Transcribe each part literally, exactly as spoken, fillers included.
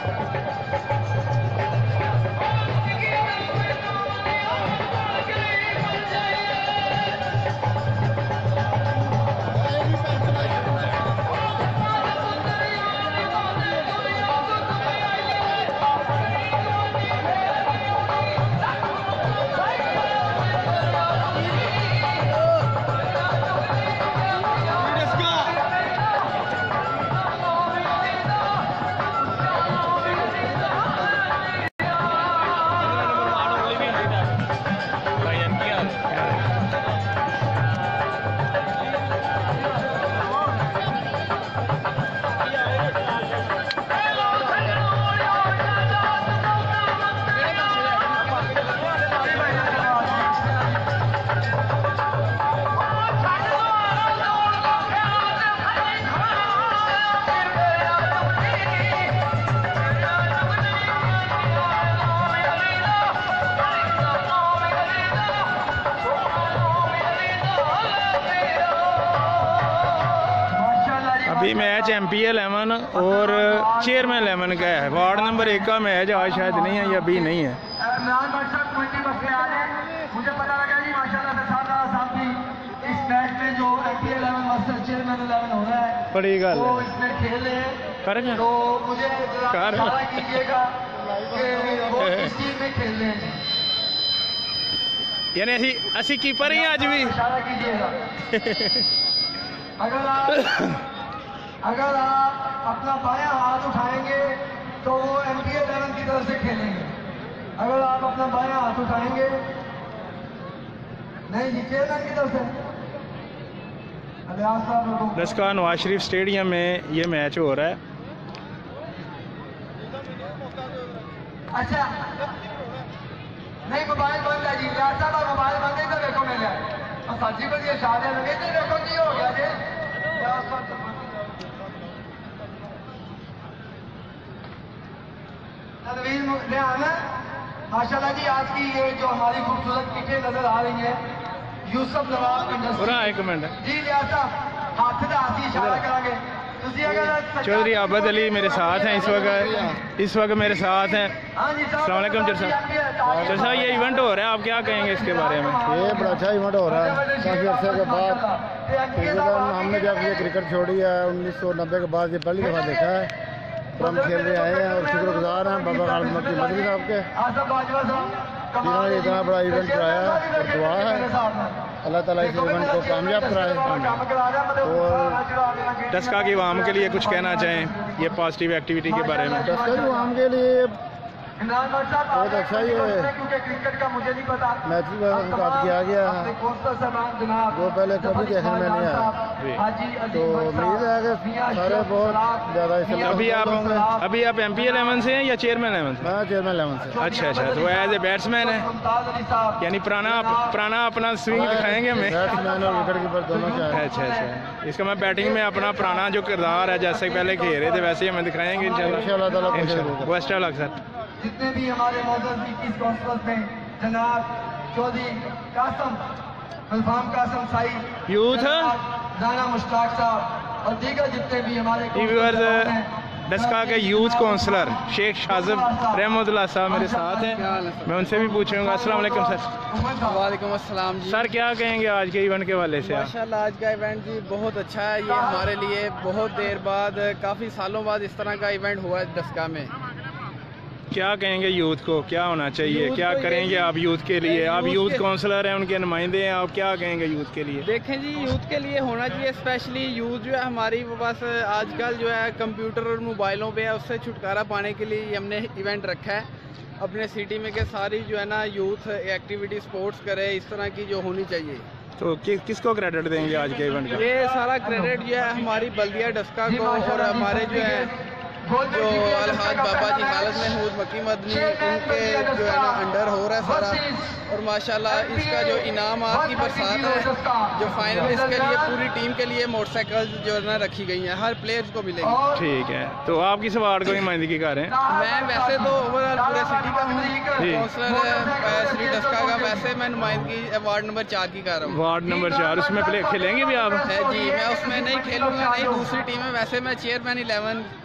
अभी match M P eleven और chairman eleven का है। वार्ड नंबर एक का मैच आज शायद नहीं है या अभी नहीं है। मुझे पता लगा जी माशाल्लाह से साहब की इस मैच में जो M P eleven versus chairman eleven हो रहा है बड़ी गल वो इसमें खेल रहे हैं, तो मुझे इशारा कीजिएगा कि वो किस टीम में खेल रहे हैं। यानी असी असी कीपर ही आज भी इशारा कीजिएगा। अगर आप अगर आप अपना बायां हाथ उठाएंगे तो वो एम पी इलेवन की तरफ से खेलेंगे। अगर आप अपना बायां हाथ उठाएंगे नहीं जी चेयरमैन की तरफ से। दसका नवाज शरीफ स्टेडियम में ये मैच हो रहा है। अच्छा नहीं मोबाइल बंद है जी, साहब मोबाइल बंद है तो देखो मेरे और साजी को ये शादी लगे तो देखो की हो गया जी। तनवीर आना माशाल्लाह जी आज की ये जो हमारी खूबसूरत किटें नजर आ रही हैं यूसुफ नवाब इंडस्ट्री एक मिनट जी साहब हाथ से हाथ इशारा करेंगे। चौधरी आबद अली मेरे साथ हैं इस वक्त इस वक्त मेरे साथ हैं। अस्सलाम वालेकुम चर साहब। चर साहब ये इवेंट हो रहा है, आप क्या कहेंगे इसके बारे में? ये बड़ा अच्छा इवेंट हो रहा है। काफ़ी अर्से के बाद हमने जब ये क्रिकेट छोड़ी है उन्नीस सौ नब्बे के बाद ये पहली दफ़ा देखा है तो हम खेल रहे आए हैं और शुक्रगुजार हैं बाबा खालिद मक्की मदनी साहब के, जिन्होंने इतना बड़ा इवेंट कराया और दुआ है अल्लाह ताला इस इवेंट को कामयाब कराए। और दसका की आवाम के लिए कुछ कहना चाहें ये पॉजिटिव एक्टिविटी के बारे में? दसका की आवाम के लिए बहुत अच्छा ही है, मैच भी मुकाब किया गया है वो पहले कभी देखने में नहीं आया, तो उम्मीद है कि सारे बहुत ज़्यादा इस अभी आप अभी आप एम पी इलेवन से हैं या चेयरमैन इलेवन से? मैं चेयरमैन इलेवन से। अच्छा अच्छा, तो एज ए बैट्समैन है यानी पुराना पुराना अपना स्विंग दिखाएंगे हमें? बैट्समैन और विकेट कीपर दोनों से। अच्छा अच्छा, इसका मैं बैटिंग में अपना पुराना जो किरदार है जैसे पहले खेल रहे थे वैसे ही हमें दिखाएंगे इंशाल्लाह। Best of luck sir. जितने भी हमारे मौजूद इक्कीस कॉन्फ्रेंस में जनाब चौधरी कासम गुलफाम कासम साई यूथ राना मुश्ताक साहब और दीगर जितने भी हमारे दसका के यूथ काउंसलर शेख शाजिब रहमतुल्लाह साहब मेरे साथ हैं, मैं उनसे भी पूछूंगा। अस्सलाम वालेकुम सर। वालेकुम अस्सलाम जी। सर क्या कहेंगे आज के इवेंट के हवाले से? माशाल्लाह आज का इवेंट जी बहुत अच्छा है, ये हमारे लिए बहुत देर बाद काफ़ी सालों बाद इस तरह का इवेंट हुआ है दसका में। क्या कहेंगे यूथ को, क्या होना चाहिए, क्या करेंगे आप यूथ के लिए? आप यूथ काउंसलर हैं, उनके नुमाइंदे हैं, आप क्या कहेंगे यूथ के लिए? देखें जी यूथ के लिए होना चाहिए, स्पेशली यूथ जो है हमारी वो बस आजकल जो है कंप्यूटर और मोबाइलों पे है, उससे छुटकारा पाने के लिए हमने इवेंट रखा है अपने सिटी में के सारी जो है ना यूथ एक्टिविटी स्पोर्ट्स करे इस तरह की जो होनी चाहिए। तो कि, किसको क्रेडिट देंगे आज के इवेंट का? ये सारा क्रेडिट जो है हमारी बल्दिया डस्का को और हमारे जो है जो अलहाज बाबा जी खालिद महमूद मक्की मदनी उनके जो है ना अंडर हो रहा है सारा। और माशाल्लाह इसका जो इनाम आपकी बरसात है जो फाइनलिस्ट के लिए पूरी टीम के लिए मोटरसाइकिल जो है ना रखी गई हैं, हर प्लेयर्स को मिलेगी। ठीक है, तो आप किस वार्ड को नुमाइंदगी कर रहे हैं? मैं वैसे तो ओवरऑल पूरे सिटी का हूँ, काउंसलर श्री डस्का का, वैसे मैं नुमाइंदगी वार्ड नंबर चार की कर रहा हूँ। वार्ड नंबर चार, उसमें प्ले खेलेंगे भी आप? जी मैं उसमें नहीं खेलूंगा, नहीं दूसरी टीम है, वैसे मैं चेयरमैन इलेवन की तरफ से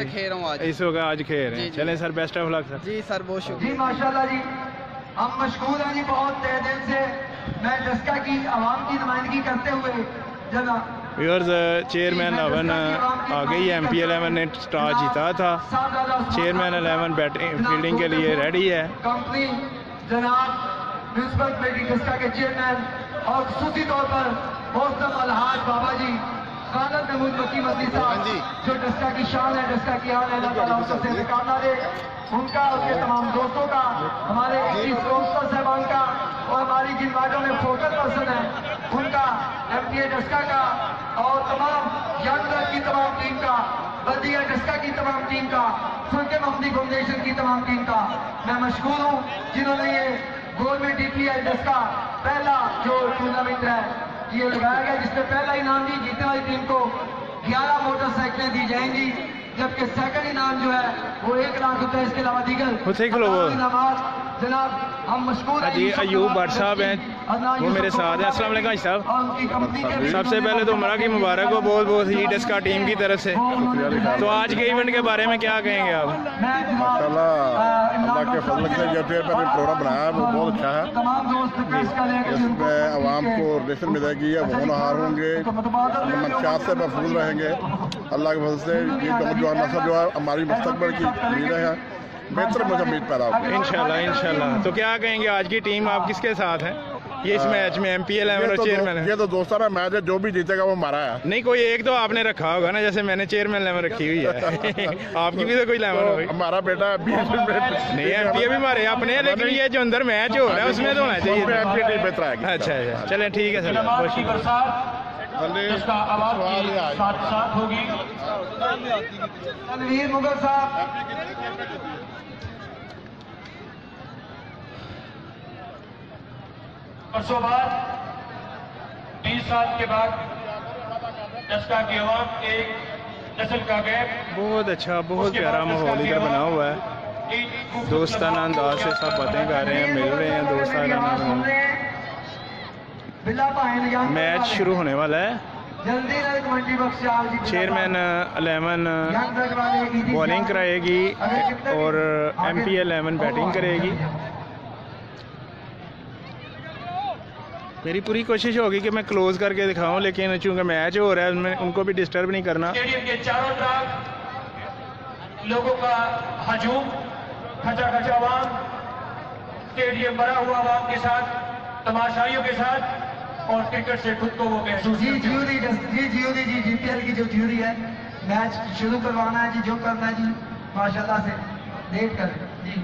से खेल रहा हूँ आज। इस वक्त आज खेल रहे हैं। चलें sir, best of luck sir. जी सर, बहुत जी शुक्रिया। माशाल्लाह जी, हम मशहूर हैं जी बहुत तहे दिल से। मैं डस्का की आवाम की नुमाइंदगी करते हुए जना व्यूअर्स, चेयरमैन इलेवन आ गई है। एम पी इलेवन ने टॉस जीता था। चेयरमैन इलेवन बैटिंग फील्डिंग के लिए रेडी है। कंपनी जनाब म्यूनसिपल कमेटी डस्का के चेयरमैन और खसूसी तौर पर मोहतरम अलहाज बाबा जी खानत महमूद मकी मदनी साहब, जो डस्का की शान है, डस्का की आन है, अल्लाह ताला उनको से निकालना दे। उनका, उसके तमाम दोस्तों का, हमारे इक्कीस काउंसलर साहबान का और हमारी जिन वार्डों में फोकस पर्सन है उनका, एम टी ए डस्का का और तमाम यंग ब्लड की तमाम टीम का, बल्दिया डस्का की तमाम टीम का, सुल्के मोहम्मदी फाउंडेशन की तमाम टीम का मैं मशहूर हूँ, जिन्होंने ये government D P L Daska पहला जो टूर्नामेंट है ये लगाया गया, जिसमें पहला इनाम दी जीतने वाली टीम को ग्यारह मोटरसाइकिलें दी जाएंगी, जबकि सेकंड इनाम जो है वो एक लाख रुपए, इसके अलावा दीगर इनामात। जनाब हम मशहूर जी अयूब भट्ट साहब हैं, वो मेरे साथ हैं। अस्सलाम वालेकुम साहब। सबसे पहले तो उमरा की मुबारक हो बहुत बहुत ही डस्का टीम की तरफ से। तो आज के इवेंट के बारे में क्या कहेंगे आप? माशाल्लाह अल्लाह के फजल से जो प्रोग्राम बनाया वो बहुत अच्छा है। इसमें आवाम को रिलेशन मिलेगी, वो होनहार होंगे, मंशात से महफूज रहेंगे। अल्लाह के फजल से ये नौजवान नस्ल जो है हमारी मुस्तकबिल की उम्मीद है, बेहतर मुझे उम्मीद पैदा होगी इंशाल्लाह इंशाल्लाह। तो क्या कहेंगे आज की टीम आप किसके साथ है ये इस मैच में? एम पी एल और चेयरमैन है। ये तो दोस्ताना मैच है, जो भी जीतेगा वो हमारा है। नहीं, कोई एक तो आपने रखा होगा ना, जैसे मैंने चेयरमैन लेवन रखी हुई है। आपकी भी तो कोई लेवन होगी। हमारा बेटा नहीं, एम पी ए भी हमारे अपने हैं, लेकिन ये जो अंदर मैच हो रहा है उसमें तो होना चाहिए। बेहतर है। अच्छा अच्छा, चलें ठीक है सर, बहुत शुक्रिया। तनवीर मुगल साहब, परसों बाद बीस साल के बाद डस्का की आवाम के नस्ल का गैप। बहुत अच्छा, बहुत प्यारा माहौल इधर बना हुआ है। दोस्ताना अंदाज से सब बातें कर रहे हैं, मिल रहे हैं दोस्ताना। मैच शुरू होने वाला है। चेयरमैन इलेवन बॉलिंग कराएगी और एम पी इलेवन बैटिंग करेगी। मेरी पूरी कोशिश होगी कि मैं क्लोज करके दिखाऊं, लेकिन चूंकि मैच हो रहा है मैं उनको भी डिस्टर्ब नहीं करना। स्टेडियम के चारों तरफ लोगों का हजूम, खचा खचा आवाम, स्टेडियम भरा हुआ आवाम के साथ, तमाशाइयों के साथ, और क्रिकेट से खुद को वो महसूस जी ज्यूरी जी ज्यूरी जी जी पी एल की जो ज्यूरी है, मैच शुरू करवाना है जी, जो करना है जी माशाल्लाह से देख कर जी।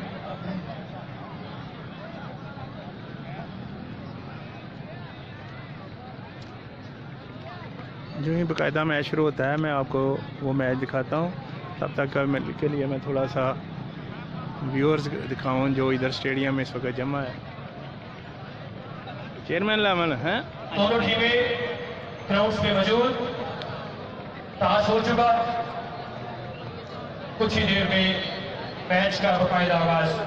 जो ही बाकायदा मैच शुरू होता है मैं आपको वो मैच दिखाता हूँ। तब तक के लिए मैं थोड़ा सा व्यूअर्स दिखाऊँ जो इधर स्टेडियम में इस वक्त जमा है। चेयरमैन इलेवन है, दोनों टीमें ग्राउंड में मौजूद। टॉस हो चुका, कुछ ही देर में मैच का बाकायदा आगाज।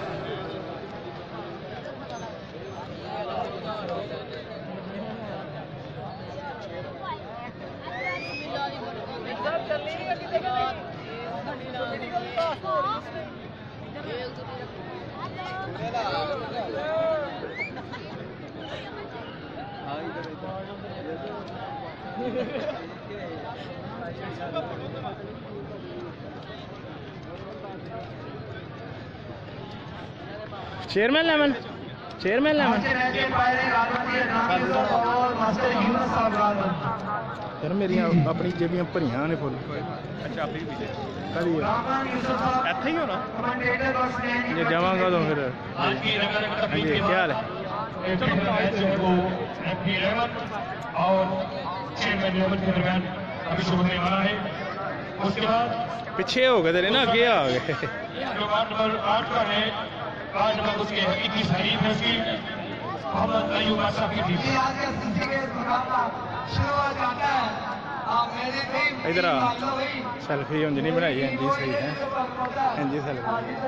Chairman eleven chairman eleven sir मेरी अपनी जेबियां भरियां ने फुल। अच्छा अपनी भी कभी ਇੱਥੇ ही होना जे जावांगा तो फिर। जी क्या हाल है? और चेयरमैन इलेवन के दरमियान अभी शुरू होने वाला है। उसके बाद पीछे हो गए तेरे ना, आगे आ गए। जो वार्ड नंबर आठ का है, वार्ड नंबर उसके इक्कीस हरीफ है उसकी, मोहम्मद अयूब आसा की टीम। इधर आ, सेल्फी उंज नहीं बनाई है जी, सही है हाँ जी सेल्फी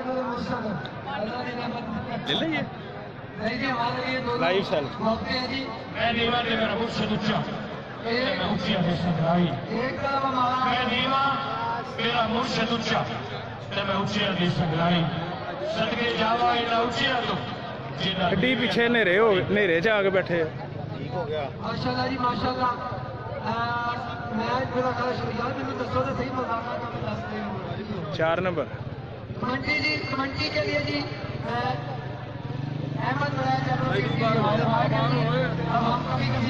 ले लीजिए, लाइव सेल्फी। मैं देवा देवा रघु सदुचा मैं उचिया है सदाई मैं देवा मेरा मुर्शद उच्चा ते मैं उच्चे दी सगलाई सदके जावा इना उच्चे तो ਗੱਡੀ ਪਿੱਛੇ ਹਨੇਰੇ ਹੋ ਹਨੇਰੇ 'ਚ ਆ ਕੇ ਬੈਠੇ ਆ। माशाल्लाह जी माशाल्लाह मैं मेरा खा यार मैंने दसो तो सही मौलाना का मैं दस दे चार नंबर कमेंट्री जी कमेंट्री के लिए जी मैं अहमद मराज जब हम कभी कभी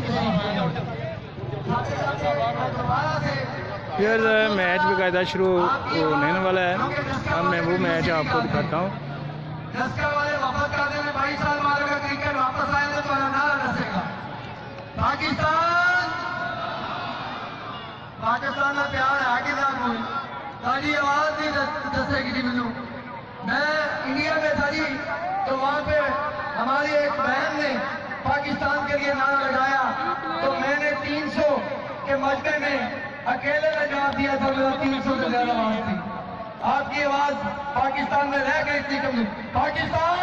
दोबारा से फिर मैच बाकायदा शुरू होने वाला है। अब मैं वो मैच आपको दिखाता हूँ। दस्का वाले वापस कर देने बाईस साल वालों का क्रिकेट वापस आए तो नारा दसेगा पाकिस्तान पाकिस्तान का प्यार है कि ना कोई सारी आवाज नहीं दसेगी जी मैनू मैं इंडिया में था जी तो वहाँ पे हमारी एक बहन ने पाकिस्तान के लिए नारा लगाया तो मैंने तीन सौ के मजबे में अकेले में जवाब दिया था। मेरा तीन सौ से ज्यादा आवाज थी। आपकी आवाज पाकिस्तान में रह गई थी कभी पाकिस्तान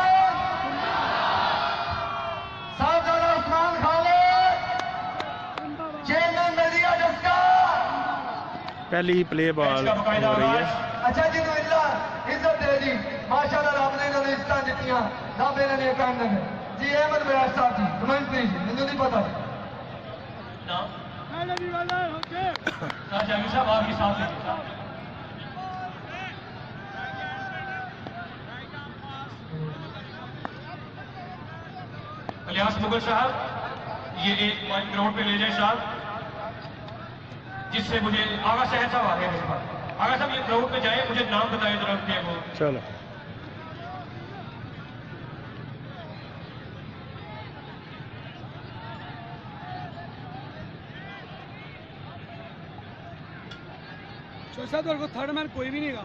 साहबजादा उस्मान खालिद चेयरमैन बल्दिया डस्का पहली प्ले बॉल हो रही है। अच्छा जी तो इज्जत दे जी माशाल्लाह रब ने इन्होंने इज्जत दित्तियां रब इन्होंने काम दे जी अहमद मराज साहब जी कमेंट्री जी मुझे नहीं पता जागी साहब आपके साथ इलियास मुगल साहब ये एक पॉइंट ग्राउंड पे ले जाए साहब जिससे मुझे आगा शहर साहब आ गए मेरे पास। आगा साहब ये ग्राउंड पे जाए मुझे नाम बताए जरा के वो चलो थर्ड मैन कोई भी नहीं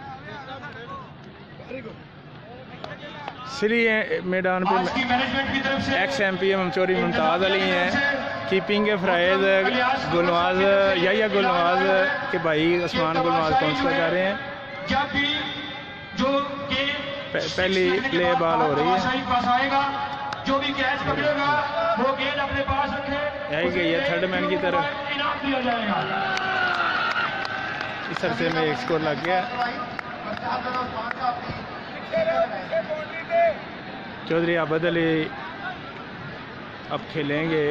श्री मैदान पे आज की मैनेजमेंट की तरफ से एक्स एम पी एम चोरी मुमताज़ अली हैं। कीपिंग के फ़राइज़ गुलनवाज या गुलनवाज के भाई उस्मान गुलनवाज काउंसलर कर रहे हैं। जब भी जो पहली प्ले बॉल हो रही है। पास आएगा जो भी कैच पकड़ेगा वो गेंद अपने पास रखे यही गई है थर्ड मैन की तरफ। इनाम दिया जाएगा। इस अरसे में एक स्कोर लग गया। चौधरी आबद अली अब खेलेंगे।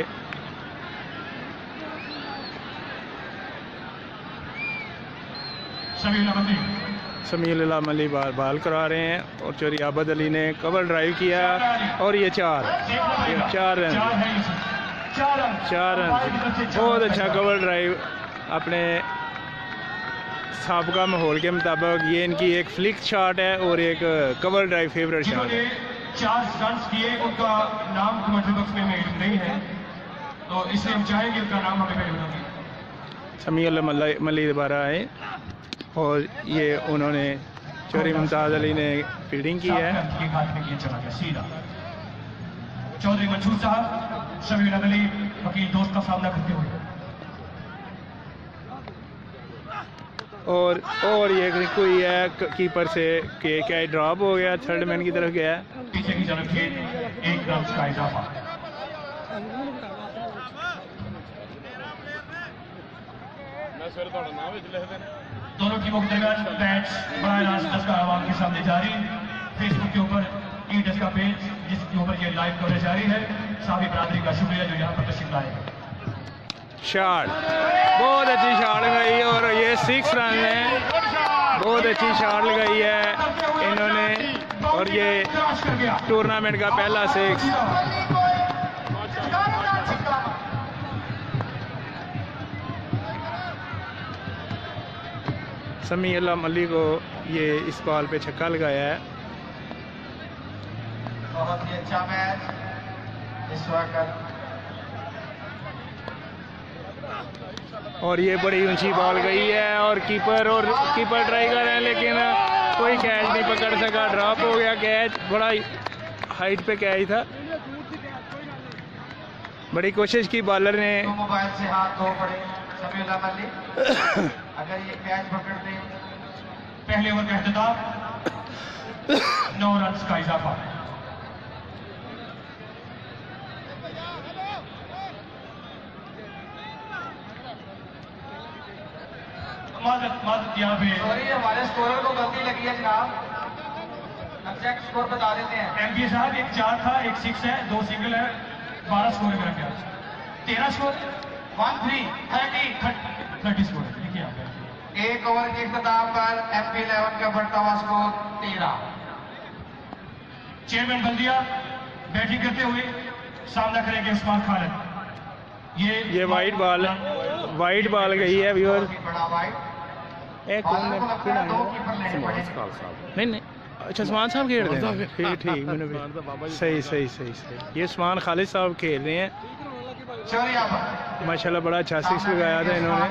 समीउल मली बाल बाल करा रहे हैं और चौधरी आबद अली ने कवर ड्राइव किया और ये चार ये चार रन चार रन बहुत अच्छा कवर ड्राइव अपने साबका माहौल के मुताबिक ये इनकी एक फ्लिक शॉट है और एक कवर ड्राइव फेवरेट शॉट है। चार रन किए उनका नाम कमेंट्री बॉक्स में मेल नहीं है तो इसलिए हम चाहेंगे उनका नाम हमें मेल होगी। समीउल मली दोबारा आए और ये उन्होंने चौधरी मुमताज़ अली ने फील्डिंग की है। चौधरी मंसूर साहब समीउल अली वकील दोस्त का सामना करते हुए और और ये कोई है कीपर से के क्या ड्रॉप हो गया थर्ड मैन की तरफ गया। पीछे की तरफ खेल एक रन का इजाफा। दोनों टीमों के दरमियान मैच बड़ा राज का आवाम के सामने जारी। फेसबुक के ऊपर ई डस का पेज जिसके ऊपर ये लाइव कवरेज जारी है। सारी बरादरी का शुक्रिया जो यहाँ पर तशरीफ लाए। शॉट बहुत अच्छी शॉट लगाई और ये सिक्स रन है। बहुत अच्छी शॉट लगाई है इन्होंने और ये टूर्नामेंट का पहला सिक्स। समीउल मली को ये इस बॉल पे छक्का लगाया है। बहुत ही अच्छा मैच इस वक्त और ये बड़ी ऊंची बॉल गई है और कीपर और कीपर ट्राई कर रहे हैं लेकिन कोई कैच नहीं पकड़ सका। ड्रॉप हो गया कैच। बड़ा हाइट पे कैच था। बड़ी कोशिश की बॉलर ने। मोबाइल से हाथ धो पड़े समीउल मली अगर ये कैच पकड़ दे। पहले ओवर का इख्तिताम नौ रन का इजाफा। मादत मादत यहाँ पे सॉरी हमारे स्कोरर को गलती लगी है जनाब, एग्जैक्ट स्कोर बता देते हैं। एम पी साहब एक चार था, एक सिक्स है, दो सिंगल है, बारह स्कोर है मेरा ख्याल से, तेरह score, one three thirty thirty score है। देखिए यहाँ पे एक ओवर के इख्तिताम पर एम पी इलेवन का बढ़ता हुआ स्कोर तेरह। चेयरमैन बल्दिया बैटिंग करते हुए सामना करेंगे उस्मान खालिद। ये ये वाइट बॉल वाइट बॉल गई है व्यूअर। बड़ा वाइड एक कौन ने पकड़ा है? दो कीपर लेने पड़े। नहीं नहीं, अच्छा उस्मान साहब खेल रहे हैं। ठीक ठीक, मैंने भी सही सही सही सही। ये उस्मान खालिद साहब खेल रहे हैं चौरिया पर माशाल्लाह, बड़ा अच्छा सिक्स लगाया था इन्होंने।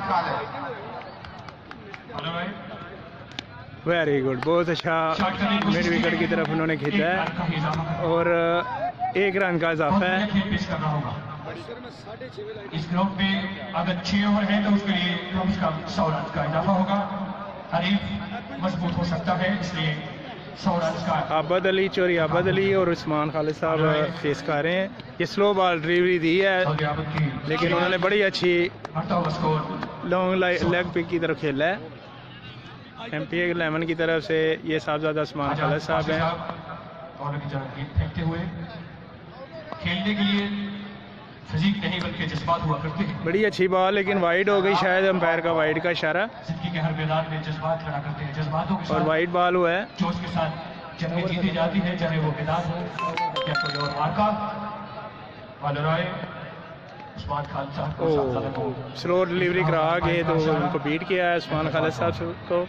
हेलो भाई, वेरी गुड, बहुत अच्छा मिड विकेट की तरफ उन्होंने खींचा है और एक रन का इजाफा है। खेल पेश करना होगा इस ग्राउंड में। अगर छह ओवर है तो उसके लिए कम से कम सौ रन का इजाफा होगा। हरीफ मजबूत हो सकता है, इसलिए सौ रन का। आबद अली, चोरी आबद अली और उस्मान खालिद साहब फेस कर रहे हैं। ये स्लो बॉल डिलीवरी दी है, लेकिन उन्होंने बड़ी अच्छी बढ़ता हुआ स्कोर लॉन्ग लेग पिक की तरफ खेला है। एम पी इलेवन की तरफ से ये साहबजादा उस्मान खालिद साहब हैं। और की तरफ गेंद फेंकते हुए खेलने के लिए फिजिक नहीं बल्कि जज्बात हुआ करते हैं। बड़ी अच्छी बॉल, लेकिन वाइड हो गई, शायद अंपायर का वाइड का इशारा। जिंदगी के हर मैदान में जज्बात खड़ा करते हैं, जज्बातों के और साथ वाइड बॉल हुआ है। जोश के साथ जंगें जीती जाती है, चाहे वो मैदान हो या कोई और मार्का। वालराय उस्मान खालिद साहब को साथ को स्लो डिलीवरी करा के तो उनको बीट किया है उस्मान खालिद साहब को।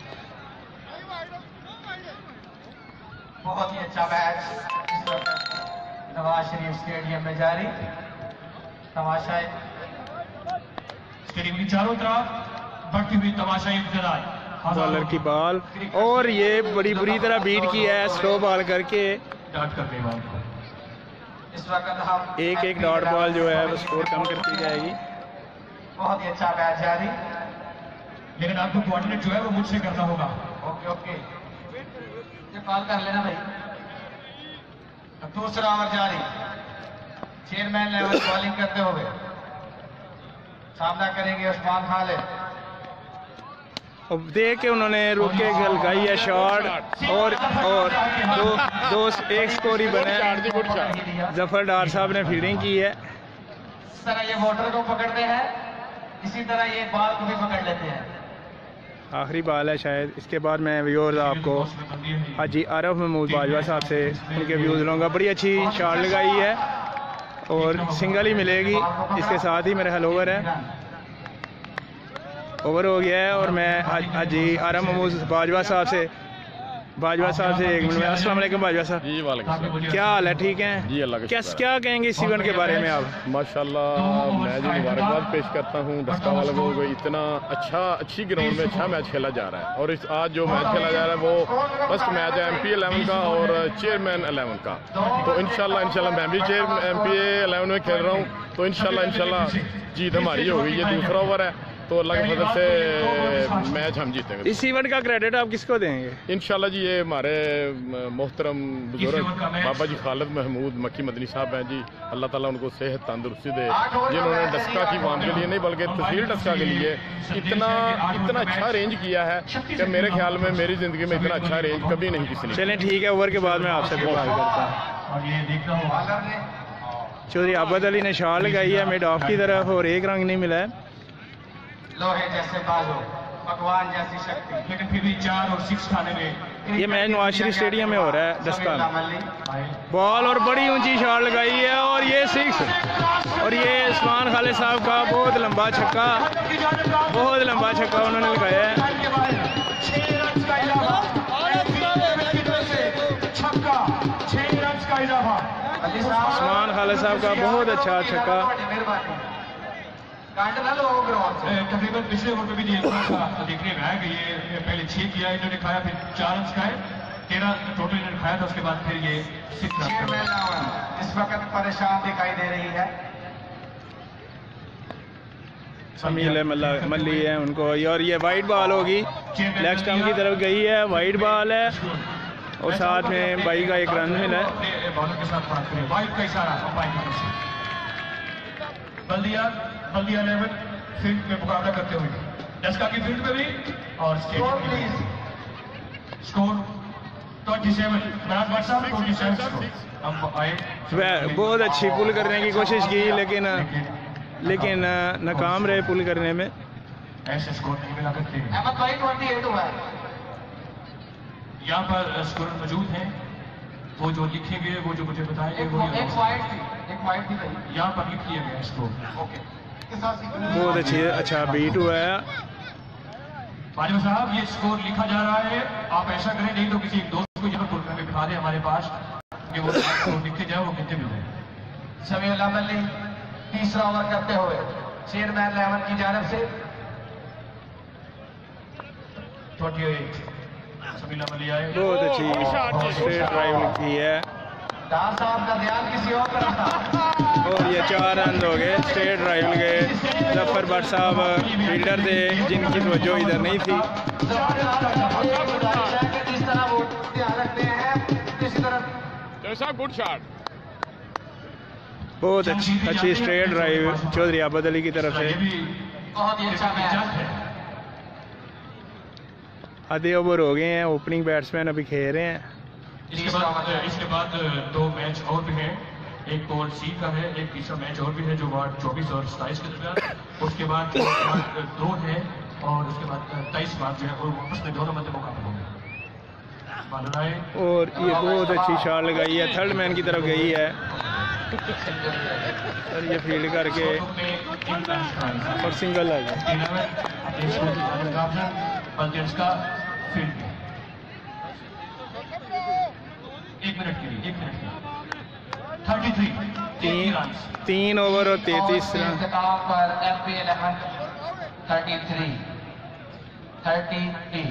बहुत ही अच्छा मैच नवाज शरीफ स्टेडियम में जारी। तमाशा स्टेडियम की चारों तरफ बढ़ती हुई तमाशाई इब्तिदाई। बॉलर की बॉल और ये बड़ी बुरी तरह बीट किया है स्लो बॉल करके। डॉट करने वाले को इस वक्त हम एक एक डॉट बॉल जो है वो स्कोर कम करती जाएगी। बहुत ही अच्छा मैच जारी। लेकिन आपको कोऑर्डिनेट जो है वो मुझसे करना होगा। ओके ओके, ये कॉल कर लेना भाई। अब दूसरा ओवर जारी। चेयरमैन लेवल बॉलिंग करते हुए सामना करेंगे उस्मान खालिद। और देख के उन्होंने रुक के लगाई है शॉट और और दो दो एक स्कोर ही बने। जफर डार साहब ने फील्डिंग की है। इस तरह ये वोटर को पकड़ते हैं, इसी तरह ये बॉल को भी पकड़ लेते हैं। आखिरी बॉल है शायद। इसके बाद मैं व्यूअर्स आपको हाजी आरफ महमूद बाजवा साहब से उनके व्यूज़ लूँगा। बड़ी अच्छी शॉट लगाई है और सिंगल ही मिलेगी। इसके साथ ही मेरा हल ओवर है, ओवर हो गया है। और मैं हाजी आरफ महमूद बाजवा साहब से बाजवा साहब से एक मिनट। अस्सलाम वालेकुम बाजवा साहब। जी वालेकुम। क्या हाल है? ठीक है जी, अल्लाह का क्या शुक्र है। क्या कहेंगे इस इवेंट के बारे में आप? माशाल्लाह, मैं जो मुबारकबाद पेश करता हूँ डस्का वालों को। इतना अच्छा अच्छी ग्राउंड में अच्छा मैच खेला जा रहा है। और इस आज जो मैच खेला जा रहा है वो फर्स्ट मैच है एम पी इलेवन का और चेयरमैन इलेवन का। तो इंशाल्लाह इंशाल्लाह मैं भी चेयर एम पी इलेवन में खेल रहा हूँ, तो इंशाल्लाह इंशाल्लाह जीत हमारी होगी। ये दूसरा ओवर है, तो अल्लाह के फजल से मैच हम जीतेंगे। इस इवेंट का क्रेडिट आप किसको देंगे? इंशाल्लाह जी ये हमारे मोहतरम बुजुर्ग बाबा जी खालिद महमूद मक्की मदनी साहब हैं जी। अल्लाह ताला उनको सेहत तंदुरुस्ती दे, जिन्होंने डस्का की वाम के लिए नहीं बल्कि तहसील डस्का के लिए इतना इतना अच्छा अरेंज किया है कि मेरे ख्याल में मेरी ज़िंदगी में इतना अच्छा अरेंज कभी नहीं किसी ने। चलें ठीक है, ओवर के बाद मैं आपसे बात करता हूँ। और ये देखना होगा चौधरी आबद अली ने शॉट लगाई है मिड ऑफ की तरफ और एक रंग नहीं मिला है। लोहे जैसे बाजू, भगवान जैसी शक्ति। लेकिन फिर भी चार और सिक्स खाने में ये मैच नवाज शरीफ स्टेडियम में हो रहा है डस्का में। आए। बॉल और बड़ी ऊंची शॉट लगाई है और ये सिक्स। और ये उस्मान खालिद साहब का बहुत लंबा छक्का, बहुत लंबा छक्का उन्होंने लगाया है। छक्का, छह रन का इजाफा। उस्मान खालिद साहब का बहुत अच्छा छक्का। तकरीबन पिछले ओवर में भी देखने में आया कि ये पहले छह किया इन्होंने खाया, फिर चार रन खाए, तेरह टोटल इन्होंने खाया था। उसके बाद फिर ये सिक्स रन। इस वक्त परेशान दिखाई दे रही है। समील मल्ली है उनको। और ये वाइट बॉल होगी, लेग स्टंप की तरफ गई है, वाइट बॉल है और साथ में बाई का एक रन मिला है। बॉलर के साथ बात करें, वाइट का इशारा अंपायर की तरफ से। बल्दिया बल्दिया लेवल फील्ड में मुकाबला करते हुए डस्का की फील्ड में भी और स्टेडियम की भी। स्कोर सत्ताईस मराज भट्ट साहब सत्ताईस स्कोर। हम आए वह बहुत अच्छी पुल करने की कोशिश की लेकिन लेकिन नाकाम रहे पुल करने में। ऐसे स्कोर नहीं मिला करते। अहमद भाई अट्ठाईस हुआ है। यहाँ पर स्कोर मौजूद हैं, वो जो लिखेंगे वो जो मुझे बताएंगे वो एक वाइट थी, एक वाइट थी भाई। यहाँ पर लिख दिया गया स्कोर। ओके, इसके साथ बहुत अच्छी अच्छा बीट हुआ है। बाजवा साहब ये स्कोर लिखा जा रहा है, आप ऐसा करें नहीं तो किसी एक दोस्त को यहाँ पुल करके बिठा दें हमारे पास कि वो स्कोर लिखे जाए वो कितने मिल जाए। समीउल्लाह मल्ली तीसरा ओवर करते हुए चेयरमैन इलेवन की जानब से अट्ठाईस समीउल्लाह मल्ली आए। बहुत अच्छी स्ट्रेट ड्राइव की है दार साहब का ध्यान किसी और तरफ था और ये चार रन हो गए स्ट्रेट ड्राइव के। जफर भट्ट साहब फील्डर थे जिनकी तवज्जो इधर नहीं थी। जिस तरह वो ध्यान रखते हैं इस तरफ गुड शॉट। बहुत अच्छी अच्छी स्ट्रेट ड्राइव चौधरी आबद अली की तरफ से। बहुत ही अच्छा मैच है। आधे ओवर हो गए हैं, ओपनिंग बैट्समैन अभी खेल रहे हैं। इसके बाद इसके बाद दो मैच और भी हैं, एक पोल सी का है, एक तीसरा मैच और भी है जो वार्ड चौबीस और सताइस के दरमियान। उसके बाद दो है और उसके बाद तेईस मार्च जो है और वापस में दोनों मध्य मुकाबले होंगे। और ये बहुत अच्छी शॉट लगाई है, थर्ड मैन की तरफ गई है और ये फील्ड करके और सिंगल आ गया। एक मिनट के लिए एक मिनट के लिए थर्टी थ्री तीन तीन ओवर और तैतीस रन पर MP eleven thirty three thirty three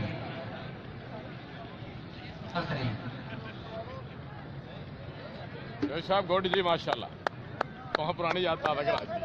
साहब गुड जी माशाल्लाह। वहाँ पुरानी याद ताज़ा करा दी।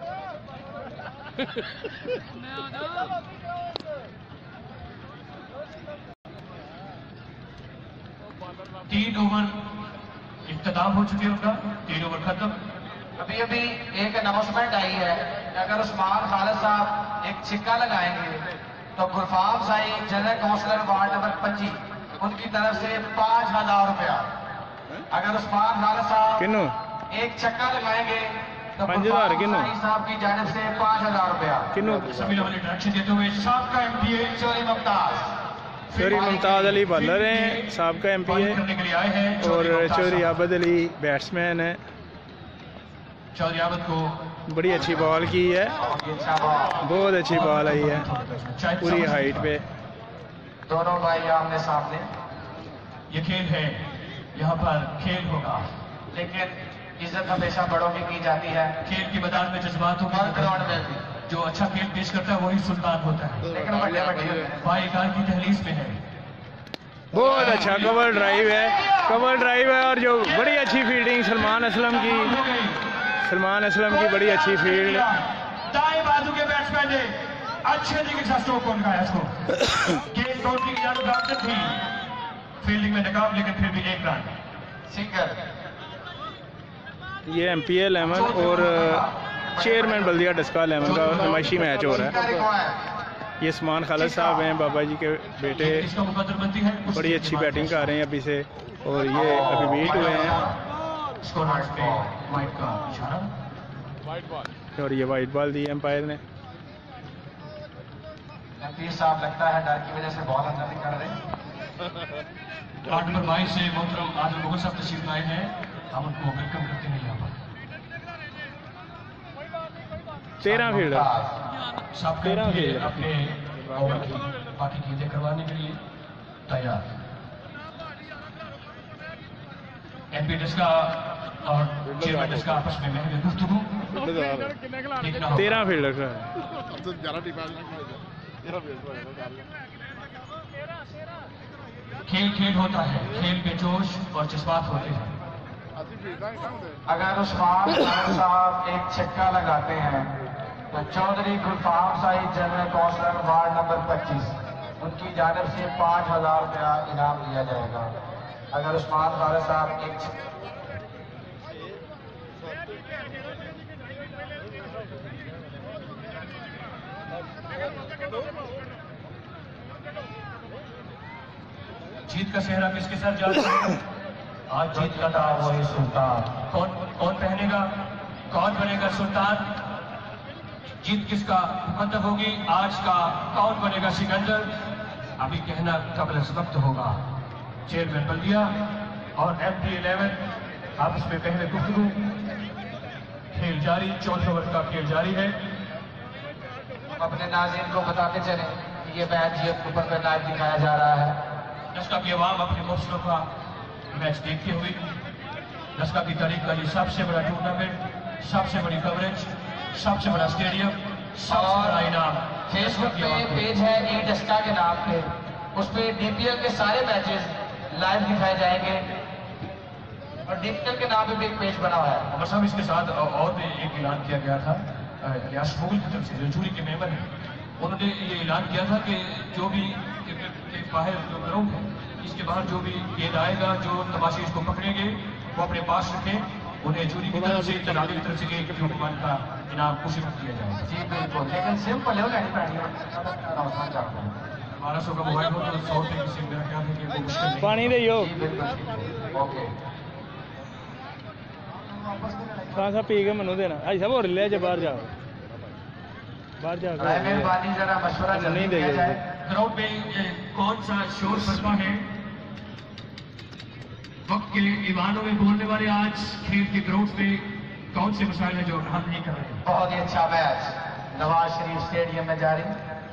तीन ओवर इख्तिताम हो चुके उनका, तीन ओवर खत्म। अभी अभी एक अनाउंसमेंट आई है, अगर उस्मान खालिद साहब एक छिक्का लगाएंगे तो गुरफाम साई जनरल काउंसिलर वार्ड नंबर पच्चीस उनकी तरफ से पांच हजार रुपया। अगर उस्मान खालिद साहब किन्नू एक छक्का लगाएंगे तो पांच हजार किन्नू साई साहब की जानब से पांच हजार रुपया। किन्नू सभी लोगों ने डायरेक्शन देते हुए साहब का एमपीए चोरी मुमताज चौधरी मुमताज अली बॉलर हैं, साहब का एम पी है करने के लिए आए हैं और चौधरी आबद अली बैट्समैन है। चौधरी आबद को बड़ी अच्छी बॉल की है, बहुत अच्छी बॉल आई है पूरी हाइट पे। दोनों भाई आमने सामने। ये खेल है, यहाँ पर खेल होगा लेकिन इज्जत हमेशा बड़ों की की जाती है। खेल के मैदान में जज्बातों हर की ग्राउंड में भी जो अच्छा खेल पेश करता है वही सुल्तान होता है। लेकिन बड़े बड़े भाईकार की दहलीज में है। बहुत अच्छा कवर ड्राइव है, कवर ड्राइव है और जो बड़ी अच्छी फील्डिंग सलमान असलम की, सलमान असलम की बड़ी अच्छी फील्ड। दाएं बाजू के बैट्समैन ने अच्छे तरीके के साथ स्ट्रोक को लगाया इसको। गेंद बाउंड्री की जानब गामजन थी, फील्डिंग में नकाब लेकिन फिर भी एक रन सिंगल। ये एम पी एल इलेवन और चेयरमैन बल्दिया डस्का इलेवन का नुमाइशी मैच हो रहा है। ये उस्मान खालिद साहब हैं, बाबा जी के बेटे, बड़ी अच्छी बैटिंग कर रहे हैं अभी से और ये अभी बीट हुए हैं और ये वाइट बॉल दी एम्पायर ने। एमपी साहब लगता है डर की वजह से बॉल अंदर नहीं कर रहे। आठ नंबर बाईस से मोहतरम आदिल मुगल साहब तशरीफ लाए हैं, हम उनको वेलकम करते हैं यहाँ पर। तेरह फील्डर तेरह फील्डर अपने ओवर की बाकी चीजें करवाने के लिए तैयार। एमपी डस्का और चेयरमैन डस्का आपस में महंगे गुफ्तगू। तेरह फील्डर का खेल खेल होता है, खेल में जोश और जज्बात होते हैं। अगर उस्मान खालिद साहब एक छक्का लगाते हैं तो चौधरी गुलफाम साई जनरल काउंसिलर वार्ड नंबर पच्चीस उनकी जानब से पाँच हजार रुपया इनाम दिया जाएगा। अगर उस्मान खालिद साहब एक जीत का सेहरा किसके साथ जा रहा है? आज जीत का दाव वही सुल्तान। कौन कौन पहनेगा, कौन बनेगा सुल्तान? जीत किसका मुकद्दर होगी? आज का कौन बनेगा सिकंदर? अभी कहना कबल वक्त होगा। चेयरमैन बल्दिया और एम पी इलेवन आपस में पहले गुफ्तगू। खेल जारी, चौथे ओवर का खेल जारी है। अपने नाज़रीन को बताते चले कि ये मैच ये ऊपर पर लाइव दिखाया जा रहा है। दस्का की आवाम अपने मुफ्तों का मैच देखते हुए दस्का की तारीख का ये सबसे बड़ा टूर्नामेंट, सबसे बड़ी कवरेज, सबसे बड़ा स्टेडियम, सबसे बड़ा इनाम। फेसबुक पे पेज है ई डस्का के नाम पे, उस पे डीपीएल के सारे मैचेस लाइव दिखाए जाएंगे और डीपीएल के नाम पे भी एक पेज बना हुआ है। अमर साहब, इसके साथ और भी एक ऐलान किया गया था इलियास फूल की तरफ से, जो जूरी के मेंबर हैं, उन्होंने ये ऐलान किया था कि जो भी के बाहर जो ग्राउंड है, इसके बाहर जो भी गेंद आएगा, जो तमाशे इसको पकड़ेंगे, वो अपने पास रखें। उन्हें जूरी की तरफ से, तनावी की तरफ से एक मान का इनाम खुशी में दिया जाएगा। जी बिल्कुल, लेकिन सिंपल है, बारह सौ का मोबाइल हो तो सौ रुपये की सिम, मेरा ख्याल है कि वो मुश्किल नहीं। पानी दे यो ओके खासा पी के मनु देना आई सब और ले जा बाहर जाओ, बाहर जाओ। मेहरबानी जरा मशवरा नहीं देगा जाए। ग्राउंड में कौन सा शोर शराबा है? वक्त के ईवानों में बोलने वाले आज खेल के ग्राउंड में कौन से मसाइल हैं जो हल नहीं कर रहे हैं? बहुत ही अच्छा मैच नवाज शरीफ स्टेडियम में जारी।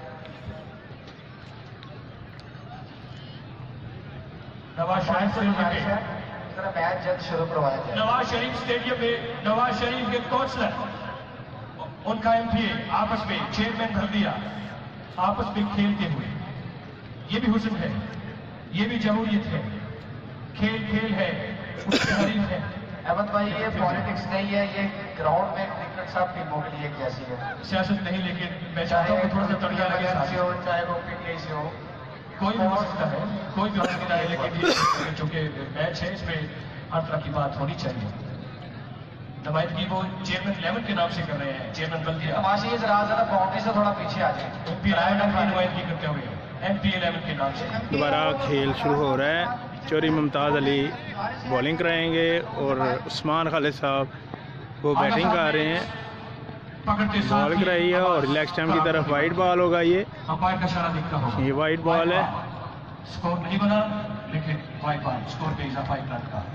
नवाज शरीफ स्टेडियम जरा मैच जल्द शुरू करवाया जाए। नवाज शरीफ स्टेडियम में नवाज शरीफ के काउंसलर, उनका एमपीए आपस में, चेयरमैन भर दिया, आपस में खेलते हुए, ये भी हुस्न है, ये भी जमहूरियत है। खेल खेल है, उसके हरीफ है। अहमद भाई, ये पॉलिटिक्स नहीं है, ये ग्राउंड में क्रिकेट सब टीमों के लिए कैसी है। सियासत नहीं, लेकिन मैं चाहता हूँ कि थोड़ा सा तड़िया लगे से हो, चाहे वो पीटीआई से हो, कोई भी हो सकता है, कोई भी हो सकता है, लेकिन ये चूंकि मैच है, इसमें हर तरह की बात होनी चाहिए। नुमाइंदगी वो चेयरमैन इलेवन के नाम से कर रहे हैं, चेयरमैन बल्दिया। तमाशा जरा जरा बाउंड्री से थोड़ा पीछे आ जाए, एमपी इलेवन की नुमाइंदगी करते हुए एमपी इलेवन के नाम से। दोबारा खेल शुरू हो रहा है। चोरी मुमताज़ अली बॉलिंग कराएंगे और उस्मान खालिद साहब वो बैटिंग कर रहे हैं। बॉल कराई है और लेग स्टंप की तरफ वाइड बॉल होगा। ये अंपायर का इशारा दिखता होगा, ये वाइड बॉल है। स्कोर नहीं बना, लेकिन वाइड बॉल, स्कोर पे इजाफा एक रन का।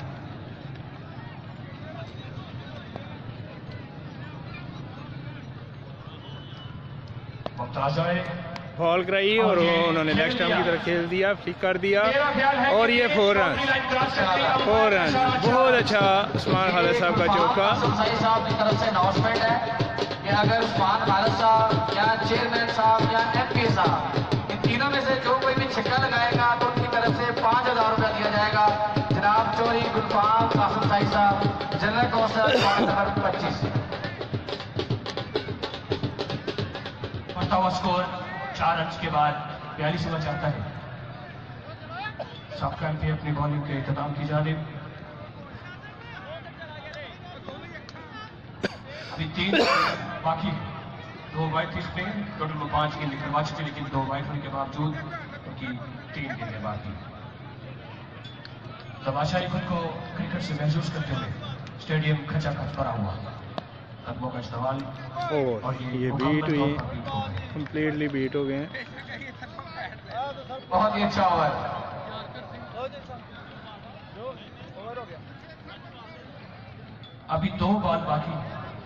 मुमताज आए, बॉल कराई और उन्होंने लेग स्टंप की तरफ खेल दिया, फ्लिक कर दिया और ये फोर रन, फोर रन। बहुत अच्छा उस्मान खालिद साहब का चौका। सही साहब की तरफ से अनाउंसमेंट है कि अगर उस्मान खालिद साहब या चेयरमैन साहब या एमपी साहब इन तीनों में से जो कोई भी छक्का लगाएगा तो उनकी तरफ से पाँच हजार रुपया दिया जाएगा। जनाब चौरी गुलफाम कासिम साई साहब, जनरल काउंसिलर नंबर पच्चीस। बढ़ता हुआ स्कोर चार रन के बाद बयालीस होना चाहता है। सबका एमपी अपनी बॉलिंग के इंतजाम की जानिब। अभी तीन बाकी, दो वाइड थी इसमें, टोटल में पांच गेंदें करवा चुके, लेकिन दो वाइड होने के बावजूद उनकी तीन गेंदें बाकी। तमाशाई खुद को क्रिकेट से महसूस करते हुए स्टेडियम खचाखच भरा हुआ, कदमों का इस्तेमाल और ये बीट हुई, कंप्लीटली बीट हो गए हैं। बहुत ही अच्छा ओवर। अभी दो बॉल बाकी,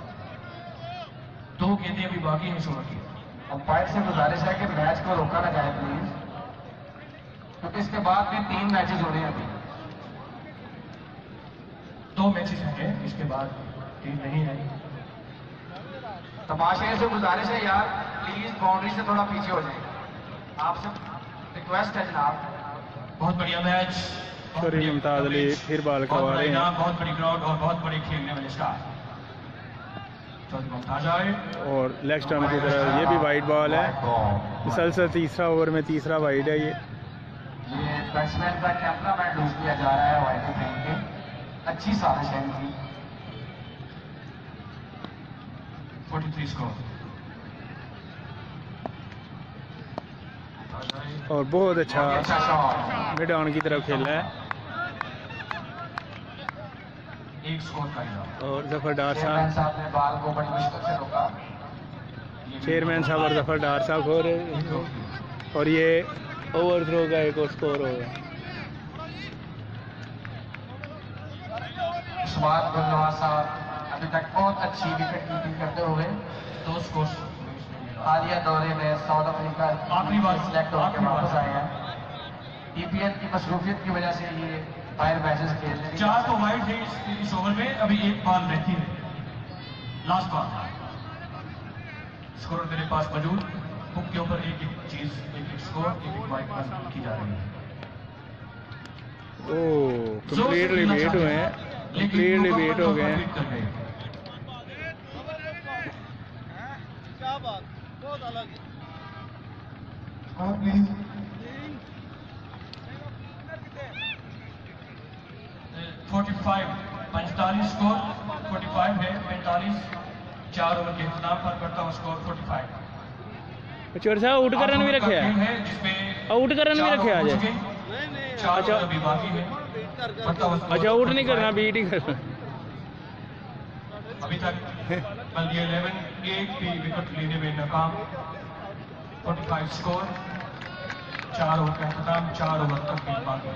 दो गेंदें अभी बाकी हैं शोर की। अंपायर से गुजारिश है कि मैच को रोका ना जाए प्लीज, क्योंकि इसके बाद भी तीन मैचेस हो रहे हैं। अभी दो मैचेस हैं, इसके बाद तीन नहीं है। तमाशे से गुजारिश है यार, प्लीज बाउंड्री से थोड़ा पीछे हो जाए, आपसे रिक्वेस्ट है जनाब। बहुत बढ़िया मैच। चोरी मुमताज अली फिर बॉल करवा रहे हैं। बहुत बड़ी ग्राउंड और बहुत बड़े खेलने वाले स्टार। चौधरी मुमताज आए और लेग स्टंप की तरफ ये भी वाइड बॉल है। मुसलसल तीसरा ओवर में तीसरा वाइड है। ये ये बैट्समैन का टेम्परामेंट लूज किया जा रहा है वाइड फेंक के, अच्छी साजिश है इनकी। तैंतालीस स्कोर। और बहुत अच्छा अच्छा शॉट, मिड ऑन की तरफ खेला है। एक स्कोर कर लिया। और जफर डार चेयरमैन साहब साहब ने बॉल को बड़ी मुश्किल से रोका। चेयरमैन साहब और जफर डार साहब हो रहे हैं। और ये ओवर थ्रो का एक और स्कोर होगा। इस्मात गुलनवाज साहब अभी तक बहुत अच्छी विकेट कीपिंग करते हुए दो स्कोर हालिया दौरे में साउथ अफ्रीका आखिरी बार सिलेक्ट होकर वापस आए हैं। ईपीएल की मसरूफियत की वजह से ये फायर मैचेस खेलने चार तो वाइड थे इस, इस ओवर में, अभी एक बॉल रहती है, लास्ट बॉल। स्कोर मेरे पास मौजूद, बुक के ऊपर एक एक चीज, एक एक स्कोर, एक एक वाइड बॉल की जा रही है। ओ कंप्लीटली वेट हुए हैं, कंप्लीटली वेट हो गए हैं। फोर्टी फाइव पैंतालीस स्कोर, फोर्टी फाइव है, पैंतालीस चार ओवर के इख्तिताम पर बढ़ता हुआ स्कोर फोर्टी फाइव। चोर साहब आउट का रन भी रखे है, है जिसमें आउट का रन भी रखे आज। चार अच्छा। ओवर अभी बाकी है, बढ़ता हुआ स्कोर अच्छा आउट नहीं करना, बीट ही करना। अभी तक बल्दिया इलेवन एक भी विकेट लेने में नाकाम। फोर्टी फाइव स्कोर, चार ओवर का इख्तिताम, चार ओवर तक के बाकी।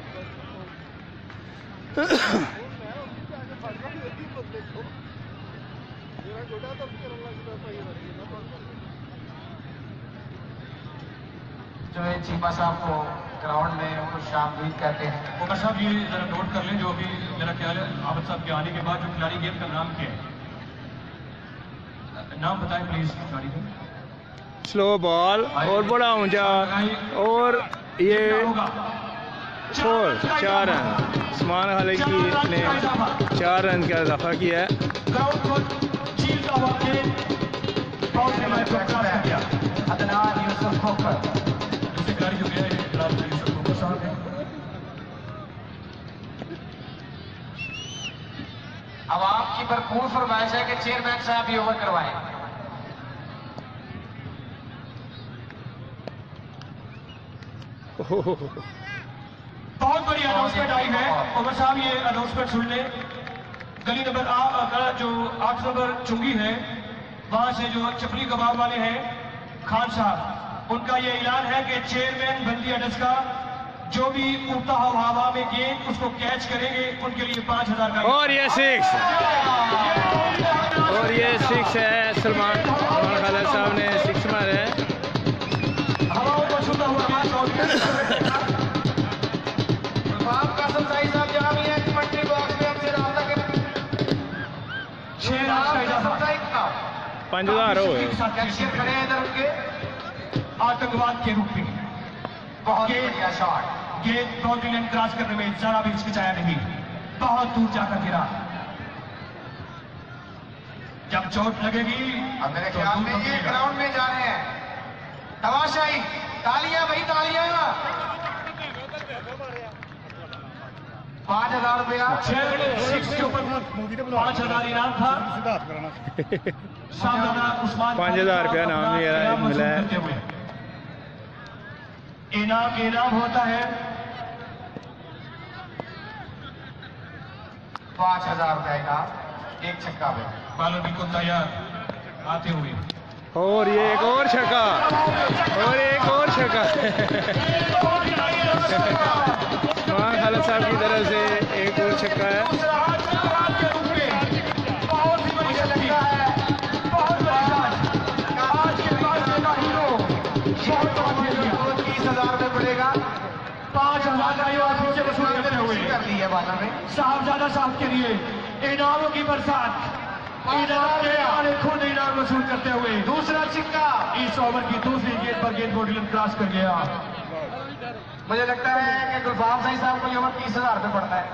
जो है चीमा साहब को ग्राउंड में खुश आमदीद कहते हैं। उमर साहब ये जरा नोट कर लें, जो अभी मेरा ख्याल है आबद साहब के आने के बाद जो खिलाड़ी गेम का नाम क्या है, नाम बताएं प्लीज खिलाड़ी का। स्लो बॉल और बड़ा ऊंचा, और ये फोर चार रन उस्मान खालिकी ने चार रन का इजाफा किया है। ग्राउंड को चीरता हुआ खेल बाउंड्री लाइन को क्रॉस कर दिया। अदनान यूसुफ खोकर दूसरे खिलाड़ी जो गया है फिलहाल यूसुफ खोकर साहब है। आवाम की भरपूर फरमाइश है कि चेयरमैन साहब भी ओवर करवाएं। बहुत बड़ी अनाउंसमेंट आई है उमर साहब, ये अनाउंसमेंट सुन ले। गली नंबर आ, जो आठ नंबर चुंगी है, वहां से जो चपली कबाब वाले हैं खान साहब, उनका ये ऐलान है कि चेयरमैन बल्दिया डस्का जो भी उड़ता हो हवा में गेंद उसको कैच करेंगे, उनके लिए पांच हजार का। और ये सिक्स, और ये सिक्स है, सलमान सलमान खालिद साहब ने सिक्स मारे हैं। हवाओं को छूता हुआ कासम साई साहब जहाँ भी हैं कमेंट्री बॉक्स में हमसे राब्ता करें। छह रन का इजाफा, पाँच हजार हो गए। कैशियर खड़े हैं इधर उनके। आतंकवाद के रूप में बहुत बढ़िया शॉट, गेंद बाउंड्री लाइन क्रॉस करने में जरा भी हिचकिचाया नहीं, बहुत दूर जाकर गिरा। जब चोट लगेगी अब मेरे ख्याल में ये ग्राउंड में जा रहे हैं। तमाशाई तालियां भाई तालियां। पांच हजार रुपया सिक्स के ऊपर पांच हजार इनाम था। सामना उस्मान पाँच हजार रुपया नाम इनाम मिला है। करते हुए। इनाम इनाम होता है पांच हजार रुपया इनाम, एक छक्का में। बालर बिल्कुल तैयार आते हुए, और ये एक और छक्का, और एक और छक्का उस्मान खालिद साहब की तरफ से एक और छक्का है। तीस हजार में पड़ेगा, पांच हजार का ये फिर से वसूल करते हुए कर दी है बाला ने। साहबजादा साहब के लिए इनामों की बरसात, इनाम के आने खुद इनाम वसूल करते हुए दूसरा छिक्का इस ओवर की दूसरी गेंद पर गेंद बाउंड्री लाइन क्रॉस कर गया। मुझे लगता है कि गुलफाम साई साहब को ये ओवर तीस हजार रुपये पड़ता है।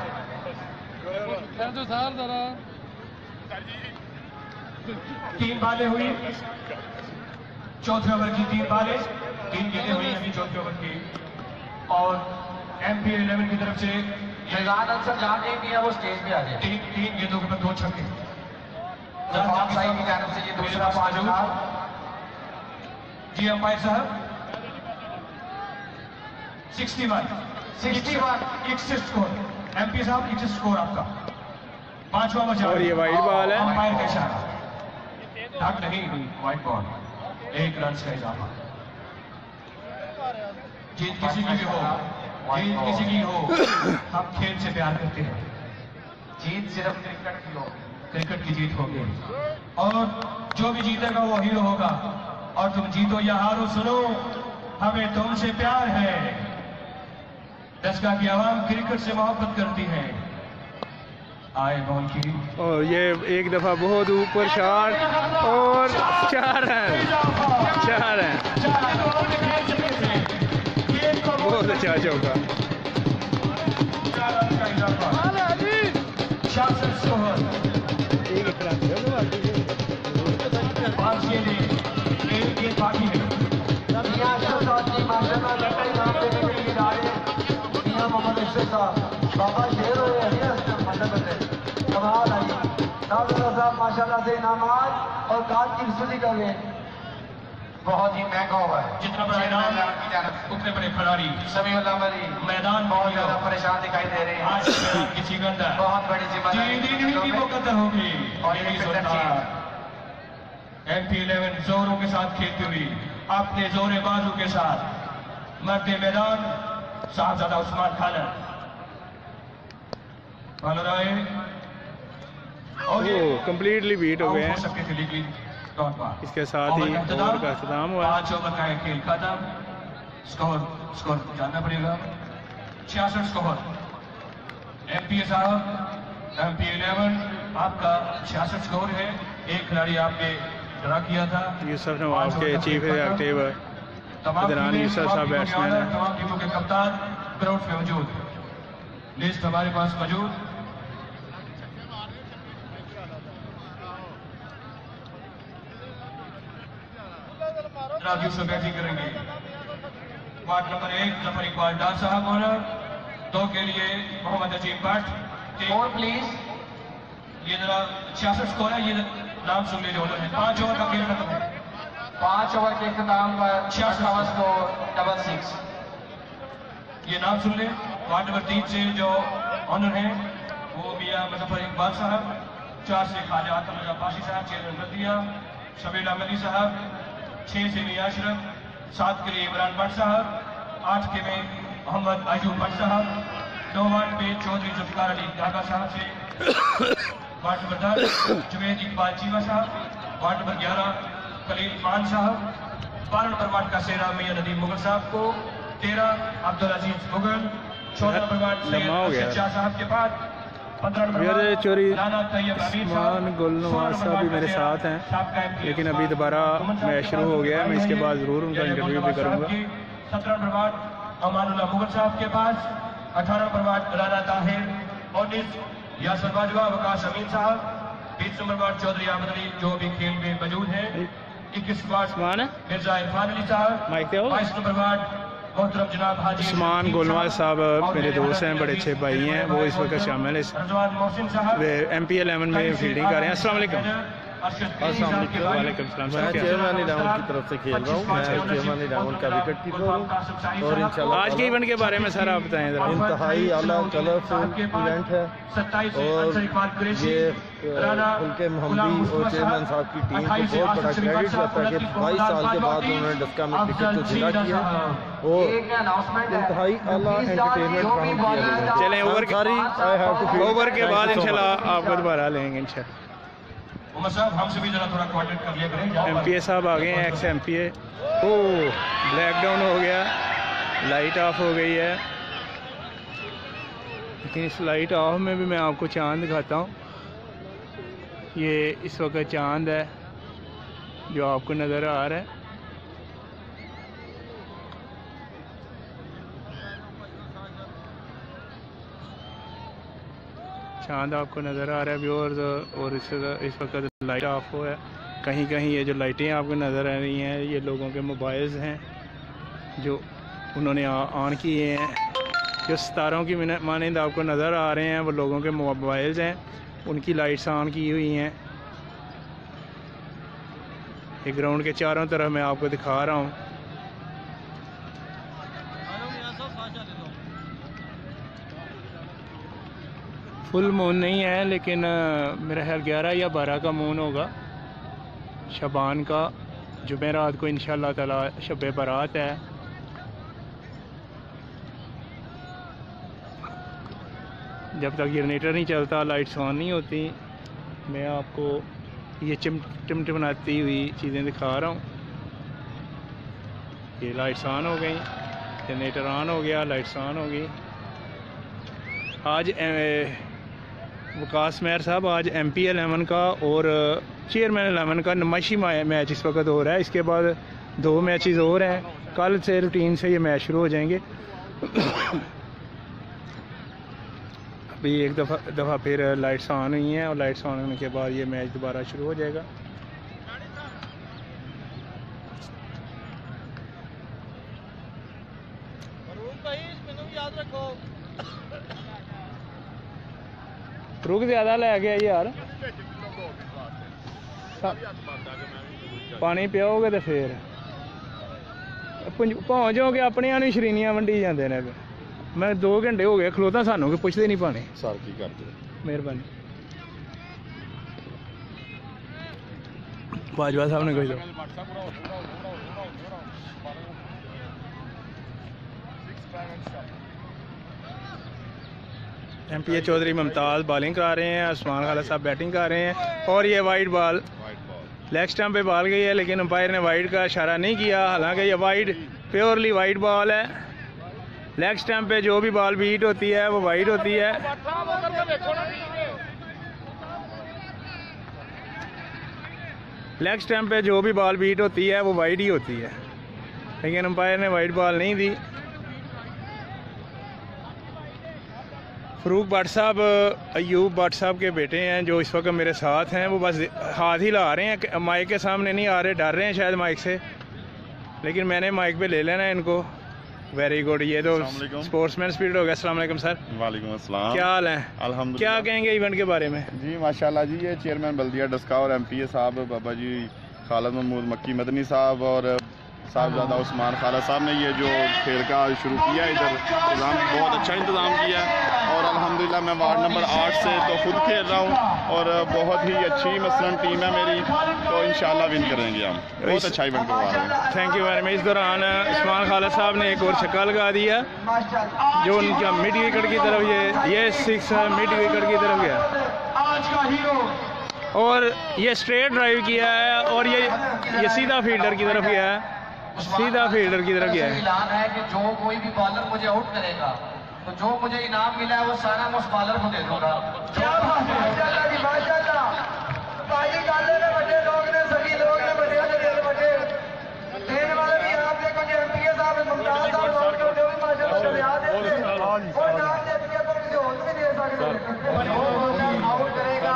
तीन बालें हुई चौथे ओवर की, तीन बालें तीन गेंदें हुई अभी चौथे ओवर की। और एमपी इलेवन की तरफ से जयगान अक्सर जहाँ कहीं दिया वो स्टेज पे आ जाए। तीन तीन गेंदों के ऊपर दो छक्के। गुलफाम साई की जानब से ये दूसरा पांच हजार। जी अंपायर साहब, सिक्सटी वन सिक्सटी वन इकसठ स्कोर। एमपी साहब इकसठ स्कोर आपका। पांचवा बचा और ये वाइड बॉल है। अंपायर का इशारा ढक नहीं वाइड बॉल। एक रन का इजाफा। जीत किसी की भी हो, जीत किसी की हो, हम खेल से प्यार करते हैं। जीत सिर्फ क्रिकेट की हो, क्रिकेट की जीत होगी और जो भी जीतेगा वो हीरो होगा। और तुम जीतो या हारो सुनो, हमें तुमसे प्यार है। दसका की आवाम क्रिकेट से मोहब्बत करती है। आए बॉल की और ये एक दफा बहुत ऊपर शॉट और चार रन, चार रन, बहुत अच्छा चौका। बाबा शेर हो कमाल आई साहब माशाल्लाह से इनामात और काल की वसूली कर रहे हैं। बहुत ही महंगा हुआ है। जितना बड़ा इनाम उतने बड़े खिलाड़ी सभी मैदान बहुत ज्यादा परेशान दिखाई दे रहे हैं। आज मैदान की चिकन है, बहुत बड़ी जिम्मेदारी मुकद्दर होगी। और यही फिटनेस एमपी इलेवन जोरों के साथ खेलती हुई अपने जोरे बाजू के साथ मरते मैदान साहबजादा उस्मान खान आए और ये कंप्लीटली बीट हो गए हो हैं। सकते थे लेकिन इसके साथ ही ओवर का अख्ताम हुआ। पांच ओवर का है खेल खत्म। स्कोर स्कोर जानना पड़ेगा। छियासठ स्कोर। एमपी साहब एमपी इलेवन आपका छियासठ स्कोर है। एक खिलाड़ी आपने ड्रा किया था। यूसुफ नवाज के चीफ एग्जीक्यूटिव अदनान यूसुफ साहब बैट्समैन है। तमाम टीमों के कप्तान ग्राउंड में मौजूद। लिस्ट हमारे पास मौजूद। यूसुफ बैटिंग करेंगे। वार्ड नंबर एक जफर इकबाल डार साहब ऑनर। दो के लिए मोहम्मद अजीम भट्ट। और प्लीज ये जरा छियासठ स्कोर है। ये नाम सुन लीजिए ऑनर है। पांच ओवर का खेल खत्म है। पांच ओवर के इख्तिताम पर छियासठ स्कोर डबल सिक्स। ये नाम सुन ले। वार्ड नंबर तीन से जो ऑनर है वो मियां मुजफ्फर इकबाल साहब। चार से ख्वाजा आतम रजा पाशी साहब, चेयरमैन बल्दिया शबील अहमदी साहब। छह से मियां अशरफ। सात के लिए इमरान भट्ट साहब। आठ के में मोहम्मद आयूब भट्ट साहब। नौ वार्ड में चौधरी जुल्फकार अली काका साहब से। वार्ड नंबर दस जुवेद इकबाल चीमा साहब। वार्ड नंबर ग्यारह खलील खान साहब। बारह नंबर वार्ड का सेरा मियां नदीम मुगल साहब को। तेरह अब्दुल अजीज मुगल। चौदह नंबर वार्ड सैयद शाह साहब के बाद। यार चोरी उस्मान गुलनवाज साहब भी मेरे साथ हैं, लेकिन अभी दोबारा मैच शुरू हो गया है। मैं इसके बाद जरूर उनका इंटरव्यू भी करूंगा। सत्रह नंबर वार्ड अमानुल्लाह मुगल साहब के पास। अठारह नंबर वार्ड राना ताहिर। उन्नीस यासर बाजवा वकास अमीन साहब। बीस नंबर वार्ड चौधरी अहमद अली जो भी खेल में मौजूद है। इक्कीस वार्ड मिर्जा इरफान अली साहब। बाईस नंबर वार्ड मोहतरम जनाब हाजी उस्मान गुलनवाज साहब मेरे दोस्त हैं, बड़े अच्छे भाई हैं। वो इस वक्त शामिल है एम पी इलेवन में फील्डिंग कर रहे हैं। अस्सलाम वालेकुम। वालेकुम सलाम। मैं चेयरमैन इलेवन की तरफ से खेल रहा हूँ। मैं चेयरमैन इलेवन का विकेट कीपर हूँ और इंशाल्लाह आज के इवेंट के बारे में सर आप बताएं जरा। इंतहाई आला कलरफुल इवेंट है और ये उनके महमदी और चेयरमैन साहब की टीम को बहुत बड़ा क्रेडिट जाता है कि बाईस साल के बाद उन्होंने डस्का में क्रिकेट को जिंदा किया और इंतहाई आला एंटरटेनमेंट फ्राहम किया। चलें ओवर ओवर के बाद इंशाल्लाह आपको दोबारा लेंगे इंशाल्लाह। हमसे भी जरा थोड़ा कोऑर्डिनेट कर लिया करें। एमपीए साहब आ गए हैं, एक्स एमपीए। ओ ब्लैक डाउन हो गया, लाइट ऑफ हो गई है। लेकिन इस लाइट ऑफ में भी मैं आपको चांद दिखाता हूँ। ये इस वक्त चांद है जो आपको नज़र आ रहा है। चांद आपको नज़र आ रहा है व्यूअर्स। और इस इस वक्त लाइट ऑफ हो है। कहीं कहीं ये जो लाइटें आपको नज़र आ रही हैं ये लोगों के मोबाइल्स हैं जो उन्होंने ऑन किए हैं। जो सितारों की मानंद आपको नज़र आ रहे हैं वो लोगों के मोबाइल्स हैं, उनकी लाइट्स ऑन की हुई हैं। ये ग्राउंड के चारों तरफ मैं आपको दिखा रहा हूँ। फुल मून नहीं है, लेकिन मेरा ख्याल ग्यारह या बारह का मून होगा शबान का। जुमेरात को इंशाअल्लाह ताला शब बारात है। जब तक जनरेटर नहीं चलता, लाइट्स ऑन नहीं होती, मैं आपको ये चिम टिमटिमाती हुई चीज़ें दिखा रहा हूँ। ये लाइट्स ऑन हो गई, जनरेटर ऑन हो गया, लाइट्स ऑन हो गई। आज वकास मेहर साहब, आज एम पी एलेवन का और चेयरमैन एलेवन का नुमाइशी मैच इस वक्त हो रहा है। इसके बाद दो मैचेस और हैं, कल से रूटीन से ये मैच शुरू हो जाएंगे। अभी एक दफ़ा दफ़ा फिर लाइट्स ऑन हुई हैं और लाइट्स ऑन होने के बाद ये मैच दोबारा शुरू हो जाएगा। रुक ज़्यादा लै गया यार, पानी पियोगे तो फिर पहुँचोगे अपने नहीं शरीनियां वंडी जाते ने। मैं दो घंटे हो गए खलोता, सानू कि पुछते नहीं पाने। सर की करते, मेहरबानी। बाजवा साहब ने कोई दो M P A Chaudhry Mumtaz bowling करा रहे हैं, उस्मान खालिद साहब बैटिंग कर रहे हैं। और ये वाइड बॉल लेग स्टंप पे बॉल गई है, लेकिन अंपायर ने वाइड का इशारा नहीं किया। हालांकि ये वाइड प्योरली वाइड बॉल है। लेग स्टंप पे जो भी बॉल बीट होती है वो वाइड होती है। लेग स्टंप पे जो भी बॉल बीट होती है वो वाइड ही होती है, लेकिन अंपायर ने वाइड बॉल नहीं दी। फरूक भट्ट साहब अयूब भट्ट साहब के बेटे हैं जो इस वक्त मेरे साथ हैं। वो बस हाथ ही ला रहे हैं, माइक के सामने नहीं आ रहे, डर रहे हैं शायद माइक से, लेकिन मैंने माइक पे ले लेना है इनको। वेरी गुड, ये तो स्पोर्ट्समैन स्पिरिट हो गया। अस्सलाम वालेकुम सर। वालेकुम अस्सलाम। क्या हाल है? अल्हम्दुलिल्लाह। क्या कहेंगे इवेंट के बारे में? जी माशाल्लाह जी, ये चेयरमैन बल्दिया डस्का और एम पी ए साहब बाबा जी खालिद महमूद मक्की मदनी साहब और साहबजादा उस्मान खालिद साहब ने ये जो खेल का शुरू किया, इधर इंतज़ाम बहुत अच्छा इंतज़ाम किया। और अल्हम्दुलिल्लाह मैं वार्ड नंबर आठ से तो खुद खेल रहा हूँ और बहुत ही अच्छी मसलन टीम है मेरी, तो इंशाल्लाह विन करेंगे हम। बहुत अच्छा इवेंट करवा रहे हैं। Thank you very much. इस दौरान उस्मान खालिद साहब ने एक और छक्का लगा दिया जो उनका मिड विकेट की तरफ, ये ये सिक्स मिड विकेट की तरफ गया और ये स्ट्रेट ड्राइव किया है और ये ये सीधा फील्डर की तरफ गया है, सीधा फील्डर की तरफ गया है। ऐलान है कि जो कोई भी बॉलर मुझे आउट करेगा तो जो मुझे इनाम मिला है वो सारा मैं उस बॉलर को दे दूंगा। क्या बात है, माशाल्लाह जी माशाल्लाह। भाई डाले ने बड़े लोग ने, सभी लोग ने बड़े बड़े बड़े देने वाले भी आप देखो जी, एमपीए साहब मुमताज साहब नोट करते हुए माशाल्लाह दरिया देते और नाम दे दिया तो किसी और भी दे सकते हैं। आउट करेगा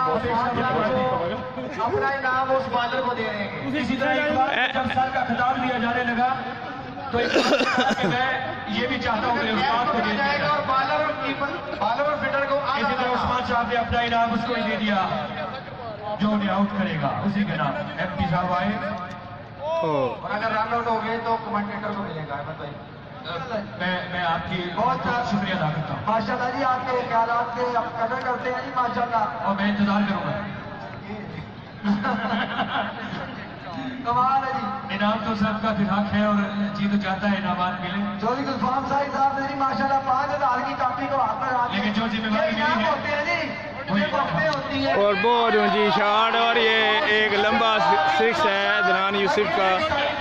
अपना इनाम उस बॉलर को दे देंगे। इसी तरह एक बार जब सर का खिताब लिया जाने लगा तो एक कि मैं ये भी चाहता हूँ कि उस्मान को दे दिया और बॉलर और कीपर बॉलर और फिटर को इसी तरह उस्मान साहब ने अपना इनाम उसको ही दे दिया जो उन्हें आउट करेगा, उसी के नाम एम पी साहब आए। और अगर रन आउट हो गए तो कमेंटेटर को मिलेगा। बताइए। मैं मैं आपकी बहुत शुक्रिया अदा करता हूँ माशाल्लाह जी, आपके ख्यालात के आप कदर करते हैं जी माशाल्लाह, और मैं इंतजार करूँगा। कमाल है जी। इनाम तो सबका फिर हक है और जी तो चाहता है इनामात मिले, चौधरी गुलफाम साहिब साहब ने जी माशाल्लाह पाँच हजार की कापी को हाथ में रख लेकिन जो जिम्मेवारी मिली है होते हैं जी, ये वक्फे होती है। और बहुत ऊंची शॉट और ये एक लंबा सिक्स है दनान यूसुफ का,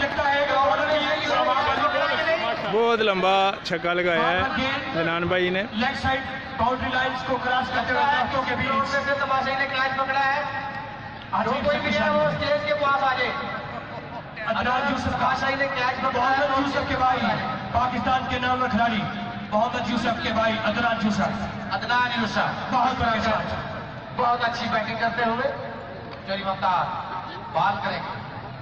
बहुत लंबा छक्का लगाया है दनान भाई ने। लेग साइड बाउंड्री लाइंस को क्रॉस करते हुए दरख्तों के बीच से तमाशे ने कैच पकड़ा है। जो कोई भी है वो स्टेज के पास आ जाए। अदनान यूसुफ का बादशाही ने कैच पकड़ा है। मोहम्मद यूसुफ के भाई, पाकिस्तान के नाम खिलाड़ी मोहम्मद यूसुफ के भाई अदनान यूसुफ, अदनान यूसुफ बहुत बड़े साथ बहुत अच्छी बैटिंग करते हुए चौधरी मुमताज बाल करेंगे।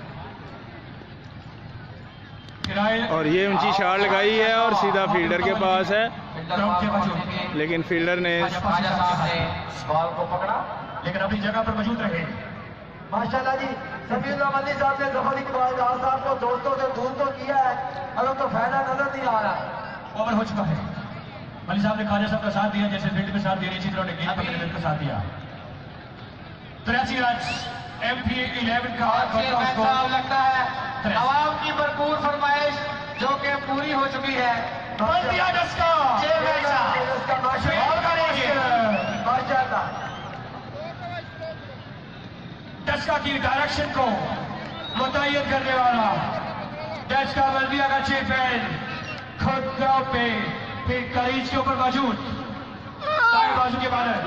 और ये ऊंची शॉट लगाई है और सीधा फील्डर के पास है, लेकिन फील्डर ने बॉल को पकड़ा लेकिन अपनी जगह पर मौजूद रहे। माशाल्लाह जी, समीर अहमदी साहब ने जफर इकबाल जहां साहब को दोस्तों से दूर तो किया है, अगर तो फायदा नजर नहीं आ रहा। ओवर हो चुका है। मलिक साहब ने खाजा साहब का साथ दिया, जैसे फील्ड में साथ दिया, इसी तरह गेंद पकड़ने में का साथ दिया। तिरासी रन एम पी इलेवन का लगता है आवाम की भरपूर फरमाइश जो कि पूरी हो चुकी है। बल्दिया डस्का डस्का की डायरेक्शन को मुतय्यन करने वाला डस्का बल्दिया का चेयरमैन खुद ग्राउंड पे फिर करीज के ऊपर मौजूद दाएं बाजू के बाहर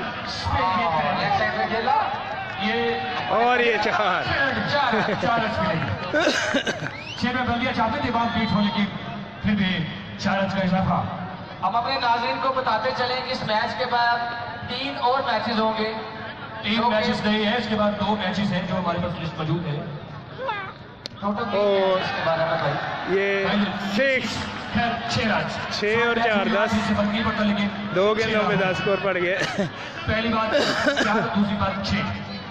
ये और ये चार चार रन मिले। चेयरमैन बल्दिया चाहते थे बात बीट हो, लेकिन फिर भी चार रन का इजाफा। हम अपने नाज़रीन को बताते चलें कि इस मैच के बाद तीन और मैचेस होंगे। तीन मैचेस नहीं है, इसके बाद दो मैचेस हैं जो हमारे पास लिस्ट मौजूद है। टोटल और ये सिक्स छह रन छः और चार दस, लेकिन दो गेंदों में दस स्कोर पड़ गए। पहली बात चार, दूसरी बात छह।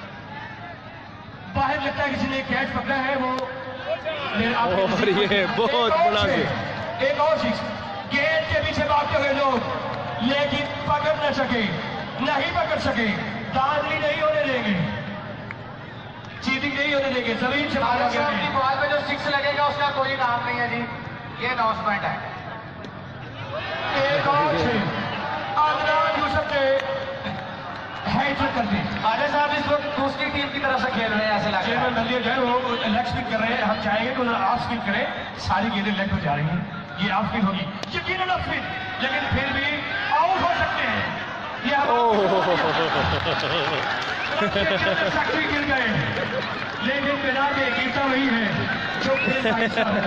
बाहर लगता है किसी ने कैच पकड़ा है वो, और ये बहुत बड़ा एक और सिक्स। गेंद के पीछे भागते हुए लोग, लेकिन पकड़ न सके, नहीं पकड़ सके, दादरी नहीं होने देंगे, चीटिंग नहीं होने देंगे, जमीन से मारा गया। बॉल में जो सिक्स लगेगा उसका कोई नाम नहीं है जी, ये अनाउंसमेंट है। एक और छह अदनान यूसुफ ने हैट्रिक कर दी। आजा साहब इस वक्त दूसरी टीम की तरफ से खेल रहे हैं, ऐसे लगता है। चेयरमैन बल्दिया जो है वो लेग स्पिन कर रहे हैं, हम चाहेंगे कि उन्हें ऑफ स्पिन करें। सारी गेंदें लेग हो जा रही हैं, ये ऑफ स्पिन होगी, यकीनन ऑफ स्पिन, लेकिन फिर भी आउट हो सकते हैं। ये फैक्ट्री गिर गए, लेकिन मैदान में गिरता वही है जो खेल का हिस्सा है।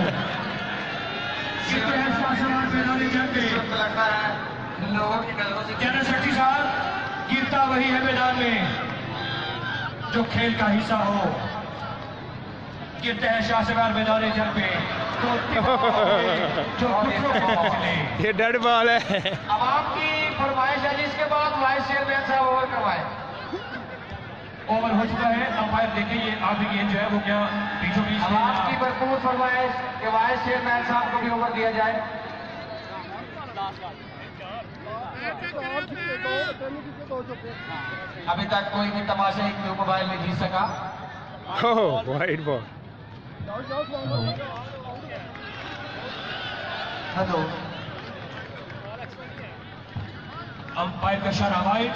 लगता है लोगों की नजरों से जनरल सेक्रेटरी साहब, गिरता वही है मैदान में जो खेल का हिस्सा हो। गिरते हैं शाहसवार मैदान जंग पे तो जो ये डेड बॉल है। आवाम की फरमाइश है जिसके बाद वाइस चेयरमैन साहब ओवर करवाए। ओवर हो चुका है, अंपायर देखिए ये आखिरी गेंद जो है वो क्या बीचों बीच आवाम की भरपूर फरमाइश कि वाइस चेयरमैन साहब को भी ओवर दिया जाए। अभी तक कोई भी तमाशा क्यों मोबाइल में जीत सका। White ball. हेलो, अंपायर का इशारा वाइट।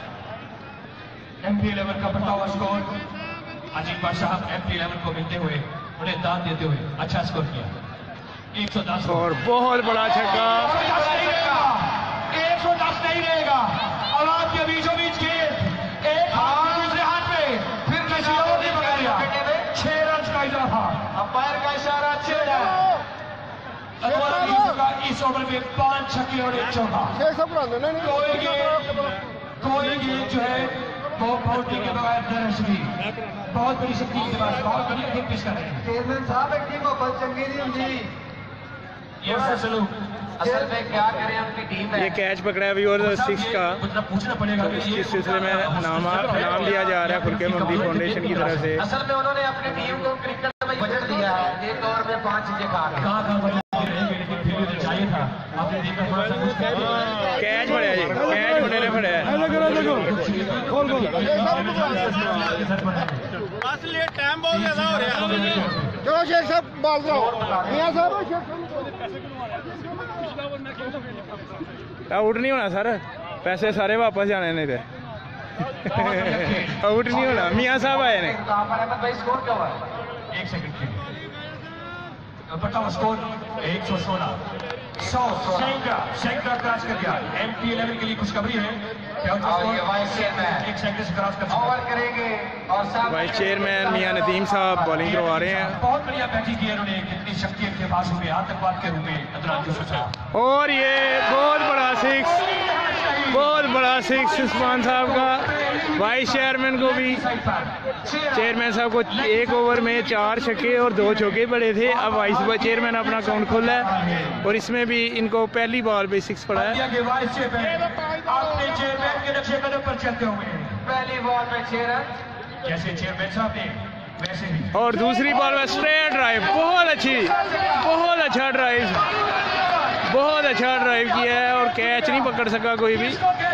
एमपी इलेवन का बढ़ता हुआ स्कोर अजीत बादशाह साहब एमपी इलेवन को मिलते हुए उन्हें दाद देते हुए अच्छा स्कोर किया, एक सौ दस। और बहुत बड़ा छक्का, एक सौ दस नहीं रहेगा। और आपके बीचों बीच गेंद एक हाथ दूसरे हाथ में, फिर किसी और ने पकड़ लिया, छह रन का इजाफा। अंपायर का इशारा अच्छे है। इस ओवर में पांच छक्के और एक चौका। कोई गेंद कोई गेंद जो है वो बाउंड्री के बगैर न रह सकी। बहुत बड़ी शक्ति के पास, बहुत बड़ी गेंद पेश कर रहे हैं चेयरमैन साहब। एक टीम को बल चंगी नहीं होती। ये सलूक असल में क्या करें, उनकी टीम है। ये कैच पकड़ा है अभी और सिक्स का। मतलब पूछना पड़ेगा कि इस सिलसिले में नाम नाम दिया जा रहा है खुलके ममदी फाउंडेशन की तरफ से। असल में उन्होंने अपनी टीम को क्रिकेट में बजट दिया है, एक ओवर में पांच चीजें खा गए। कहाँ कहाँ बजट रहेंगे, लेकिन फिर भी चाहिए था। आपने देखा थोड़ा सा कैच पड़ा जी, कैच होने ने पड़ा है। टाइम बहुत ज्यादा हो रहा है। चलो शेख साहब बाल दो मियां साहब। आउट नहीं होना सर, पैसे सारे वापस जाने नहीं थे। आउट नहीं होना, मियां साहब आए ने। भाई स्कोर क्या हुआ? एक सेकंड के बताओ स्कोर एक सौ सोलह सौ सैंकड़ा सैंकड़ा क्रॉस कर दिया। एमपी इलेवन के लिए खुशखबरी है, वाइस चेयरमैन एक सैंकड़े से क्रॉस कर ओवर करेंगे और सब वाइस चेयरमैन मियां नदीम साहब बॉलिंग करवा रहे हैं। बहुत बढ़िया बैटिंग की है इन्होंने, कितनी शक्ति इनके पास हुई आतंकवाद के रूप में अदनान यूसुफ साहब। और ये बहुत बड़ा सिक्स, बहुत बड़ा सिक्स उस्मान साहब का। वाइस चेयरमैन को भी, चेयरमैन साहब को एक ओवर में चार छक्के और दो चौके पड़े थे। अब वाइस चेयरमैन अपना अकाउंट खोला है और इसमें भी इनको पहली बॉल पे सिक्स पड़ा है। वाइस चेयरमैन अपने चेयरमैन के नक्शे कदम पर चलते हुए पहली बॉल में छह रन, जैसे चेयरमैन साहब ने वैसे ही। और दूसरी बॉल में स्ट्रेट ड्राइव, बहुत अच्छी, बहुत अच्छा ड्राइव। बहुत अच्छा ड्राइव किया है और कैच नहीं पकड़ सका कोई भी।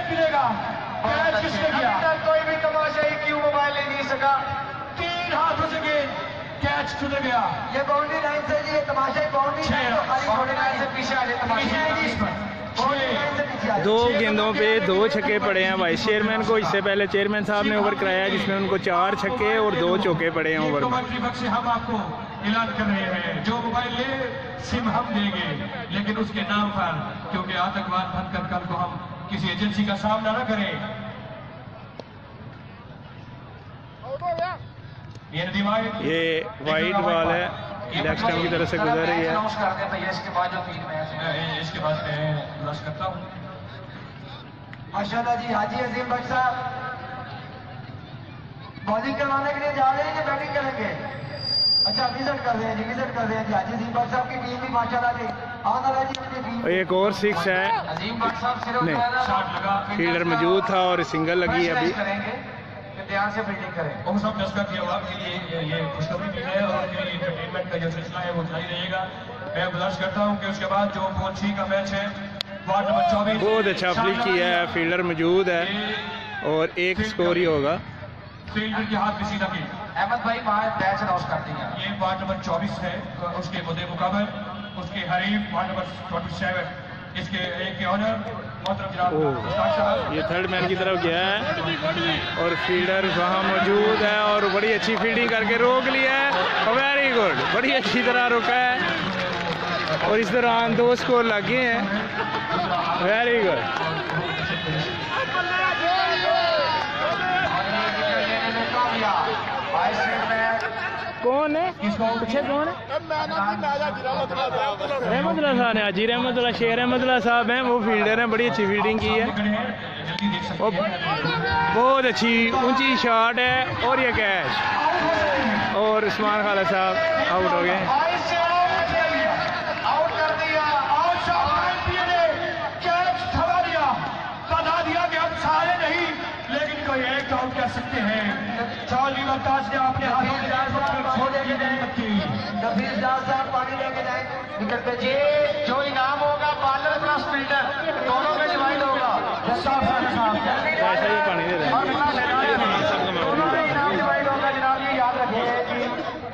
कोई भी तमाशाई क्यों मोबाइल नहीं सका, तीन हाथों से कैच छूट गया। ये बाउंड्री लाइन से जी, ये तमाशाई बाउंड्री लाइन से पीछे आ जाए। दो गेंदों पे दो छक्के पड़े हैं वाइस चेयरमैन को। इससे पहले चेयरमैन साहब ने ओवर कराया जिसमें उनको चार छक्के और दो चौके पड़े हैं ओवर में। से हम आपको ऐलान कर रहे हैं, जो मोबाइल ले सिम हम देंगे, लेकिन उसके नाम पर, क्योंकि आतंकवाद बंद कर कल को हम किसी एजेंसी का सामना न करें। ये वाइट बॉल है, लेग स्टंप की तरफ से गुजर रही है। इसके बाद जो तीन मैच है, इसके बाद मैं ब्लश करता हूँ। माशाल्लाह जी, हाजी अजीम भट्ट साहब बॉलिंग करवाने के लिए जा रहे हैं या बैटिंग करेंगे? अच्छा, विजिट कर रहे हैं जी, विजिट कर रहे हैं जी। हाजी अजीम भट्ट साहब की टीम भी माशाल्लाह जी आना है जी, अपनी टीम। एक और सिक्स है, अजीम भट्ट साहब सिर्फ फील्डर मौजूद था और सिंगल लगी है अभी। ध्यान से फील्डिंग करें। वो सब दस का अवाम के लिए ये खुशखबरी भी है और उनके लिए एंटरटेनमेंट का जो सिलसिला है वो जारी रहेगा। मैं गुजारिश करता हूँ कि उसके बाद जो फोन थ्री का मैच है, वार्ड नंबर चौबीस, बहुत अच्छा फ्लिक किया है, फील्डर मौजूद है और एक स्कोर ही होगा। फील्डर के हाथ में सीधा की अहमद भाई वहाँ मैच अनाउंस कर दिया। ये वार्ड नंबर चौबीस है, उसके मुद्दे मुकाबल उसके हरीफ वार्ड नंबर ट्वेंटी सेवन, इसके एक के ऑनर ये थर्ड मैन की तरफ गया है और फील्डर वहाँ मौजूद है और बड़ी अच्छी फील्डिंग करके रोक लिया है। वेरी गुड, बड़ी अच्छी तरह रोका है और इस दौरान दो स्कोर लगे हैं। Very good. कौन है पीछे, कौन है? रहमतुल्लाह साहब है जी, रहमतुल्लाह शेर रहमतुल्लाह साहब हैं, वो फील्डर हैं, बड़ी अच्छी फील्डिंग की है और बहुत अच्छी ऊंची शॉट है और ये कैच और उस्मान खाला साहब आउट हो गए। आउट कर दिया और कैच थमा दिया, बता दिया कि हम सारे नहीं लेकिन कोई एक आउट कर सकते हैं। चार्ली वकास ने अपने हाथों में नफीस डाल साहब पानी लेके जाए, निकल पे जी। जो इनाम होगा बॉलर प्लस फील्डर दोनों में डिवाइड होगा। ऐसा ही पानी दे रहे हैं, दोनों में इनाम डिवाइड होगा जनाब, ये याद रखिए।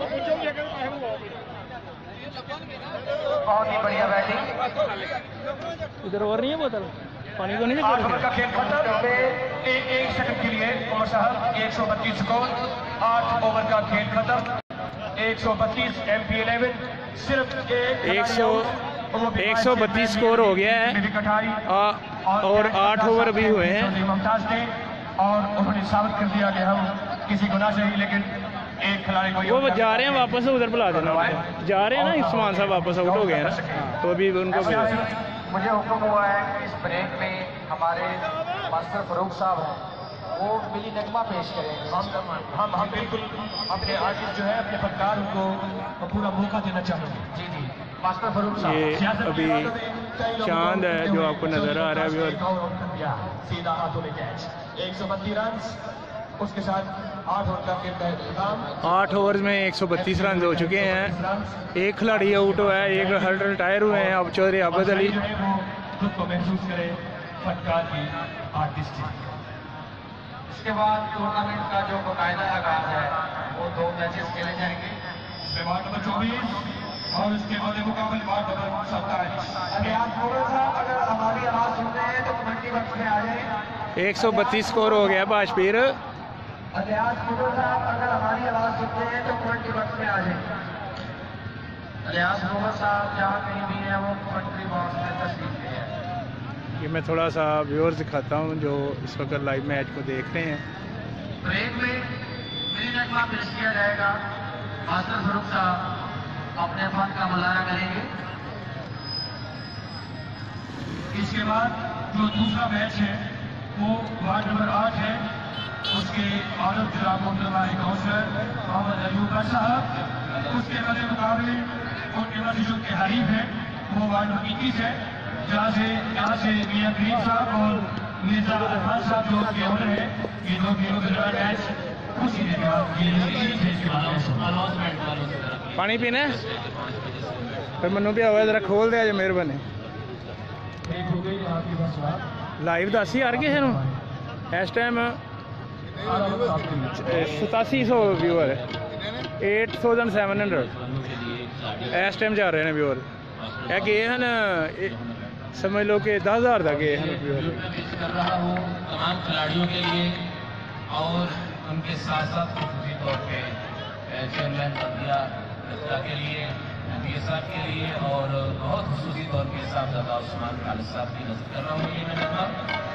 बहुत ही बढ़िया बैटिंग। इधर और नहीं है बोतल, पानी तो नहीं आठ ओवर का खेल खत्म। एक सेकंड के लिए उमर साहब, एक सौ बत्तीस स्कोर, आठ ओवर का खेल खत्म, एक सौ बत्तीस एम पी इलेवन, सिर्फ एक सौ एक सौ बत्तीस स्कोर हो गया है आ, और आठ ओवर भी हुए हैं। मुमताज ने और उन्होंने साबित कर दिया कि हम किसी गुनाह से ही, लेकिन एक खिलाड़ी को वो जा रहे हैं वापस, उधर बुला देना, जा रहे हैं ना, उस्मान साहब वापस आउट हो गए हैं तो अभी उनको मुझे हुक्म हुआ है कि इस ब्रेक में हमारे मास्टर फरूक साहब हैं, वो मिली नगमा पेश करेंगे। हम हम हम बिल्कुल अपने आर्टिस्ट जो है, अपने फनकार, उनको पूरा मौका देना चाहेंगे। जी जी, मास्टर फरूक साहब। ये अभी चांद है जो आपको नजर आ रहा है अभी, सीधा हाथों में कैच, एक सौ बत्तीस रन, उसके साथ आठ ओवर का खेल है। आठ ओवर में एक सौ बत्तीस रन हो चुके हैं, एक खिलाड़ी आउट हुआ है, एक हर रिटायर हुए हैं अब चौधरी आबद अली। खुद को महसूस करे फनकार की आर्टिस्ट। इसके बाद टूर्नामेंट का जो बाकायदा आगाज है वो दो मैचेस खेले जाएंगे। वार्ड नंबर चौबीस और इसके बाद मुकाबले वार्ड नंबर सत्ताईस। अरे आप मोबाइल साहब अगर हमारी आवाज सुन रहे हैं तो कमेंट्री बॉक्स में आ जाए। एक सौ बत्तीस स्कोर हो गया बाजपीर। अलियास मोबाइल साहब अगर हमारी आवाज सुनते हैं तो कमेंट्री बॉक्स में आ जाए। अलियास मोबाइल साहब जहाँ कहीं भी है वो कमेंट्री बॉक्स में तस्वीर है। ये मैं थोड़ा सा व्यूअर्स दिखाता हूँ जो इस वक्त लाइव मैच को देख रहे हैं। ब्रेक में मिनी नगमा पेश किया जाएगा, मास्टर फरूक साहब अपने फन का मुलायना करेंगे। इसके बाद जो दूसरा मैच है वो वार्ड नंबर आठ है, उसके आदम जनाब मोहतरमा काउंसलर मोहम्मद अयूब साहब, उसके बड़े मुकाबले उनके मस्जिद के हरीफ है वो वार्ड नंबर इक्कीस है, जहाँ से यहाँ से मियाँ करीम साहब और मिर्जा अरफान साहब जो के ओनर है। ये दो टीमों के दौरान मैच उसी पानी पीना है फिर मनु भी आवाज जरा खोल दे, मेहरबानी। लाइव दस यार किसी ਨੂੰ इस टाइम सतासी सौ viewer eight thousand seven hundred इस टाइम जा रहे हैं व्यूअर ये गए हैं समझ लो कि दस हज़ार तक गए हैं व्यूअर तमाम खिलाड़ियों के लिए और उनके साथ साथ खुसूसी तौर पे चेयरमैन बल्दिया के लिए पी एस आर के लिए और बहुत खुसूसी तौर पे साहबजादा उस्मान खालिद साहब की नजर कर रहा हूँ ये मैं जनाब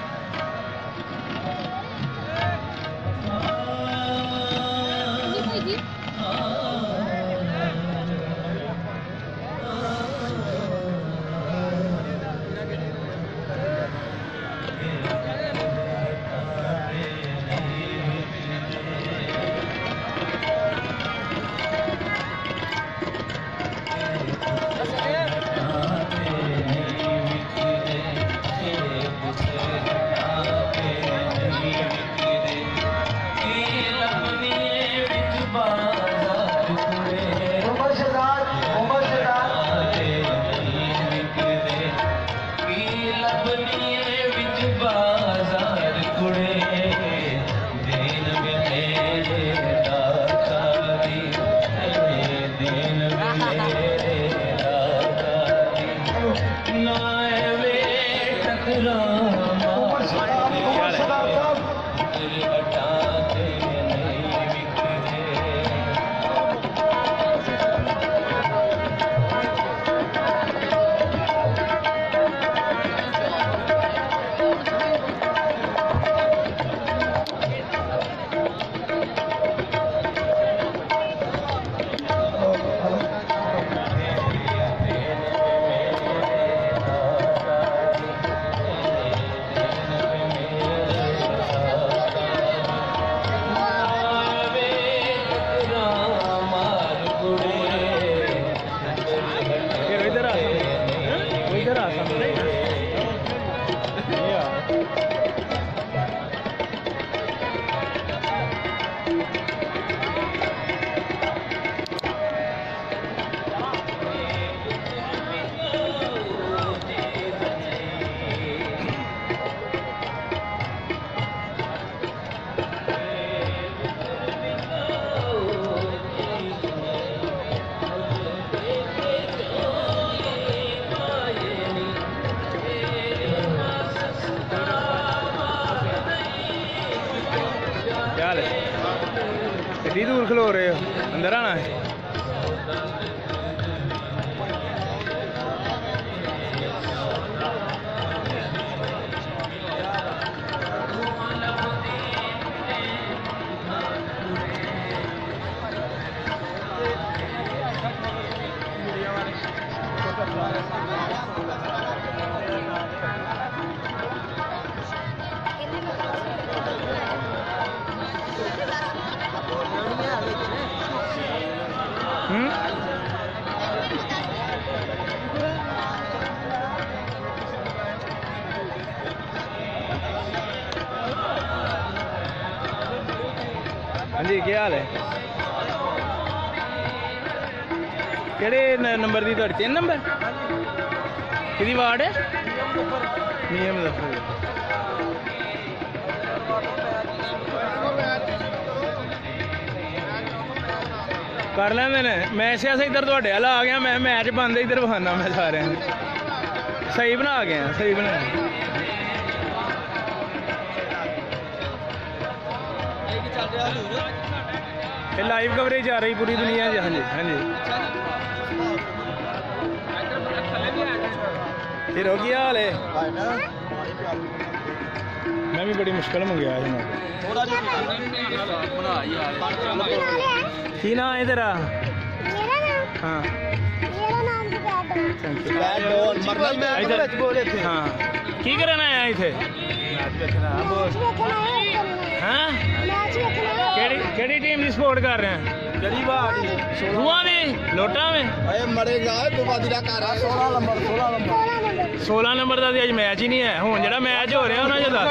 कितनी दूर खलो रहे हो अंदर आना है हाँ जी क्या हाल है केड़े नंबर दी तुहाडी तीन नंबर किहदी वार्ड है मियां मुजफ्फर कर लेंदे ने मैं इस इधर तुहाडे वाल आ गया मैं मैच बंद इधर बखाना मैं सारे सही बना गया सही बना लाइव कवरेज आ रही पूरी दुनिया जी। हाँ जी हाँ जी फिर हो गया हाल है मैं भी बड़ी मुश्किल मंगया की ना है तेरा हाँ हाँ की करना आया इतने हाँ केड़ी टीम की सपोर्ट कर रहे हैं रूहां दी लोटा में सोलह नंबर का अज मैच ही नहीं है हूँ जो मैच हो रहा उन्होंने दस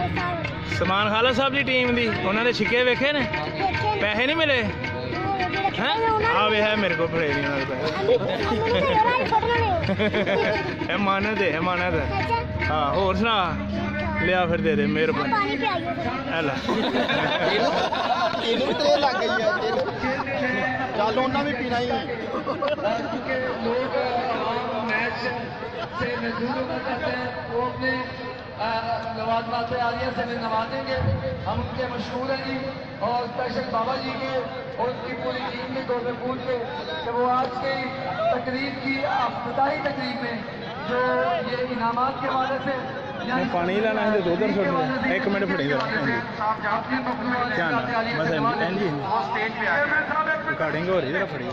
समान खाला साहब की टीम की उन्होंने छिके वेखे ने पैसे नहीं मिले हाँ वे है मेरे को फड़े है मानत है मानत है हाँ होर सुना लिया फिर दे दे मेहरबानी चल उन्हें भी पीना ही से महसूस होना चाहते हैं वो अपने नवाज बात आलिया से हमें नवाजेंगे। हम उनके मशहूर हैं जी और स्पेशल बाबा जी के और उनकी पूरी टीम के तौर पर पूछ के कि वो आज की तकरीब की इफ्तिताही तकरीब में जो ये इनामात के हवाले से पानी लाना है दो दिन छोड़ एक मिनट फड़ेगा क्या ना बस रिकॉर्डिंग हो रही है फड़ेगा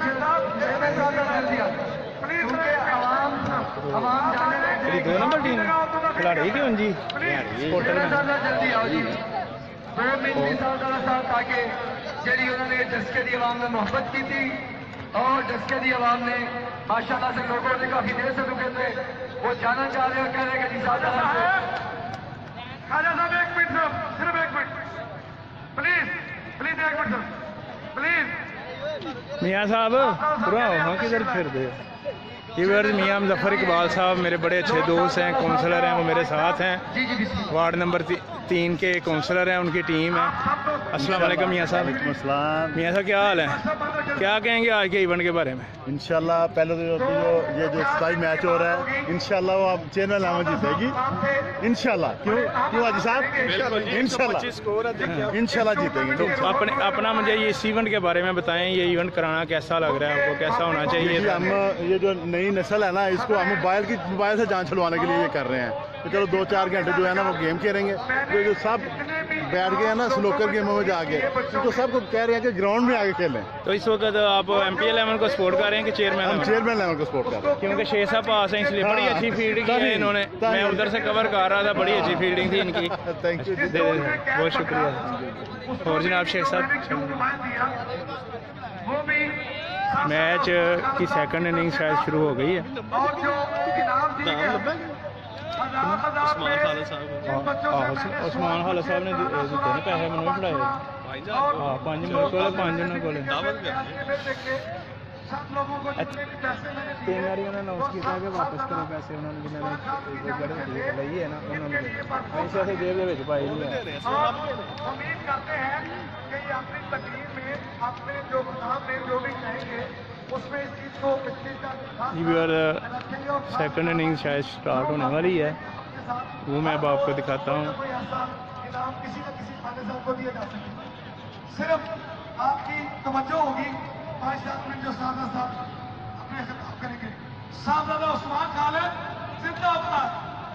दो नंबर टीम खिलाड़ी क्यों जी होटल में जल्दी आओ जी दो मिनट ताकि जी उन्होंने डस्के की आवाम में मोहब्बत की थी और डस्के की आवाम ने माशाल्लाह से लोगों ने काफी देर से रुके थे वो जाना चाह रहे हैं कह रहे हैं कि खाजा साहब एक मिनट सर सिर्फ एक मिनट प्लीज प्लीज एक मिनट सर प्लीज मियाँ साहब पूरा हो किधर फिर दे यूवर्स मियाँ मुजफ्फर इकबाल साहब मेरे बड़े अच्छे दोस्त हैं काउंसलर हैं वो मेरे साथ हैं वार्ड नंबर ती, तीन के काउंसलर हैं उनकी टीम है। अस्सलाम वालेकुम मियाँ साहब। मियाँ साहब क्या हाल है क्या कहेंगे आज के इवेंट के बारे में? इंशाल्लाह पहले तो जो ये जो स्थाई मैच हो रहा है इंशाल्लाह वो आप चैनल नाम जीतेगी इंशाल्लाह क्यों क्यों हाजी साहब इंशाल्लाह इंशाल्लाह जीतेंगे। अपने अपना मुझे ये इस इवेंट के बारे में बताएं ये इवेंट कराना कैसा लग रहा है आपको कैसा होना चाहिए? हम ये जो नई नस्ल है ना इसको हम मोबाइल की मोबाइल से जान छुड़वाने के लिए ये कर रहे हैं तो चलो दो चार घंटे जो है ना वो गेम खेलेंगे तो जो सब बैठ गए हैं ना स्नूकर गेमों में जाके तो सबको कह रहे हैं कि ग्राउंड में आके खेलें। तो इस वक्त आप एम पी इलेवन को सपोर्ट कर रहे हैं कि चेयरमैन? हम चेयरमैन लेवल को सपोर्ट कर रहे हैं क्योंकि छह सा पास है इसलिए बड़ी अच्छी फील्डिंग की है इन्होंने। मैं उधर से कवर कर रहा था बड़ी अच्छी फील्डिंग थी इनकी। थैंक यू बहुत शुक्रिया। और जनाब शेख साहब मैच की सेकंड इनिंग शायद शुरू हो गई है। उस्मान खालिद साहब ने दिते ने पैसे मैंने भी फड़ाए हाँ पाँच मेरे को पाँच उन्होंने को तीन बार उन्होंने अनाउंस किया कि वापस करो पैसे उन्होंने जिन्होंने ਲਈ है ना उन्होंने पैसे से जेब के पाई नहीं है। उम्मीद करते हैं कि अपनी तकरीर में अपने जो जो भी कहेंगे उसमें इस चीज को सेकंड इनिंग शायद स्टार्ट होने वाली है वो मैं अब आपको दिखाता हूँ। किसी न किसी खाने साहब को दिया जा सके सिर्फ आपकी तवज्जो होगी पाँच सात मिनट जो साहब साहब अपने खिताब करेंगे। साहबजादा उस्मान खालिद जिंदाबाद।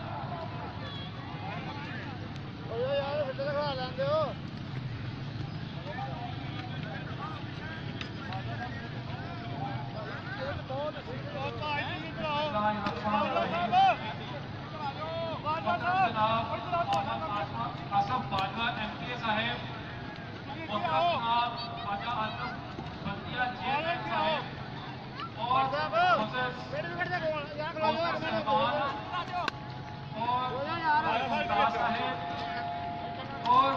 Asif Bajwa M P A साहेब ख्वाजा आसफ बल्दिया चेयरमैन साहेब और साहेब और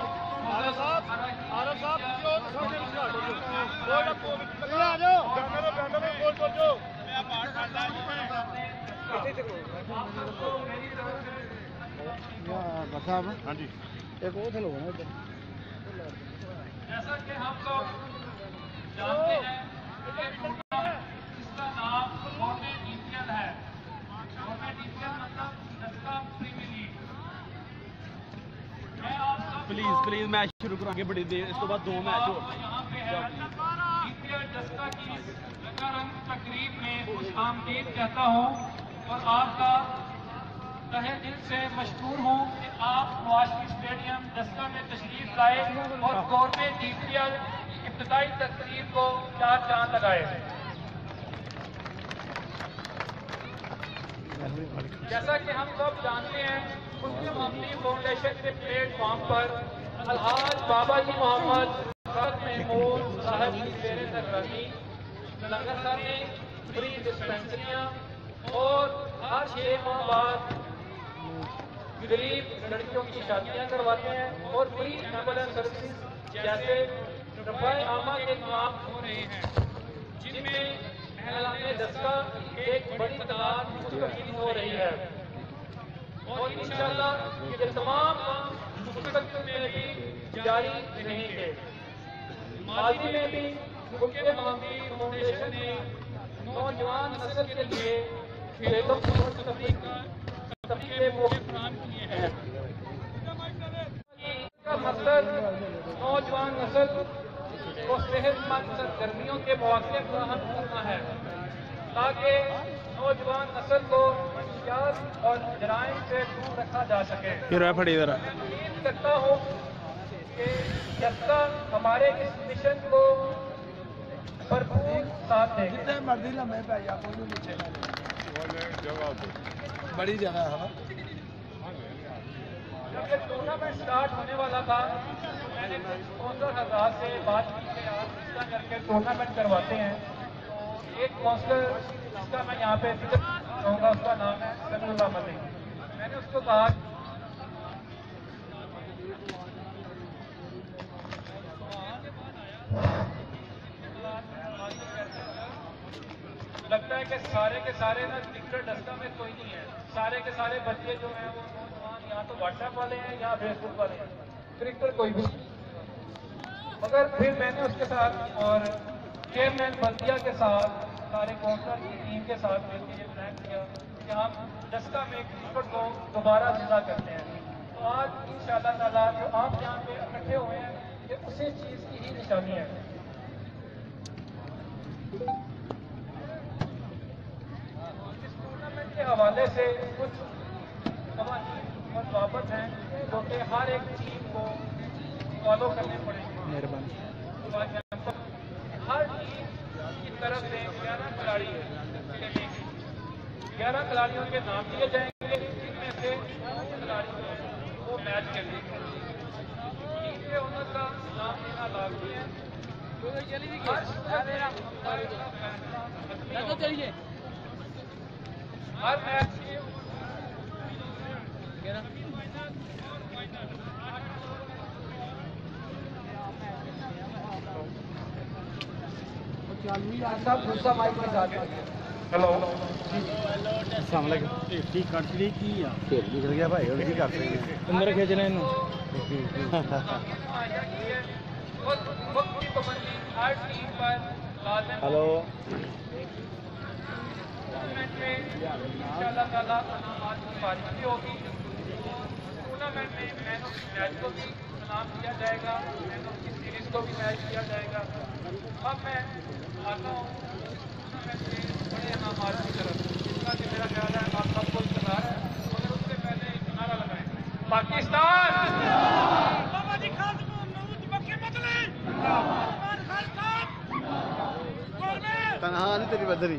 हाँ जी एक वो थे लोग जैसा कि हम लोग जानते हैं इसका नाम गवर्नमेंट ईपीएल है। गवर्नमेंट ईपीएल मतलब दस्ता प्रीमियर लीग। मैं आप सब प्लीज प्लीज मैच शुरू करो आगे बड़ी देर इसके बाद दो मैच हो यहाँ पे है ईपीएल दस्ता की रंगारंग तकरीब में खुश आमदीद कहता हूँ और आपका तहे दिल से मशकूर हूँ कि आप नवाजशरीफ स्टेडियम दस्ता में तशरीफ लाए और गवर्नमेंट ईपीएल इब्तिदाई तकरीर को चार चांद लगाए। जैसा कि हम सब जानते हैं मुस्लिम अमली फाउंडेशन के प्लेटफॉर्म पर अलहाज बाबा जी मोहम्मद महमूद साहब की शेरे सरगर्मी लंगर खाने फ्री डिस्पेंसरियाँ और हर छः माह बाद गरीब लड़कियों की शादियां करवाते हैं और फ्री एम्बुलेंस सर्विस जैसे रफ़ाए आमा के इंतजाम हो रहे हैं, जिनमें एलाने दस्ता एक बड़ी तादाद मुस्तक़िल हो रही है और इंशाअल्लाह ये तमाम मुस्तक़बिल में भी जारी रहेंगे। माजी में भी मुख्य मामली फाउंडेशन ने नौजवान नस्ल के लिए खेलों और तफरीह के मौके फराहम किए हैं। इसका मकसद नौजवान नस्ल को सेहतमंद सरगर्मियों के मौके फराहम करना है ताकि नौजवान नस्ल को मंशियात और जराइम से दूर रखा जा सके। उम्मीद करता हूँ कि जस्ता हमारे इस मिशन को भरपूर साथ देंगे। बड़ी जगह है। जब ये टूर्नामेंट स्टार्ट होने वाला था मैंने स्पॉन्सर हजार से बात की कि आप इस तरह करके टूर्नामेंट करवाते हैं। तो एक काउंसलर जिसका मैं यहाँ पे जिक्र कहूँगा उसका नाम है समीउल्लाह मलिक। मैंने उसको कहा लगता है कि सारे के सारे ना क्रिकेट डस्का में कोई नहीं है। सारे के सारे बच्चे जो हैं वो नौजवान यहाँ तो व्हाट्सएप वाले हैं या फेसबुक वाले हैं, क्रिकेट कोई भी। मगर फिर मैंने उसके साथ और चेयरमैन बल्दिया के साथ सारे काउंसलर की टीम के साथ मिलकर ये प्लान किया कि हम डस्का में क्रिकेट को दोबारा जिंदा करते हैं। तो आज इंशाअल्लाह ताला जो आप यहाँ पे इकट्ठे हुए हैं ये उसी चीज़ की ही निशानी है। के हवाले से कुछ कवानीन और ज़वाबित हैं जो कि हर एक टीम को फॉलो करने पड़ेंगे। मेहरबानी। हर टीम की तरफ से ग्यारह खिलाड़ी खेलेंगे। ग्यारह खिलाड़ियों के नाम दिए जाएंगे जिनमें से खिलाड़ी वो मैच खेलेंगे। टीम के ओनर का नाम देना लाजमी है। चलिए हर मैच हेलो ठीक कंट्री की फिर निकल गया भाई और की कर सकते अंदर खींचने इन हेलो टूर्नामेंट में इंशाअल्लाह ताला अनामात की बारिश भी होगी। टूर्नामेंट में मैन ऑफ द मैच को भी सलाम किया जाएगा, मैन ऑफ द सीरीज को भी मैच किया जाएगा। अब मैं आता हूँ टूर्नामेंट के बड़े अनामात की तरफ, जिसका कि मेरा ख्याल है आप सबको इंतजार है। मगर उससे पहले एक नारा लगाएं, पाकिस्तान तनहा नहीं तेरी बदरी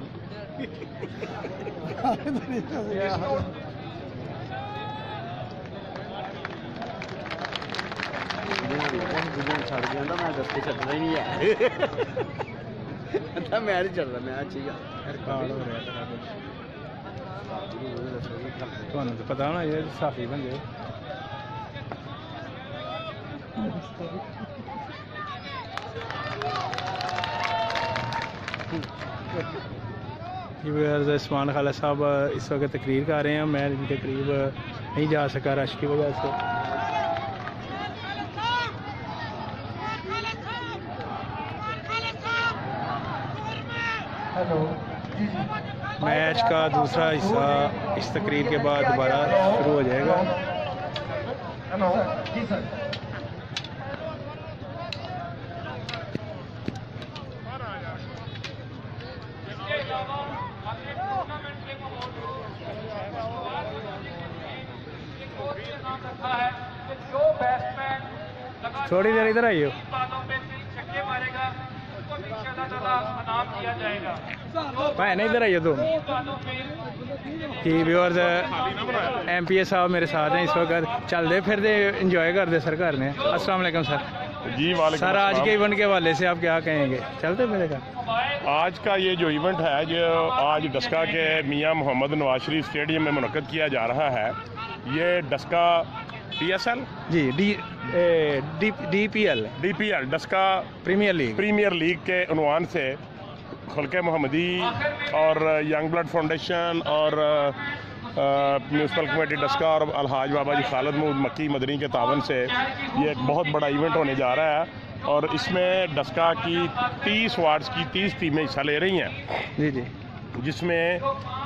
छड़ गया मैं दस्ते छड़ना ही नहीं है मैं नहीं चल रहा मैं ठीक है तो पता होना ये साफी बन गए। उस्मान खाला साहब इस वक्त तकरीर कर रहे हैं। मैं इनके करीब नहीं जा सका रश की वजह से। मैच का दूसरा हिस्सा इस तकरीर के बाद दोबारा शुरू हो जाएगा। हेलो जी सर। थोड़ी देर इधर आइयो। भाई नहीं इधर आइयो तुम। जी व्यूअर्स एम पी ए साहब मेरे साथ हैं इस वक्त। चलते फिरते इंजॉय करते सर घर में। अस्सलाम वालेकुम सर। जी वालेकुम सर आज के इवेंट के हवाले से आप क्या कहेंगे? चलते फिरेगा आज का ये जो इवेंट है जो आज डस्का के मियां मोहम्मद नवाज शरीफ स्टेडियम में मुनक्कद किया जा रहा है। ये Daska P S L G D A, D D P L D P L Daska premier league premier league के उन्वान से खुलके मोहम्मदी और यंग ब्लड फाउंडेशन और म्यूनसिपल कमेटी डस्का और अलहाज बाबा जी खालिद महमूद मक्की मदनी के तावन से ये एक बहुत बड़ा इवेंट होने जा रहा है और इसमें डस्का की तीस वार्ड्स की तीस टीमें हिस्सा ले रही हैं जी जी जिसमें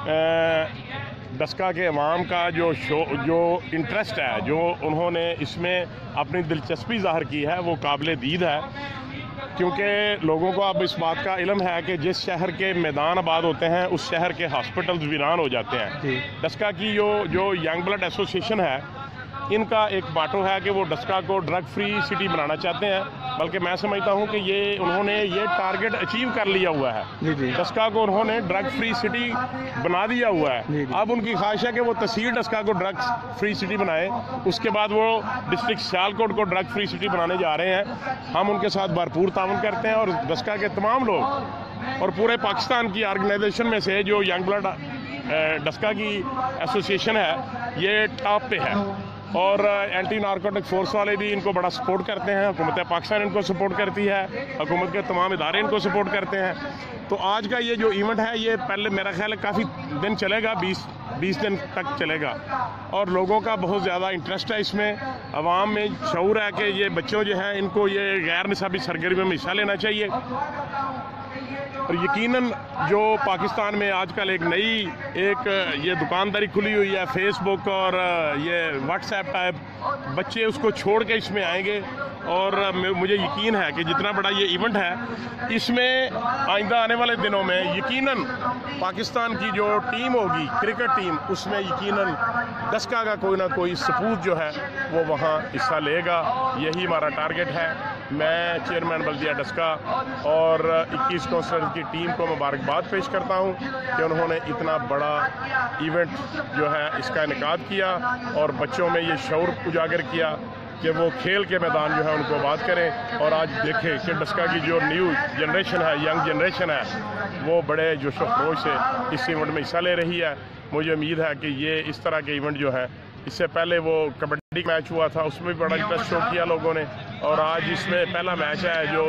डस्का के अवाम का जो शो जो इंटरेस्ट है जो उन्होंने इसमें अपनी दिलचस्पी ज़ाहिर की है वो काबिल दीद है क्योंकि लोगों को अब इस बात का इल्म है कि जिस शहर के मैदान आबाद होते हैं उस शहर के हॉस्पिटल्स वीरान हो जाते हैं। डस्का की जो जो यंग ब्लड एसोसिएशन है इनका एक बाटो है कि वो डस्का को ड्रग फ्री सिटी बनाना चाहते हैं, बल्कि मैं समझता हूँ कि ये उन्होंने ये टारगेट अचीव कर लिया हुआ है। जी जी डस्का को उन्होंने ड्रग फ्री सिटी बना दिया हुआ है। जी जी। अब उनकी ख्वाहिश है कि वो तहसील डस्का को ड्रग फ्री सिटी बनाए, उसके बाद वो डिस्ट्रिक्ट सियालकोट को ड्रग फ्री सिटी बनाने जा रहे हैं। हम उनके साथ भरपूर ताउन करते हैं और डस्का के तमाम लोग और पूरे पाकिस्तान की ऑर्गेनाइजेशन में से जो यंग ब्लड डस्का की एसोसिएशन है ये टॉप पे है और एंटी नारकोटिक फोर्स वाले भी इनको बड़ा सपोर्ट करते हैं, हुकूमत पाकिस्तान इनको सपोर्ट करती है, हुकूमत के तमाम इदारे इनको सपोर्ट करते हैं। तो आज का ये जो इवेंट है ये पहले मेरा ख्याल है काफ़ी दिन चलेगा, बीस बीस दिन तक चलेगा और लोगों का बहुत ज़्यादा इंटरेस्ट है इसमें। अवाम में शऊर है कि ये बच्चों जो हैं इनको ये गैर निसाबी सरगर्मी में हिस्सा लेना चाहिए और यकीनन जो पाकिस्तान में आजकल एक नई एक ये दुकानदारी खुली हुई है फेसबुक और ये व्हाट्सएप टाइप, बच्चे उसको छोड़ के इसमें आएंगे और मुझे यकीन है कि जितना बड़ा ये इवेंट है इसमें आइंदा आने वाले दिनों में यकीनन पाकिस्तान की जो टीम होगी क्रिकेट टीम उसमें यकीनन डस्का का कोई ना कोई सपूत जो है वो वहाँ हिस्सा लेगा। यही हमारा टारगेट है। मैं चेयरमैन बल्दिया डस्का और इक्कीस काउंसलर की टीम को मुबारकबाद पेश करता हूँ कि उन्होंने इतना बड़ा इवेंट जो है इसका इनेकाद किया और बच्चों में ये शऊर उजागर किया कि वो खेल के मैदान जो है उनको आबाद करें। और आज देखें कि डस्का की जो न्यू जनरेशन है, यंग जनरेशन है, वो बड़े जोश व खरोश से इस इवेंट में हिस्सा ले रही है। मुझे उम्मीद है कि ये इस तरह के इवेंट जो है, इससे पहले वो कबड्डी मैच हुआ था उसमें भी बड़ा इंटरेस्ट शो किया लोगों ने और आज इसमें पहला मैच है जो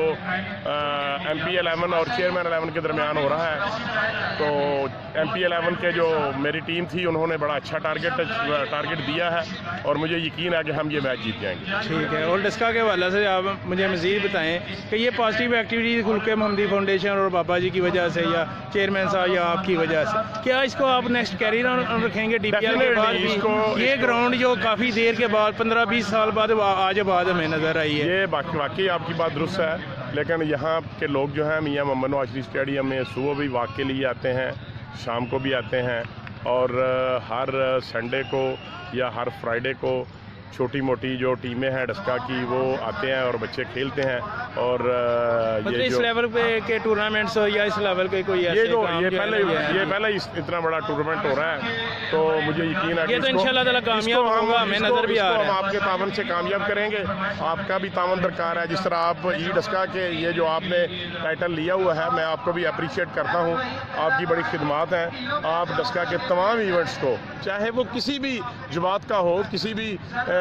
एम पी एलेवन और चेयरमैन एलेवन के दरमियान हो रहा है। तो एम पी एलेवन के जो मेरी टीम थी उन्होंने बड़ा अच्छा टारगेट टारगेट दिया है और मुझे यकीन है कि हम ये मैच जीत जाएंगे। ठीक है। और डस्का के हवाले से आप मुझे मज़ीद बताएं कि ये पॉजिटिव एक्टिविटीज़ खुलके मोहम्मदी फाउंडेशन और बाबा जी की वजह से या चेयरमैन साहब या आपकी वजह से, क्या इसको आप नेक्स्ट कैरियर ऑन रखेंगे डी पी एल के बाद भी? ये ग्राउंड जो काफ़ी देर के बाद पंद्रह बीस साल बाद आज बाद हमें नज़र आई है, ये बाकी वाकई आपकी बात दुरुस्त है, लेकिन यहाँ के लोग जो हैं मियाँ मोहम्मद नवाज स्टेडियम में सुबह भी वॉक के लिए आते हैं, शाम को भी आते हैं और हर संडे को या हर फ्राइडे को छोटी मोटी जो टीमें हैं डस्का की वो आते हैं और बच्चे खेलते हैं। और मतलब ये इस जो लेवल पे के टूर्नामेंट्स हो या इस लेवल के कोई ऐसे ये जो काम ये जो पहले है, ये पहले इस, इतना बड़ा टूर्नामेंट हो रहा है तो मुझे यकीन है कि ये तो इसको- इंशाल्लाह ताला कामयाब इसको हम- होगा, हमें इसको- नजर भी आ इसको रहा हम है। आपके तावन से कामयाब करेंगे। आपका भी तावन दरकार है। जिस तरह आप ई डस्का के ये जो आपने टाइटल लिया हुआ है मैं आपको भी अप्रिशिएट करता हूँ, आपकी बड़ी खिदमात हैं। आप डस्का के तमाम इवेंट्स को चाहे वो किसी भी जमात का हो, किसी भी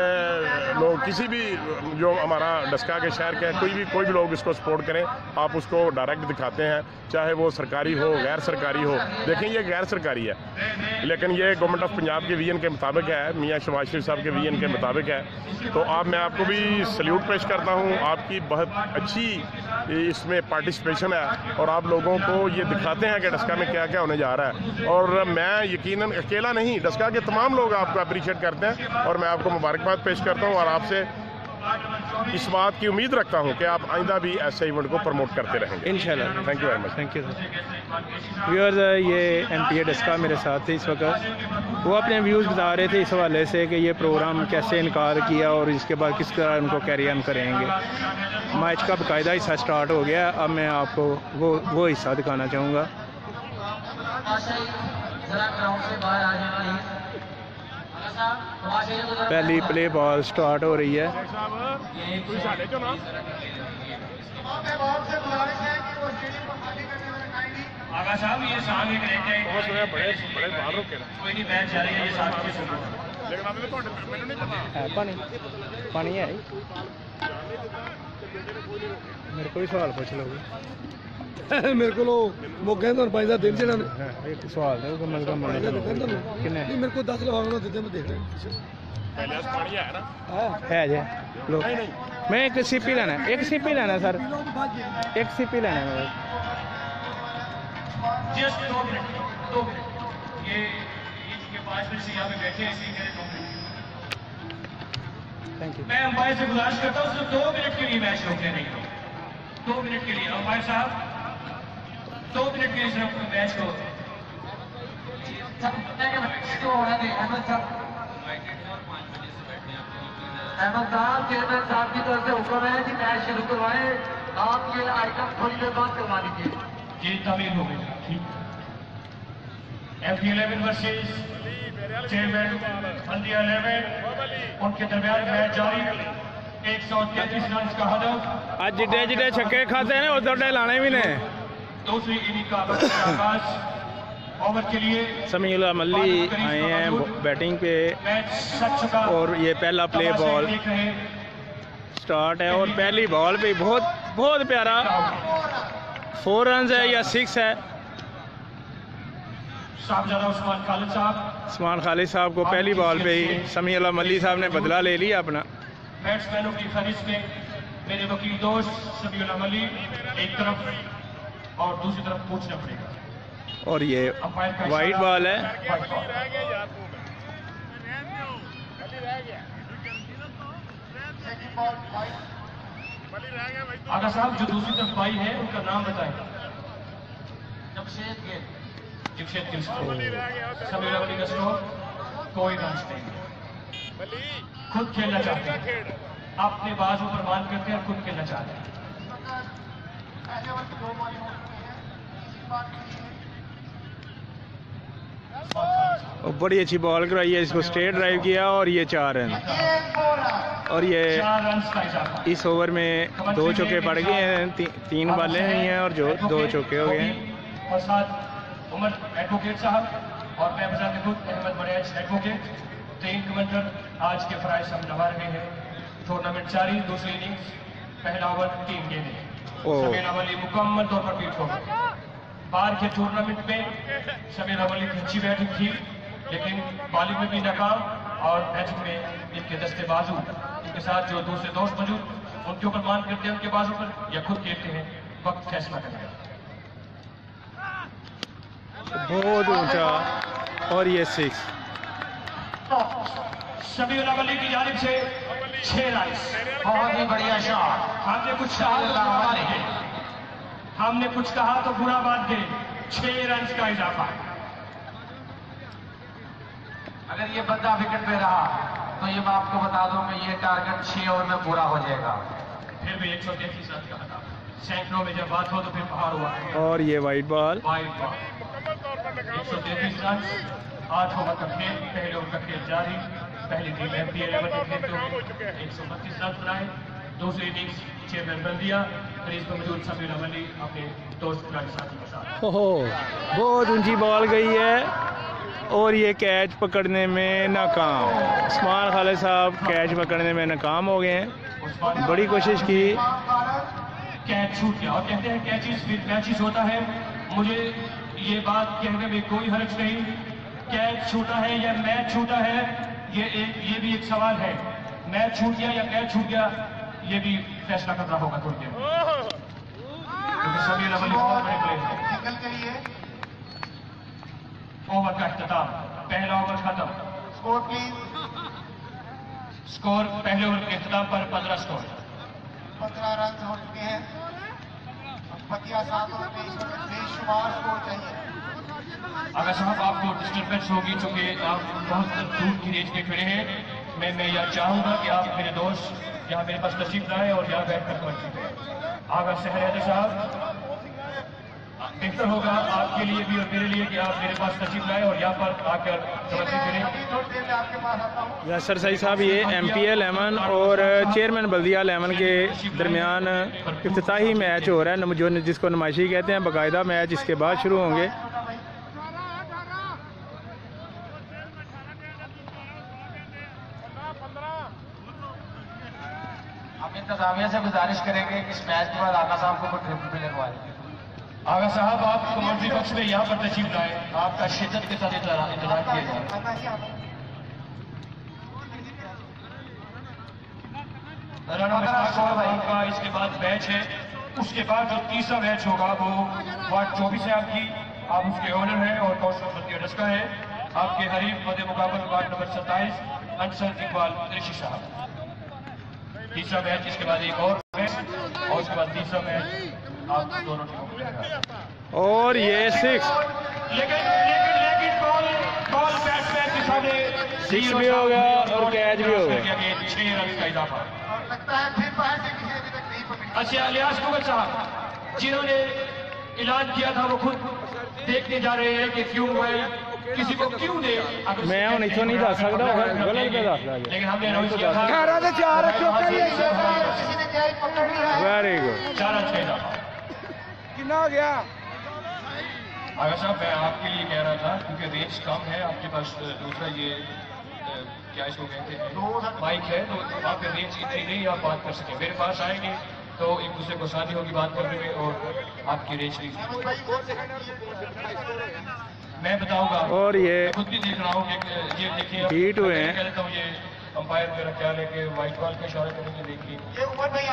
लोग किसी भी जो हमारा डस्का के शहर के कोई भी कोई भी लोग इसको सपोर्ट करें, आप उसको डायरेक्ट दिखाते हैं, चाहे वो सरकारी हो गैर सरकारी हो। देखें ये गैर सरकारी है लेकिन ये गवर्नमेंट ऑफ पंजाब के वीएन के मुताबिक है, मियाँ शहबाज शरीफ साहब के वीएन के मुताबिक है। तो आप मैं आपको भी सल्यूट पेश करता हूँ, आपकी बहुत अच्छी इसमें पार्टिसिपेशन है और आप लोगों को ये दिखाते हैं कि डस्का में क्या क्या होने जा रहा है। और मैं यकीनन अकेला नहीं, डस्का के तमाम लोग आपको अप्रिशिएट करते हैं और मैं आपको मुबारकबाद पेश करता हूँ और आपसे इस बात की उम्मीद रखता हूं कि आप आइंदा भी ऐसे इवेंट को प्रमोट करते रहेंगे इंशाल्लाह। Thank you very much. Thank you sir. Viewers, ये एम पी ए डस्का मेरे साथ थे इस वक्त, वो अपने व्यूज़ बता रहे थे इस हवाले से कि ये प्रोग्राम कैसे इनकार किया और इसके बाद किस तरह उनको कैरी ऑन करेंगे। मैच का बाकायदा हिस्सा स्टार्ट हो गया, अब मैं आपको वो वो हिस्सा दिखाना चाहूँगा। पहली प्ले बॉल स्टार्ट हो रही है। आगा साहब ये सामने बड़े बड़े बाहर रुके कोई नहीं मैच जारी है ये साथ में सुनो। है पानी पानी है मेरे को भी सवाल पूछ लो मेरे को मौके तो पाँच दिन से एक सवाल दे मतलब किन्ने मेरे को दस लगा देते मैं देख रहा है जे लो मैं एक सीपी लेना है एक सीपी लेना है सर एक सीपी लेना है मेरे जस्ट दो मिनट दो मिनट ये इसके पाँच मिनट से यहाँ पे बैठे हैं इसलिए मेरे दो मिनट थैंक यू मैं अंपायर से गुजारिश करता हूँ सिर्फ दो मिनट के लिए मैच रोकने नहीं दो दो मिनट के लिए अंपायर साहब दो मिनट के लिए सिर्फ मैच को अहमद साहब चेयरमैन साहब की तरफ से हुक्म है कि मैच शुरू करवाएं आप ये आइटम थोड़ी देर बाद करवा दीजिए जी तामील हो गई ठीक F D eleven versus chairman बल्दिया इलेवन उनके दरमियान मैच जारी एक सौ तैंतीस रन का हदफ आज जिडे जिडे छक्के खाते हैं उधर लाने भी ने दूसरी इनिंग का आगाज ओवर के लिए समीउल्लाह मल्ली आए हैं बैटिंग पे मैच सच चुका और ये पहला प्ले बॉल स्टार्ट है और पहली बॉल पे बहुत बहुत प्यारा फोर रन है या सिक्स है साहबजादा उस्मान खालिद साहब उस्मान खालिद साहब को पहली बॉल पे ही समीउल्लाह मल्ली साहब ने बदला ले लिया अपना बैट्समैनों की फहरिस्त में मेरे वकील दोस्त समीउल्लाह मल्ली एक तरफ और दूसरी तरफ पूछना पड़ेगा और ये वाइट बॉल है आगा साहब जो दूसरी तरफ भाई है उनका नाम बताएं जमशेद गिल जमशेद गिल समीउल्लाह मल्ली का स्कोर कोई रन नहीं खुद खेलना चाहते हैं अपने बाजू पर मान करते हैं खुद खेलना चाहते हैं और बड़ी अच्छी बॉल कराई है इसको स्ट्रेट ड्राइव किया और ये चार रन और ये इस ओवर में दो चौके पड़ गए हैं ती, तीन बालें हुई हैं और जो दो चौके हो गए हैं और साथ उमर एडवोकेट साहब और मैं बजाते खुद अहमद बड़ैच एडवोकेट तीन कमेंटर आज के फराइज हम निभा रहे हैं टूर्नामेंट जारी दूसरी इनिंग्स पहला ओवर तीन गेंदें समीउल्लाह मल्ली मुकम्मल तौर पर पीठ हो गए बाहर के टूर्नामेंट में समीउल्लाह मल्ली की अच्छी बैटिंग थी लेकिन बॉलिंग में भी नाकाम और बैटिंग में इनके दस्ते बाजू इनके साथ जो दूसरे दोस्त मौजूद उनके ऊपर मान करते हैं उनके बाजू पर या खुद खेलते हैं वक्त फैसला करेगा बहुत ऊंचा और ये सिक्स समीउल्लाह मल्ली की जानिब से छह रन बहुत ही बढ़िया शॉट हमने कुछ कहा तो बुरा बात दे हमने कुछ कहा तो बुरा बात दे छह रन का इजाफा अगर ये बंदा विकेट पे रहा तो ये मैं आपको बता दूं कि ये टारगेट छह ओवर में पूरा हो जाएगा फिर भी एक सौ तैंतीस रन का हटा सैकड़ों में जब बात हो तो फिर पहाड़ हुआ और ये वाइट बॉल वाइट बॉल एक सौ तैंतीस रन आठ ओवर का खेल पहले ओवर का खेल जारी पहली टीम एम पी इलेवन के खेलते हुए एक सौ बत्तीस रन बनाए दूसरी इनिंग्स चेयरमैन बल्दिया क्रीज पर मौजूद समीउल्लाह मल्ली अपने दोस्त खिलाड़ी साथी के साथ ओहो बहुत ऊंची बॉल गई है और ये कैच पकड़ने में नाकाम उस्मान खालिद साहब कैच पकड़ने में नाकाम हो गए हैं बड़ी कोशिश की कैच छूट गया और कहते हैं कैचेस फिर मैचेस होता है मुझे ये बात कहने में कोई हर्ज नहीं कैच छूटा है या मैच छूटा है ये एक ये भी एक सवाल है मैच छूट गया या कैच छूट गया ये भी फैसला करना होगा थोड़ी देर क्योंकि समीउल्लाह मल्ली बहुत बड़े प्लेयर हैं सिंगल के लिए ओवर का इख्तिताम पहला ओवर खत्म स्कोर प्लीज स्कोर पहले ओवर के इख्तिताम पर पंद्रह स्कोर पंद्रह रन हो चुके हैं बतिया सात और तेईस बेशुमार स्कोर चाहिए अगर साहब आपको डिस्टर्बेंस होगी चूंकि आप बहुत दूर की रेंज पे खड़े हैं मैं मैं यह चाहूंगा कि आप मेरे दोस्त यहाँ मेरे पास तशरीफ लाए और यहाँ बैठ कर कमेंट्री करें आगा सहर साहब बेहतर होगा आपके लिए भी और मेरे लिए कि आप मेरे पास तशरीफ लाए और यहाँ पर आकर कमेंट्री करें यासर सही साहब ये एम पी एल इलेवन और चेयरमैन बल्दिया इलेवन के दरमियान इफ्तिताही मैच हो रहा है जो जिसको नुमाइशी कहते हैं बाकायदा मैच इसके बाद शुरू होंगे हम इंतजामिया से गुजारिश करेंगे कि इस मैच के बाद आका साहब को ट्रिप भी लगवाएं। आगा साहब आप कमेंट्री बॉक्स में यहाँ पर तशरीफ लाए, आपका शिद्दत के साथ इंतजार किया जाए। राना मुश्ताक साहब का इसके बाद मैच है, उसके बाद जो तीसरा मैच होगा वो वार्ड चौबीस है आपकी, आप उसके ओनर हैं और कौशल बल्दिया डस्का है। आपके हरीफ मध्य मुकाबल वार्ड नंबर सत्ताईस अंसर इकबाल ऋषि साहब। तीसरा मैच, इसके बाद एक और मैच और उसके बाद तीसरा मैच आप दोनों टीमों। और ये सिक्स लेकिन लेकिन लेकिन बॉल बॉल बैट्समैन के सामने सिक्स भी हो गया और कैच भी हो गया। छह रन का इजाफा लगता है फिर बाहर से किसी अभी तक नहीं पकड़ी। अच्छा, इलियास मुगल साहब जिन्होंने ऐलान किया था वो खुद देखने जा रहे हैं कि क्यों है, किसी को क्यों दे। मैं हूं इथों नहीं दस सकता, गलत पे दस लगे, लेकिन हमने अनाउंस किया था वेरी गुड। चार रन छह इजाफा कितना हो गया? आगा साहब मैं आपके लिए कह रहा था क्योंकि रेंज कम है आपके पास, दूसरा ये क्या इसको कहते हैं माइक है, तो वहाँ पे रेंज इतनी नहीं आप बात कर सकें। मेरे पास आएंगे तो एक दूसरे को आसानी होगी बात करने में और आपकी रेंज नहीं। मैं बताऊंगा और ये खुद भी देख रहा हूँ कि ये देखिए बीट हुए हैं। कहता हूँ ये अंपायर मेरा ख्याल है कि व्हाइट बॉल का इशारा करेंगे। देखिए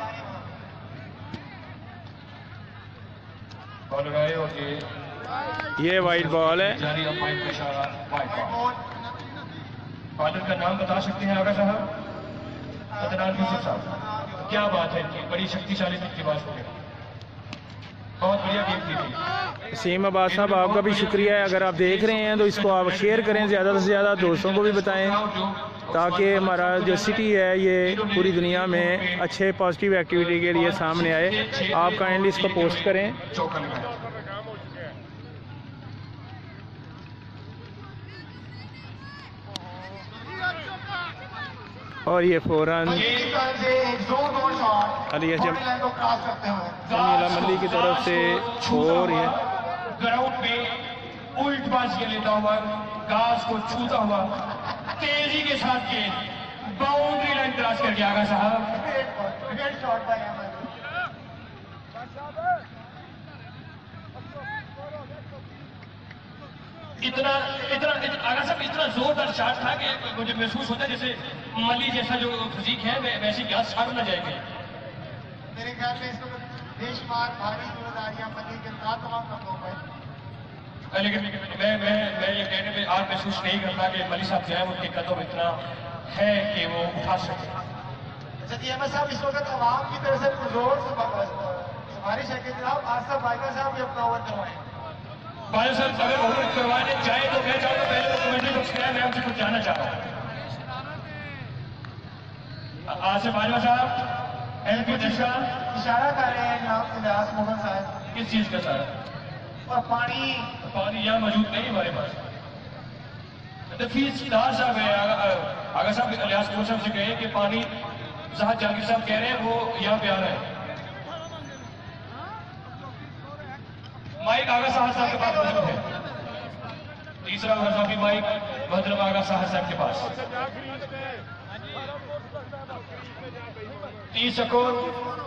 बॉलर आए और ये ये वाइट बॉल है। जारी अंपायर का इशारा व्हाइट बॉल। बॉलर का नाम बता सकते हैं आगा साहब? अदनान यूसुफ साहब। क्या बात है इनकी, बड़ी शक्तिशाली बल्लेबाज हो गए, बहुत बढ़िया गेम की थी। सीम अब्बास साहब आपका भी शुक्रिया है, अगर आप देख रहे हैं तो इसको आप शेयर करें ज़्यादा से ज़्यादा, दोस्तों को भी बताएं ताकि हमारा जो सिटी है ये पूरी दुनिया में अच्छे पॉजिटिव एक्टिविटी के लिए सामने आए। आप काइंडली इसको पोस्ट करें। और ये फौरन अली मल्ली की तरफ से छोर है ग्राउंड में उल्ट बाजी लेता हुआ, घास को छूता हुआ तेजी के साथ गेंद बाउंड्री लाइन क्रॉस करके आगा साहब। इतना इतना आगा साहब इतना जोरदार शॉट था कि मुझे महसूस होता है जैसे मली जैसा जो फिजिक है वैसी घास छाड़ न जाएगी। मेरे ख्याल में इसको बेशुमार भारी जिम्मेदारियां मली के साथ तमाम लोगों पर। लेकिन मैं मैं मैं ये कहने में आज महसूस नहीं करता कि मली साहब जो है उनके कदम इतना है कि वो उठा सके। अच्छा जी अहमद साहब, इस वक्त आवाम की तरफ से जोर से सिफारिश है कि जनाब आसिफ बाइका साहब भी अपना ओवर करवाएं। बाइका साहब अगर ओवर करवाने चाहे तो मैं चाहूँगा पहले तो कमेंट्री बॉक्स में मैं उनसे कुछ जानना चाह रहा हूँ। आसिफ बाइका साहब एम पी दशा इशारा कर रहे हैं जनाब इलियास मुगल साहब। किस चीज का सारा? और पानी पानी यहाँ मौजूद नहीं हमारे पास। फीसदार साहब है आगा साहब इलियास मुगल साहब से कहे कि पानी जहां जहांगीर साहब कह रहे हैं वो यहाँ पे आ रहा है। माइक आगा साहब साहब के पास मौजूद है। तीसरा मजहबी माइक भद्रम आगा साहब साहब के पास। तीस सेकंड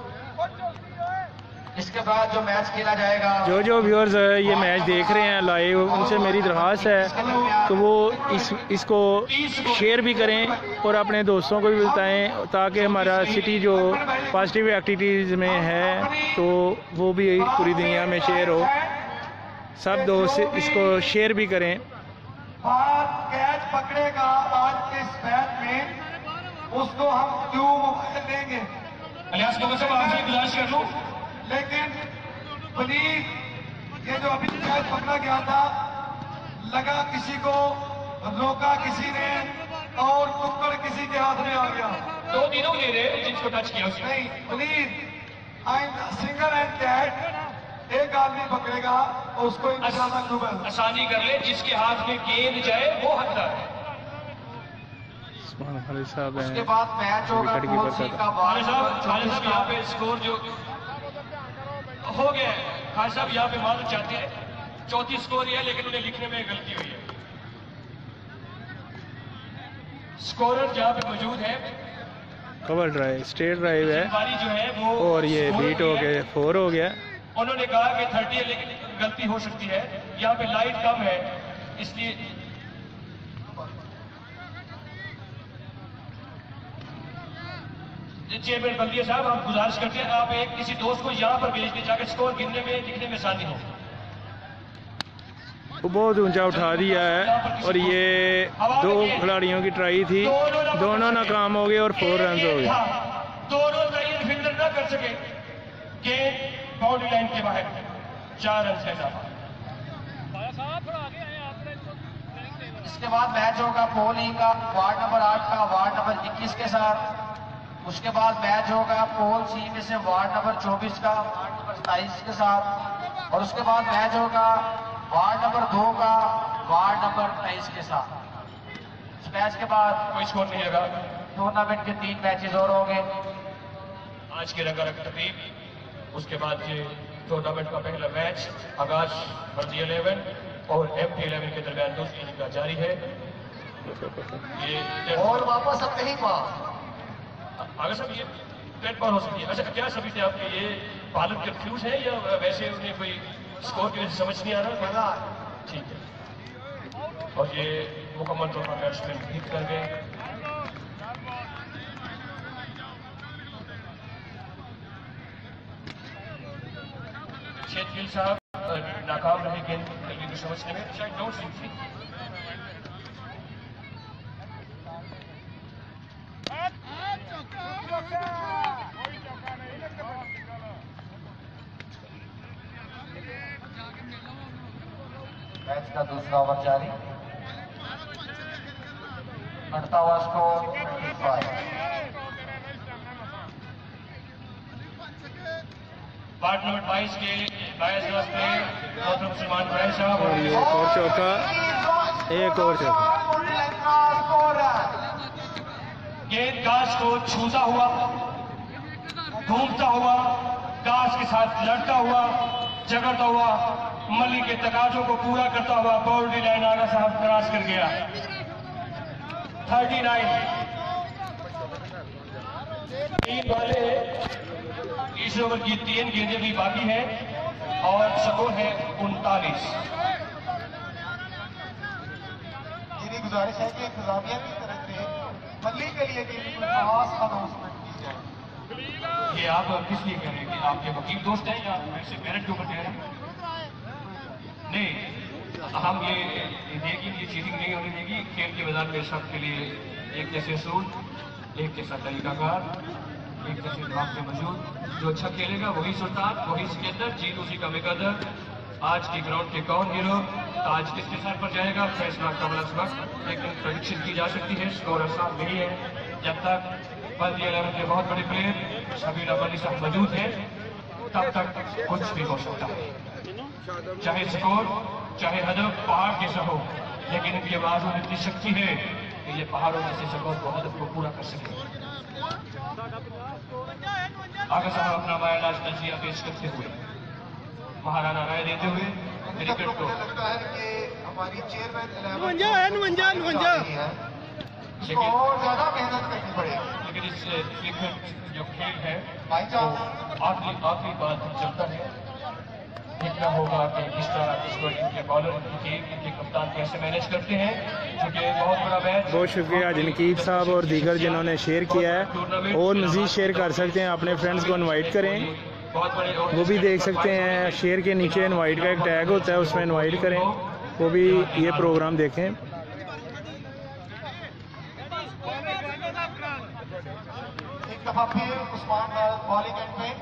इसके बाद जो मैच खेला जाएगा। जो जो व्यूअर्स ये मैच देख रहे हैं लाइव, उनसे मेरी दरख्वास्त है तो वो इस इसको शेयर भी करें और अपने दोस्तों को भी बताएं ताकि हमारा सिटी जो पॉजिटिव एक्टिविटीज़ में है तो वो भी पूरी दुनिया में शेयर हो। सब दोस्त इसको शेयर भी करें। कैच पकड़ेगा आज के इस मैच में उसको हम क्यों मोबाइल देंगे। इलियास मुगल साहब आपसे गुजारिश कर लूं, लेकिन प्लीज ये जो अभी कैच पकड़ा गया था लगा किसी को, रोका किसी ने और टुकड़ किसी के हाथ में आ गया। दो तीनों ले रहे जिसको टच किया उसने। नहीं please I am single end cat, एक आदमी पकड़ेगा उसको इंतजाम डूबल आसानी कर ले, जिसके हाथ में गेंद जाए वो हकदार है। साहब उसके बाद मैच होगा साहब यहाँ पे स्कोर जो हो गया है, खान साहब यहाँ पे मालूम चाहते हैं चौथी स्कोर है लेकिन उन्हें लिखने में गलती हुई है। स्कोरर जहाँ पे मौजूद है कवर ड्राइव स्ट्रेट ड्राइव है बारी जो है वो और ये फोर बीट हो हो गई गए है। फोर हो गया। उन्होंने कहा कि थर्टी है लेकिन गलती हो सकती है, यहाँ पे लाइट कम है इसलिए चेयरमैन बल्दिया साहब हम गुजारिश करते हैं आप एक किसी दोस्त को यहाँ पर भेज दें जाकर स्कोर गिनने में लिखने में आसानी हो। वो बहुत ऊंचा उठा दिया है और ये दो खिलाड़ियों की ट्राई थी, दोनों नाकाम हो गए और फोर रन हो गए। दोनों लाइन फील्डर ना कर सके, गेंद बाउंड्री लाइन के बाहर, चार रन से इजाफा। इसके बाद मैच होगा पोल ई का वार्ड नंबर आठ का वार्ड नंबर इक्कीस के साथ। उसके बाद मैच होगा पोल सी में से वार्ड नंबर चौबीस का वार्ड नंबर सताईस के साथ। और उसके बाद मैच होगा वार्ड नंबर दो का वार्ड नंबर तेईस के साथ। इस मैच के बाद कोई स्कोर नहीं होगा। टूर्नामेंट के तीन मैचेस और होंगे आज के रंगारंग तकरीब। उसके बाद ये टूर्नामेंट का पहला मैच आकाश वर्दी इलेवन और एम टी इलेवन के दरमियान दूसरी इनिंग का जारी है। ये और वापस अब नहीं पा आगे सब ये डेड बॉल हो सकती है। अच्छा क्या सभी थे आपके ये पालन कंफ्यूज है या वैसे उन्हें कोई स्कोर की वजह से समझ नहीं आ रहा? ठीक है। और ये मुकम्मल तौर पर बैट्समैन हिट कर गए। शेखिल साहब नाकाम रहे गेंद कलवी को समझने में, शायद डोंट सी थी। मैच का दूसरा ओवर जारी। बढ़ता हुआ स्कोर पच्चीस। वार्ड नंबर बाईस के बाईस पे मोहतरम सलमान भाई साहब और ये एक और चौका, एक और चौका। गेंद घास को छूता हुआ, घूमता हुआ, घास के साथ लड़ता हुआ, झगड़ता हुआ, मल्ली के तकाजों को पूरा करता हुआ बाउंड्री लाइन आगा साहब क्रॉस कर गया। थर्टी नाइन तीन वाले इस ओवर की तीन गेंदें भी बाकी हैं और स्कोर है उनतालीस। मेरी गुजारिश है कि इंतजामिया की तरफ से मल्ली के लिए खास अनाउंसमेंट की जाए। ये आप किस लिए कह रहे हैं कि आपके वकील दोस्त हैं या वैसे मेरिट के ऊपर कह रहे हैं? नहीं, हम ये देगी ये चीटिंग नहीं होनी देगी। खेल के मैदान में सबके लिए एक जैसे सूट, एक जैसा तरीकाकार, एक जैसे जवाब में मौजूद। जो अच्छा खेलेगा वही सुल्तान, वही सिकंदर, जीत उसी का मुकद्दर। आज की ग्राउंड के कौन हीरो, आज किसके सर पर जाएगा फैसला कमला इस वक्त, लेकिन प्रेडिक्शन की जा सकती है। स्कोर आसान नहीं है जब तक बल्दी इलेवन के बहुत बड़े प्लेयर शबीर अली साहब मौजूद हैं, तब तक कुछ भी हो सकता है। चाहे स्कोर चाहे हदफ पहाड़ जैसा हो, लेकिन इनकी आवाज में इतनी शक्ति है कि ये पहाड़ों जैसे स्कोर को हदफ को पूरा कर सके। आगे साहब अपना वायरलाज नजरिया पेश करते हुए, महाराणा राय देते हुए क्रिकेट को लगता है कि हमारी चेयरमैन और ज्यादा मेहनत करनी पड़ेगी। लेकिन इस क्रिकेट जो खेल है वो आखिरी आखिरी बात चलता है। देखना होगा कि किस तरह इस बार इनके बॉलर इनके इनके कप्तान कैसे मैनेज करते हैं, क्योंकि बहुत बड़ा मैच। बहुत शुक्रिया जनकीब साहब और दीगर जिन्होंने शेयर किया है, और मज़ीद शेयर कर सकते हैं। अपने फ्रेंड्स को इनवाइट करें, वो भी देख सकते हैं। शेयर के नीचे इनवाइट का एक टैग होता है, उसमें इनवाइट करें, वो भी ये प्रोग्राम देखें। एक दफा फिर उस्मान बॉलिंग एंड पे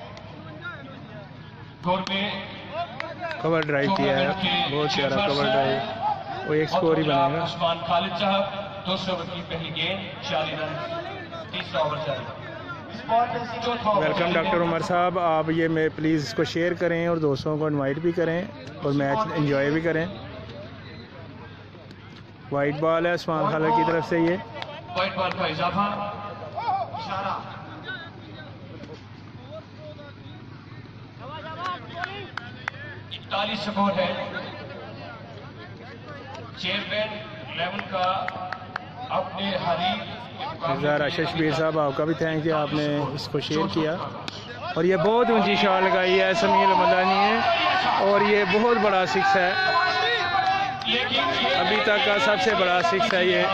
गोल में कवर ड्राइव किया है, बहुत प्यारा कवर ड्राइव, वो एक स्कोर ही बनेगा। उस्मान खालिद साहब दो सौ ओवर की पहली गेंद, चालीस रन, तीसरा ओवर जारी। वेलकम डॉक्टर उमर साहब, आप ये मैं प्लीज़ इसको शेयर करें और दोस्तों को इनवाइट भी करें और मैच एंजॉय भी करें। वाइट बॉल है उस्मान खालिद की तरफ से, ये वाइट बॉल का इजाफा, इशारा इकतालीस स्कोर है। चेयरमैन इलेवन का अपने हरीफ के रिजवार शबीर साहब, आपका भी थैंक यू, आपने इसको शेयर किया। और ये बहुत ऊंची शॉट लगाई है समीर मदानी ने, और ये बहुत बड़ा सिक्स है, अभी तक का सबसे बड़ा सिक्स है ये।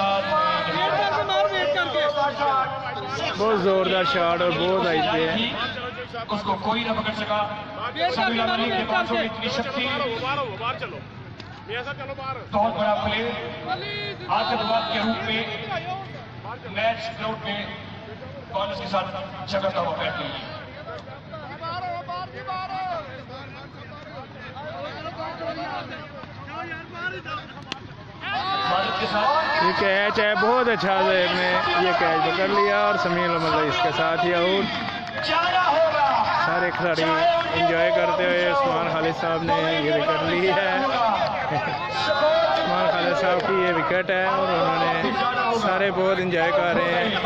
बहुत जोरदार शॉट और बहुत हाई पे है। उसको कोई ना पकड़ सका। समीर मदानी के पास इतनी शक्ति, बहुत बड़ा प्ले आशीर्वाद के रूप में मैच ग्राउंड में कॉलेज के साथ झगड़ता हुआ बैठ गई। ये कैच है, बहुत अच्छा जैब ने ये कैच पकड़ लिया और समीर मतलब इसके साथ ही आउट। सारे खिलाड़ी एंजॉय करते हुए उस्मान खालिद साहब ने ये विकेट ली है। उस्मान खालिद साहब की ये विकेट है और उन्होंने सारे बहुत एंजॉय कर रहे हैं।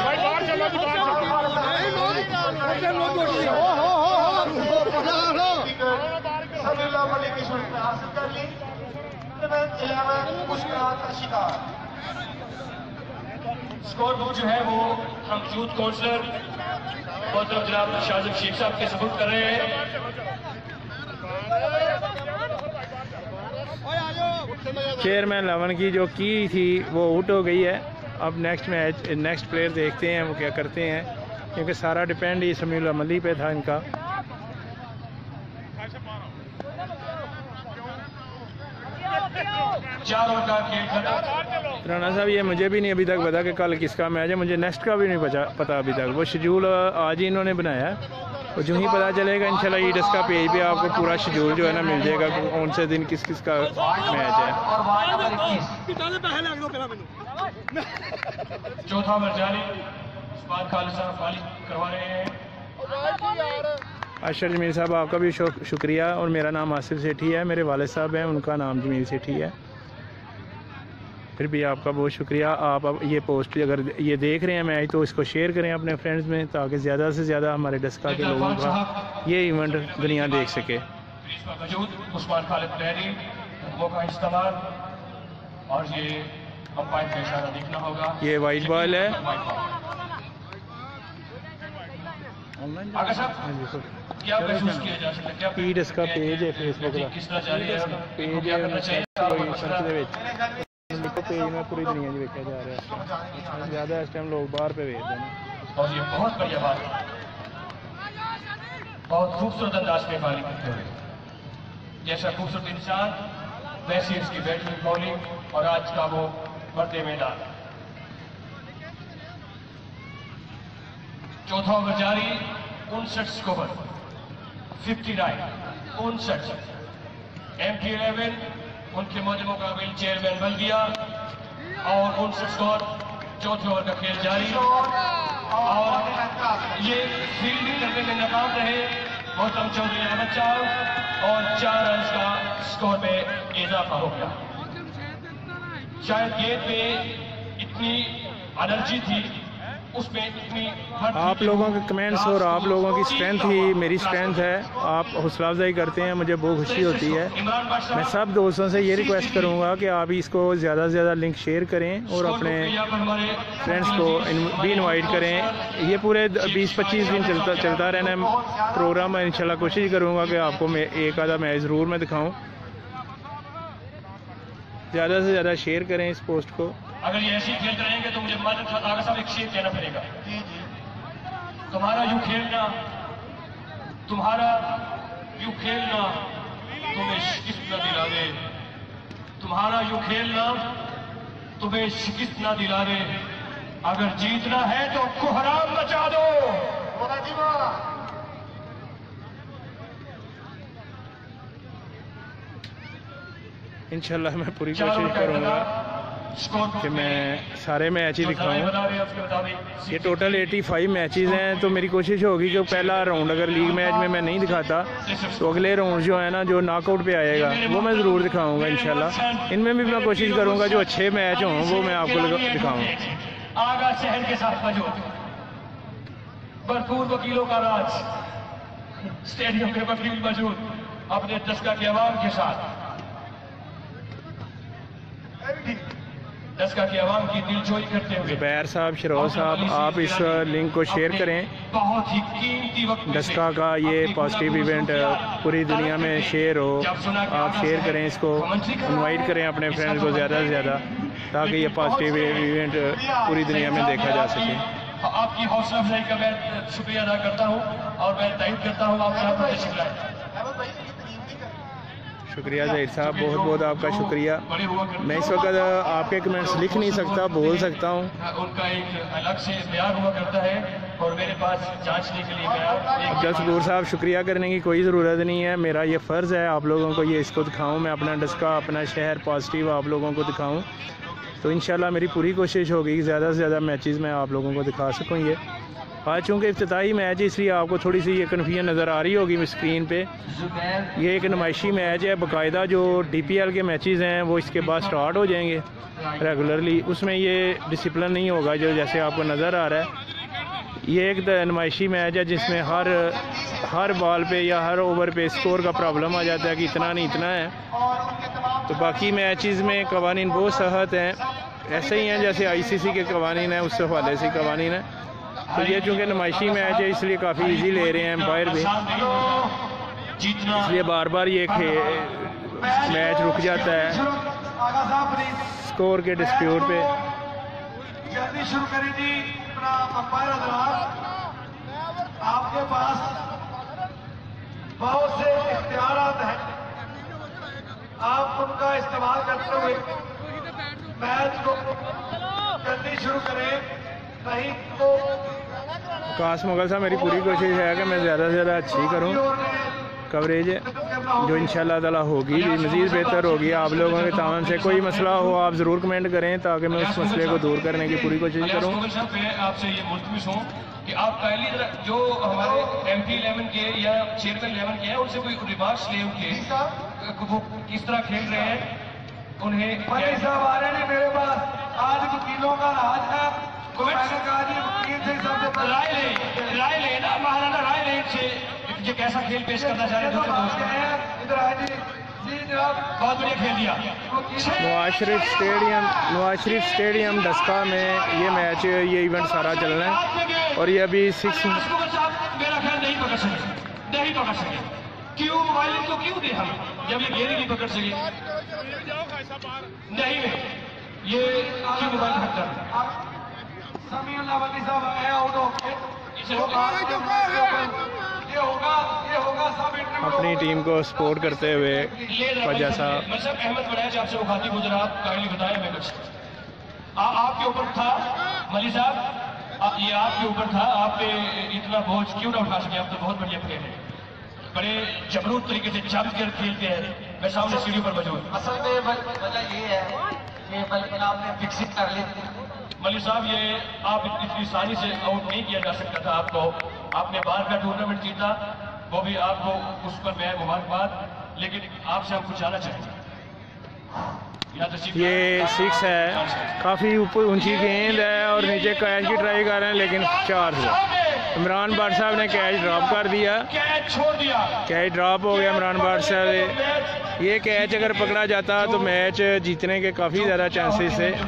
स्कोर बुक जो है वो हम यूथ काउंसलर मोहतरम जनाब शाजिब शेख साहब के सबूत कर रहे हैं। चेयरमैन इलेवन की जो की थी वो आउट हो गई है। अब नेक्स्ट मैच नेक्स्ट प्लेयर देखते हैं वो क्या करते हैं, क्योंकि सारा डिपेंड ही समीउल अमली पे था इनका। राना साहब ये मुझे भी नहीं अभी तक पता कि कल किसका मैच है, मुझे नेक्स्ट का भी नहीं पता पता अभी तक। वो शेड्यूल आज ही इन्होंने बनाया और जो ही पता चलेगा इंशाल्लाह ई डेस्क का पेज पे आपको पूरा शेड्यूल जो है ना मिल जाएगा, कौन से दिन किस किस का मैच है। चौथा ओवर जारी उस्मान खालिद साहब वाली करवा रहे हैं। अशर जमील साहब आपका भी शुक्रिया। और मेरा नाम आसिफ सेठी है, मेरे वालिद साहब हैं उनका नाम जमील सेठी है। फिर भी आपका बहुत शुक्रिया। आप अब ये पोस्ट अगर ये देख रहे हैं मैच तो इसको शेयर करें अपने फ्रेंड्स में, ताकि ज़्यादा से ज़्यादा हमारे डस्का के लोगों का ये इवेंट दुनिया देख सके। उस्मान खालिद लहरी मौका इस्तेमाल और ये अंपायर का इशारा देखना होगा। ये वाइट बॉल है। क्या महसूस किया जा सकता है, क्या ई डेस्क का पेज है फेसबुक का किस तरह जारी है, पेज क्या करना चाहिए पेज में पूरी दुनिया में देखा जा रहा है। ज़्यादा इस टाइम लोग बाहर पे भेज रहे हैं। और ये बहुत बढ़िया बात है, बहुत खूबसूरत अंदाज में बॉलिंग करते हुए, जैसा खूबसूरत इंसान वैसी इसकी बैटिंग बॉलिंग और आज का वो बढ़ते मैदान। चौथा ओवर जारी, उनसठ स्कोर फिफ्टी नाइन उनसठ। एम पी इलेवन उनके मौजूद मुकाबिल चेयरमैन बल दिया और उनसठ स्कोर। चौथे ओवर का खेल जारी और ये फील्डिंग करने में नाकाम रहे गौतम चौधरी अहमद साहब और चार रन का स्कोर में इजाफा हो गया। शायद गेंद पे इतनी एनर्जी थी, उसमें इतनी आप लोगों के कमेंट्स और आप लोगों की स्ट्रेंथ ही मेरी स्ट्रेंथ है। आप हौसला अफजाई करते हैं, मुझे बहुत खुशी होती है। मैं सब दोस्तों से ये रिक्वेस्ट करूंगा कि आप इसको ज़्यादा से ज़्यादा लिंक शेयर करें और अपने फ्रेंड्स को भी इनवाइट करें। ये पूरे बीस पच्चीस दिन चलता चलता रहना प्रोग्राम है। इंशाल्लाह कोशिश करूँगा कि आपको मैं एक आधा मैच ज़रूर मैं दिखाऊँ। ज़्यादा से ज़्यादा शेयर करें इस पोस्ट को। अगर ये ऐसे ही खेलते रहेंगे तो मुझे मालिक आगा साहब एक शेर कहना पड़ेगा। तुम्हारा यूं खेलना तुम्हारा यूं खेलना तुम्हें शिकस्त न दिला दे, तुम्हारा यूं खेलना तुम्हें शिकस्त न दिला दे। अगर जीतना है तो कोहराम मचा दो। इंशाल्लाह मैं पूरी कोशिश करूंगा कि मैं सारे मैच ही दिखाऊं। ये टोटल पचासी मैचेस हैं, तो मेरी कोशिश होगी कि पहला राउंड अगर लीग मैच में मैं नहीं दिखाता तो अगले राउंड जो है ना जो नॉकआउट पे आएगा वो मैं ज़रूर दिखाऊंगा इंशाल्लाह। इनमें भी मैं कोशिश करूंगा जो अच्छे मैच हों वो मैं आपको दिखाऊं। आगा शहर के साथ मौजूद भरपूर वकीलों का राज, स्टेडियम के वकील मौजूद अपने दस्का के अवाम के साथ। डस्का की आवाम की दिलजोई करते हुए ज़ुबैर साहब, शरोज साहब, आप इस लिंक को शेयर करें। बहुत ही कीमती वक्त डस्का का ये पॉजिटिव इवेंट पूरी दुनिया में शेयर हो, आप शेयर करें, इसको इनवाइट करें अपने फ्रेंड्स को ज़्यादा से ज़्यादा, ताकि ये पॉजिटिव इवेंट पूरी दुनिया में देखा जा सके। आपकी हौसला अफजाई का मैं शुक्रिया अदा करता हूँ और मैं तारीफ करता हूँ आप यहाँ पर तशरीफ लाए। शुक्रिया ज़हीर साहब, बहुत बहुत आपका शुक्रिया। मैं इस वक्त आपके कमेंट्स लिख नहीं सकता, बोल सकता हूँ। उनका एक अलग से बयान हुआ करता है और मेरे पास जांचने के लिए मैं अफजल सबूर साहब, शुक्रिया करने की कोई ज़रूरत नहीं है। मेरा ये फ़र्ज़ है आप लोगों को ये इसको दिखाऊँ, मैं अपना डस्का, अपना शहर पॉजिटिव आप लोगों को दिखाऊँ। तो इंशाल्लाह मेरी पूरी कोशिश होगी कि ज़्यादा से ज़्यादा मैचेस मैं आप लोगों को दिखा सकूँ। ये आज चूँकि इफ्तिताही मैच है, इसलिए आपको थोड़ी सी ये कन्फ्यूजन नज़र आ रही होगी स्क्रीन पे। ये एक नुमाइशी मैच है, बाकायदा जो डी पी एल के मैचेस हैं वो इसके बाद स्टार्ट हो जाएंगे रेगुलरली। उसमें ये डिसिप्लिन नहीं होगा जो जैसे आपको नज़र आ रहा है। ये एक नुमाइशी मैच है जिसमें हर हर बॉल पे या हर ओवर पे स्कोर का प्रॉब्लम आ जाता है कि इतना नहीं इतना है। तो बाकी मैचेस में कवानीन बहुत सख्त हैं, ऐसे ही हैं जैसे आई सी सी के कवानीन हैं, उस हवाले से कवानीन है। तो ये चूँकि नुमाइशी मैच है इसलिए काफ़ी इजी ले रहे हैं एम्पायर भी, इसलिए बार बार ये मैच रुक जाता है स्कोर के डिस्प्यूट पे। जल्दी शुरू करें जी अपना अंपायर हजरात, आपके पास बहुत से इख्तियारात हैं, आप उनका इस्तेमाल करते हुए मैच को जल्दी शुरू करें, नहीं तो। काश मुगल साहब, मेरी पूरी कोशिश है कि मैं ज़्यादा से ज़्यादा अच्छी करूं कवरेज, जो इंशाल्लाह ताला होगी भी मज़ीद बेहतर होगी। आप लोगों के तावन से कोई मसला हो आप ज़रूर कमेंट करें ताकि मैं उस मसले को दूर करने की पूरी कोशिश करूँ। आपसे ये मुल्तमिस हूँ कि आप पहली तरह जो हमारे एम पी इलेवन के या चेयरमैन इलेवन के हैं उनसे कोई रिमार्क्स ले उनके वो किस तरह खेल रहे हैं, उन्हें साहब आ रहे हैं मेरे पास, आज वकीलों का राज है, मैंने कहा जी वकील से सबसे राय ले राय ले ना महाराणा राय ले से ये कैसा खेल पेश करना चाह रहे हैं। इधर आए जी, जी जनाब बहुत बढ़िया खेल दिया। नवाज शरीफ स्टेडियम नवाज शरीफ स्टेडियम डस्का में ये मैच ये इवेंट सारा चलना है और ये अभी सिक्स मेरा ख्याल नहीं पकड़ सके, नहीं पकड़ सके। क्यों मोबाइल को क्यों दे हम जब ये गेंद नहीं पकड़ सके? नहीं ये क्यों मोबाइल हटता समीउल्लाह साहब आया आउट हो ये होगा ये होगा सब अपनी टीम को सपोर्ट करते हुए फजा साहब। अहमद बड़ैच आपसे मुखातिब गुजरात काइंडली बताया मैं कुछ आपके ऊपर था मली साहब, ये आपके ऊपर था, आप पे इतना बोझ क्यों ना उठा सके? आप तो बहुत बढ़िया प्लेयर है, बड़े जबरूत तरीके से जम कर खेलते हैं। मैं सामने सीढ़ी पर मौजूद। असल में वजह ये है कि बल्कि आपने फिक्सिंग कर ली थी मलिक साहब, ये आप इतनी आसानी से आउट नहीं किया जा सकता था आपको। आपने बाहर का टूर्नामेंट जीता, वो भी आपको उस पर मैं मुबारकबाद, लेकिन आपसे हम कुछ जानना चाहेंगे। ये सिक्स है, काफ़ी ऊपर ऊंची गेंद है और नीचे कैच की ट्राई कर रहे हैं लेकिन चार से इमरान बाट साहब ने कैच ड्रॉप कर दिया, कैच छोड़ दिया, कैच ड्रॉप हो गया इमरान बाट साहब। ये कैच अगर पकड़ा जाता तो मैच जीतने के काफ़ी ज़्यादा चांसेस है।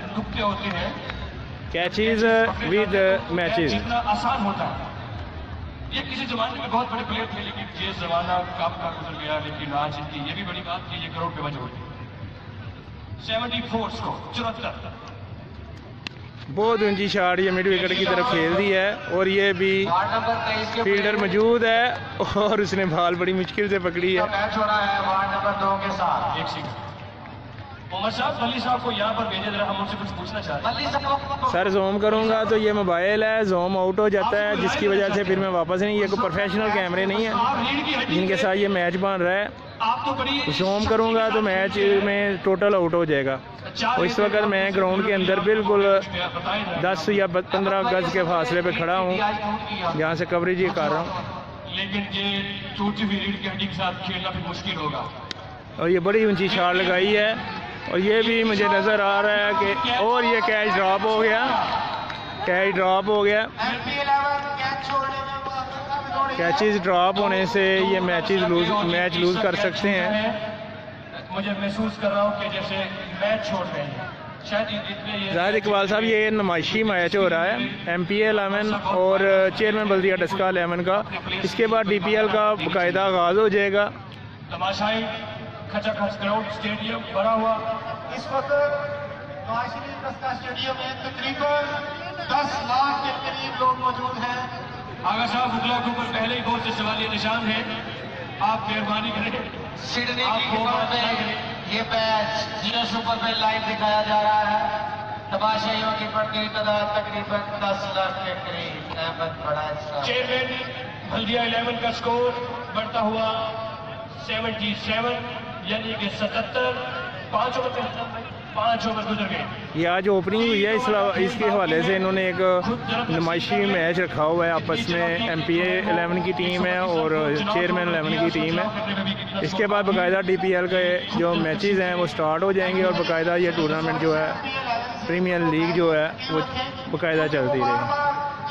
कैचेज विद मैचेस आसान होता है, ये किसी जमाने में बहुत बड़े प्लेयर थे लेकिन ये जमाना कब का गुजर गया। लेकिन आज इनकी ये भी बड़ी बात कि ये करोड़ पे मजबूर है। सेवेंटी फोर को चौहत्तर बहुत ऊंची शॉट ये मिड विकेट की तरफ खेल दी है और ये भी फील्डर मौजूद है और उसने बॉल बड़ी मुश्किल से पकड़ी है। मैच हो रहा है वार्ड नंबर दो के साथ। एक सेकंड उमर साहब, मली साहब को यहाँ पर भेजे जरा, हम उनसे कुछ पूछना चाहते हैं। सर जूम करूंगा तो ये मोबाइल है, जूम आउट हो जाता है जिसकी वजह से फिर मैं वापस नहीं, ये कोई प्रोफेशनल कैमरे नहीं है जिनके साथ ये मैच बन रहा है। जूम करूंगा तो मैच में टोटल आउट हो जाएगा। और इस वक्त मैं ग्राउंड के अंदर बिल्कुल दस या पंद्रह गज के फासले पे खड़ा हूँ जहाँ से कवरेज ये कर रहा हूँ। लेकिन ये टूटी हुई रीढ़ की हड्डी के साथ खेलना भी मुश्किल होगा। और ये बड़ी ऊंची शॉट लगाई है और ये भी मुझे नज़र आ रहा है कि और ये कैच ड्रॉप हो गया, कैच ड्रॉप हो गया। कैचेस ड्रॉप होने से ये मैचेस लूज मैच लूज कर सकते हैं। मुझे महसूस कर रहा हूँ कि जैसे मैच छोड़ रहे हैं। जाहिद इकबाल साहब, ये नुमाइशी मैच हो रहा है एम पी एलेवन और चेयरमैन बल्दिया डस्का एलेवन का। इसके बाद डी पी एल का बाकायदा आगाज हो जाएगा। तमाशाई खचाखच ग्राउंड स्टेडियम बना हुआ इस वक्त डस्का स्टेडियम में तकरीबन दस लाख के करीब लोग मौजूद हैं। आगा साहब बुगला के ऊपर पहले ही बहुत से सवालिया निशान है, आप मेहरबानी करें। सिडनी की ग्राउंड में ये मैच जियो सुपर में लाइव दिखाया जा रहा है। तमाशाइयों की बढ़ती तादाद तकरीबन दस लाख के करीब। अहमद बड़ा चेयरमैन बल्दिया इलेवन का स्कोर बढ़ता हुआ सेवेंटी सेवन यानी कि सतहत्तर। पाँच ओवर पाँच ओवर गुजर गए। ये आज ओपनिंग हुई है, इस इसके हवाले से इन्होंने एक नुमाइशी मैच रखा हुआ है आपस में। एम पी एलेवन की टीम है और चेयरमैन एलेवन की टीम है। इसके बाद बाकायदा डी पी एल के जो मैचेस हैं वो स्टार्ट हो जाएंगे और बाकायदा ये टूर्नामेंट जो है प्रीमियर लीग जो है वो बाकायदा चलती रहेगी।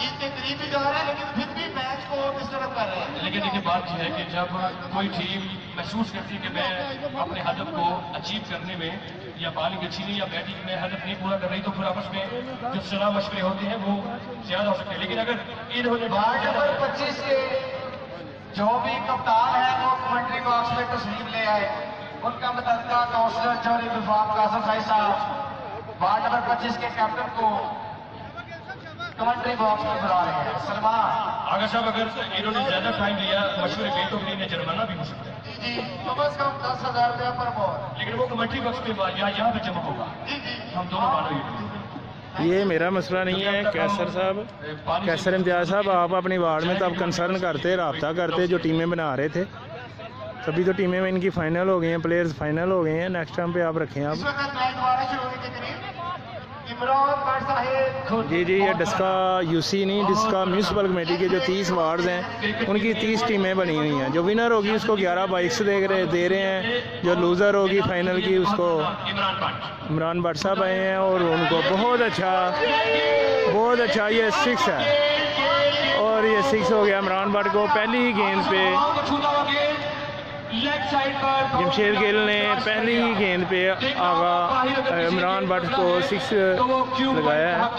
लेकिन देखिए बात यह है कि जब कोई टीम महसूस करती है कि मैं अपने हदफ को अचीव करने में या बॉलिंग अच्छी नहीं या बैटिंग में हदफ नहीं पूरा कर रही तो फिर आपस में जो सलाह मशवरे होते हैं वो ज्यादा हो सकते हैं। लेकिन अगर इन्होंने वार्ड नंबर पच्चीस के जो भी कप्तान है वो कमेंट्री बॉक्स में तस्वीर ले आए। उनका मुतल्लिका काउंसलर चौधरी गुलफाम कासिम भाई साहब वार्ड नंबर पच्चीस के कैप्टन को कमेंट्री बॉक्स में बुला रहे हैं। सलमान आगा साहब, अगर इन्होंने ज्यादा टाइम लिया मशवरे गए तो फिर इन्हें जुर्माना भी हो सकता है। जी कम अज कम दस हजार रुपया पर बॉल। लेकिन वो कमेंट्री बॉक्स पे यहाँ यहाँ पे जमा होगा। हम दोनों मानो ये मेरा मसला नहीं है। कैसर साहब, कैसर इम्तियाज साहब, आप अपनी वार्ड में तब कंसर्न करते, रब्ता करते जो टीमें बना रहे थे। सभी तो टीमें में इनकी फाइनल हो गई हैं, प्लेयर्स फाइनल हो गए हैं। नेक्स्ट टाइम पे आप रखें आप। जी जी ये डस्का यूसी नहीं, डस्का म्यूनसिपल कमेटी के जो तीस वार्ड्स हैं उनकी तीस टीमें बनी हुई हैं। जो विनर होगी उसको ग्यारह बाइक्स दे रहे दे रहे हैं। जो लूज़र होगी फाइनल की उसको इमरान भट्ट साहब आए हैं और उनको बहुत अच्छा बहुत अच्छा ये सिक्स है और ये सिक्स हो गया इमरान भट्ट को। पहली ही गेंद पे जमशेद गिल ने पहली ही गेंद पे आगा इमरान भट्ट को सिक्स लगाया है।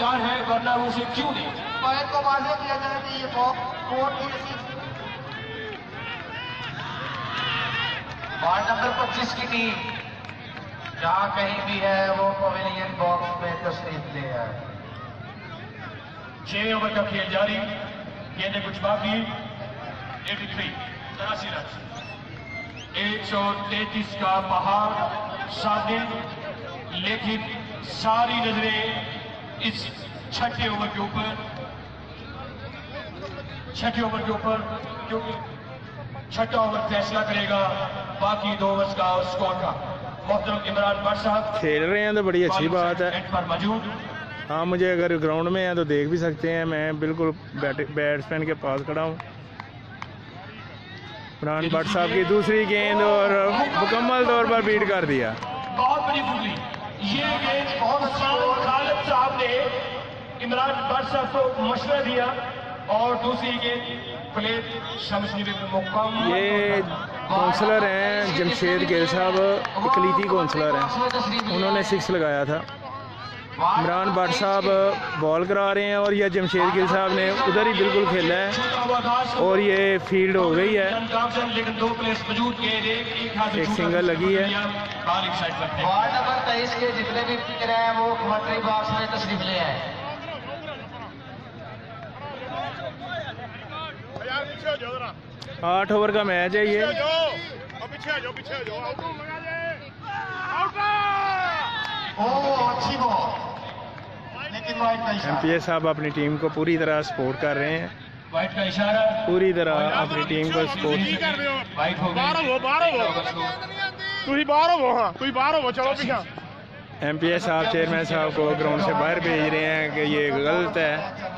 वार्ड नंबर पच्चीस की टीम जहां कहीं भी है वो पवेलियन बॉक्स में तशरीफ ले आए। छह ओवर का खेल जारी, गेंदें कुछ बाकी। तिरासी तिरासी रन, एक सौ तैतीस का पहाड़ सामने, लेकिन सारी नजरें इस छठे ओवर के ऊपर छठे ओवर के ऊपर क्योंकि छठा ओवर फैसला करेगा बाकी दो ओवर का और स्कोर का। मोहतरम इमरान भट्ट साहब खेल रहे हैं तो बड़ी अच्छी बात है। पर मौजूद हाँ, मुझे अगर ग्राउंड में है तो देख भी सकते हैं। मैं बिल्कुल बैट्समैन के पास खड़ा हूँ। इमरान भट्ट साहब की दूसरी गेंद और मुकम्मल तौर पर बीट कर दिया। बहुत बड़ी बुगली ये गेंद बहुत अच्छा। खालिद साहब ने इमरान भट्ट साहब को मशवरा दिया और दूसरी गेंद प्लेट समझने में मुकम्मल। ये काउंसलर हैं जमशेद गिल साहब, इकलीती काउंसलर हैं, उन्होंने सिक्स लगाया था। इमरान भट्ट साहब बॉल करा रहे हैं और यह जमशेद गिल साहब ने उधर ही बिल्कुल खेला है और ये फील्ड हो गई है। एक सिंगल लगी है। वार्ड नंबर तेईस के जितने भी पिकर हैं वो कमेंट्री बॉक्स में तशरीफ ले आए। आठ ओवर का मैच है ये। अच्छी बॉल लेकिन वाइट का इशारा। एमपीए साहब अपनी टीम को पूरी तरह सपोर्ट कर रहे हैं। वाइट का इशारा पूरी तरह अपनी टीम को सपोर्ट। वाइट हो गया। एमपीए साहब चेयरमैन साहब को ग्राउंड से बाहर भेज रहे हैं कि ये गलत है।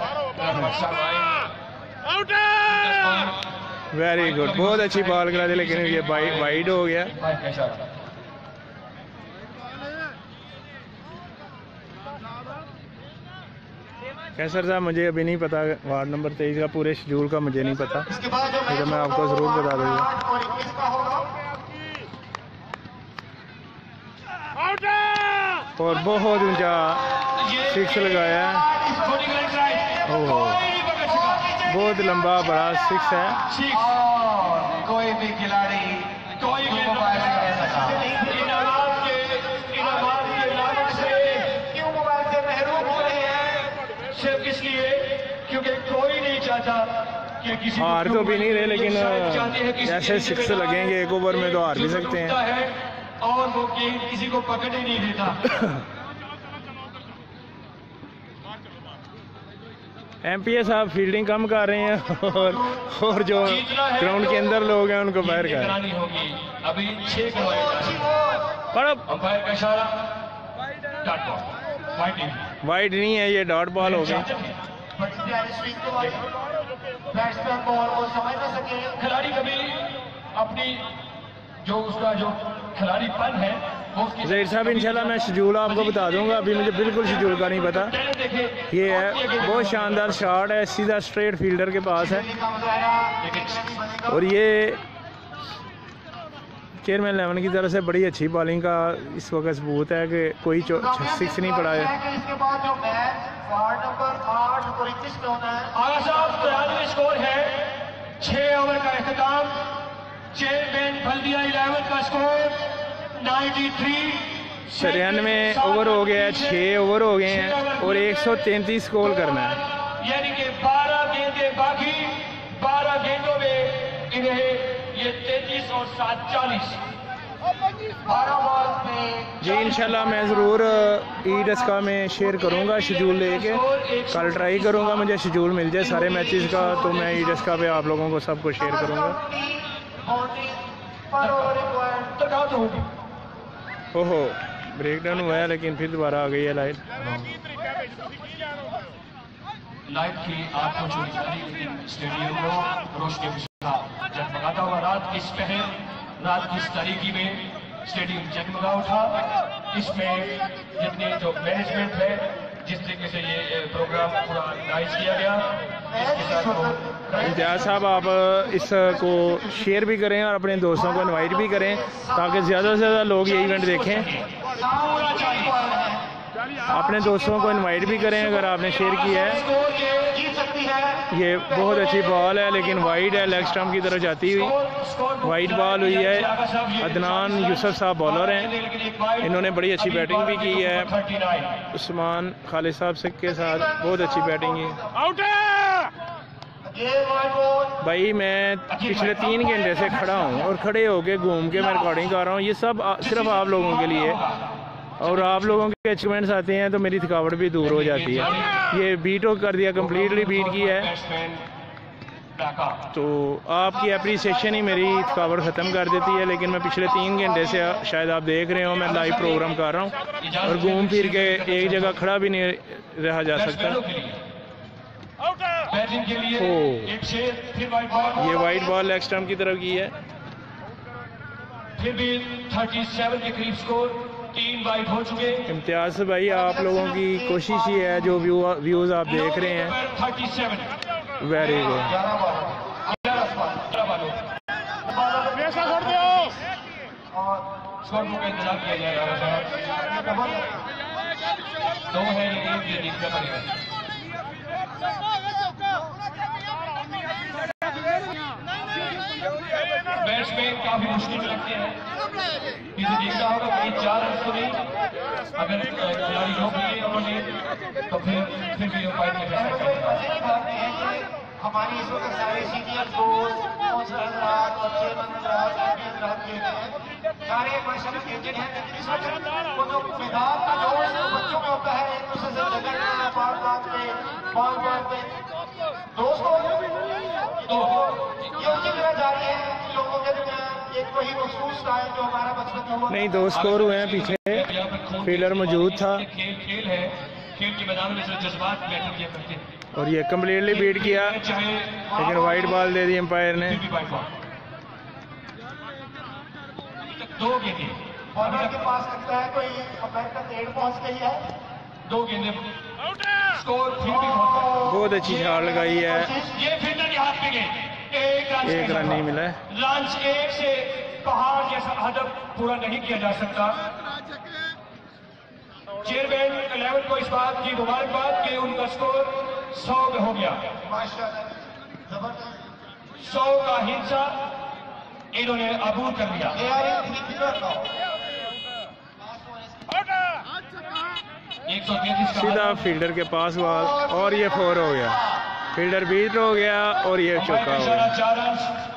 वेरी गुड, बहुत अच्छी बॉल करा दी लेकिन ये वाइड हो गया। कैसर साहब मुझे अभी नहीं पता वार्ड नंबर तेईस का पूरे शेड्यूल का मुझे नहीं पता, तो मैं आपको जरूर बता दूंगा। और बहुत ऊंचा सिक्स लगाया है। ओह, बहुत लंबा बड़ा सिक्स है। कोई भी खिलाड़ी कोई भी मोबाइल नहीं सका। इनामात के इनामात के लालच से क्यों मोबाइल से महरूम हो रहे हैं? सिर्फ इसलिए क्योंकि कोई नहीं चाहता कि किसी हार तो भी नहीं रहे, लेकिन ऐसे सिक्स लगेंगे एक ओवर में तो हार भी सकते हैं। और वो गेंद किसी को पकड़ ही नहीं देता। एमपीए साहब फील्डिंग कम कर रहे हैं और और जो ग्राउंड के अंदर लोग हैं उनको बाहर कर रहे हैं। अभी छह पर अंपायर का इशारा, डॉट बॉल, वाइड नहीं, वाइड नहीं है, ये डॉट बॉल हो गया। बैट्समैन बॉल को समझ ना सके। खिलाड़ी कभी अपनी जो उसका जो खिलाड़ीपन है ज़हीर साहब, इंशाल्लाह मैं शेड्यूल आपको बता दूंगा, अभी मुझे बिल्कुल शेड्यूल का नहीं पता। ये है बहुत शानदार शॉट है, सीधा स्ट्रेट फील्डर के पास है। और ये चेयरमैन इलेवन की तरफ से बड़ी अच्छी बॉलिंग का इस वक्त सबूत है कि कोई सिक्स नहीं पड़ा है। इसके बाद जो मैच वार्ड नंबर आठ और इक्कीस में होना है, आगा साहब तिरानवे स्कोर है, छह ओवर का अख्ताम। चेयरमैन बल्दिया इलेवन का स्कोर तिरानवे ओवर हो गया है, छः ओवर हो गए हैं और एक सौ तैंतीस गोल करना है। यानी कि बारह गेंदें बाकी, बारह गेंदों में इन्हें ये तैंतीस और सात चालीस बारह बॉल में। जी इंशाल्लाह मैं ज़रूर ई डस्का में शेयर करूंगा शेड्यूल लेके, कल ट्राई करूंगा मुझे शेड्यूल मिल जाए सारे मैचेस का, तो मैं ई डस्का पे आप लोगों को सबको शेयर करूंगा। ओहो, ब्रेक डाउन हुआ है लेकिन फिर दोबारा आ गई है लाइट। लाइट की आपको जो स्टेडियम को रोशनी जगमगाता हुआ रात की पहर, रात की इस तारीखी में स्टेडियम जगमगा उठा। इसमें जितने जो मैनेजमेंट है, जिस तरीके से ये प्रोग्राम पूरा ऑर्गेनाइज किया गया, इम्तियाज साहब आप इसको शेयर भी करें और अपने दोस्तों को इनवाइट भी करें ताकि ज़्यादा से ज़्यादा लोग ये इवेंट देखें। अपने दोस्तों को इनवाइट भी करें अगर आपने शेयर किया है। ये बहुत अच्छी बॉल है लेकिन वाइड है, लेग स्टंप की तरफ जाती हुई वाइड बॉल हुई है। अदनान यूसुफ साहब बॉलर हैं, इन्होंने बड़ी अच्छी बैटिंग भी की है। उस्मान खालिद साहब से के साथ बहुत अच्छी बैटिंग की। भाई मैं पिछले तीन घंटे से खड़ा हूँ और खड़े होके घूम के मैं रिकॉर्डिंग कर रहा हूँ। ये सब सिर्फ आप लोगों के लिए, और आप लोगों के अचीवमेंट्स आते हैं तो मेरी थकावट भी दूर हो जाती है। ये बीट हो कर दिया, कम्प्लीटली बीट की है, तो आपकी अप्रिसिएशन ही मेरी थकावट ख़त्म कर देती है। लेकिन मैं पिछले तीन घंटे से, शायद आप देख रहे हो, मैं लाइव प्रोग्राम कर रहा हूँ और घूम फिर के एक जगह खड़ा भी नहीं रहा जा सकता। ओ, ये वाइट बॉल लेग स्टंप की तरफ की है। फिर भी सैंतीस के करीब स्कोर, तीन वाइट हो चुके। इम्तियाज भाई आप लोगों की कोशिश ही है, जो व्यू व्यूज आप देख रहे हैं, वेरी गुड। दो है ये देखना पड़ेगा। बैट्समैन काफी मुश्किल लगते हैं, इसे देखना होगा कहीं चार रन तो नहीं। अगर खिलाड़ी रोक लिए उन्होंने तो फिर फिर भी उपाय नहीं कर सकते। हमारी इस वक्त सारे सीनियर दोस्त और चेयरमैन सारे पर्सन एजेंट हैं, इस वक्त वो जो मैदान का जो बच्चों में होता है, एक दूसरे से लगना, बार बार पे बार बार पे दोस्तों तो ये उसी तरह जा रही है लोगों के एक वही मखसूस टाइम जो हमारा बचपन में हुआ। नहीं, दो स्कोर हुए हैं, पीछे फील्डर मौजूद था। खेल खेल है, खेल के मैदान में जो जज्बात बैठे किया करते हैं। और ये कम्प्लीटली बीट किया लेकिन वाइट बॉल दे दी एम्पायर ने। दो गेंदें बॉलर के पास लगता है कोई अंपायर का डेढ़ पहुंच गई है। दो गेंदें स्कोर फिर भी बहुत अच्छी शॉट लगाई है, ये फील्डर के हाथ में गए, एक रन नहीं मिला है। लंच एक से पहाड़ जैसा हदफ पूरा नहीं किया जा सकता। चेयरमैन इलेवन को इस बात की मुबारकबाद कि उनका स्कोर सौ में हो गया। सौ का हिस्सा इन्होंने अबूर कर लिया। एक सौ तैंतीस सीधा फील्डर के पास बॉल और ये फोर हो गया। फील्डर बीट हो गया और ये चौका हो गया। चार रन।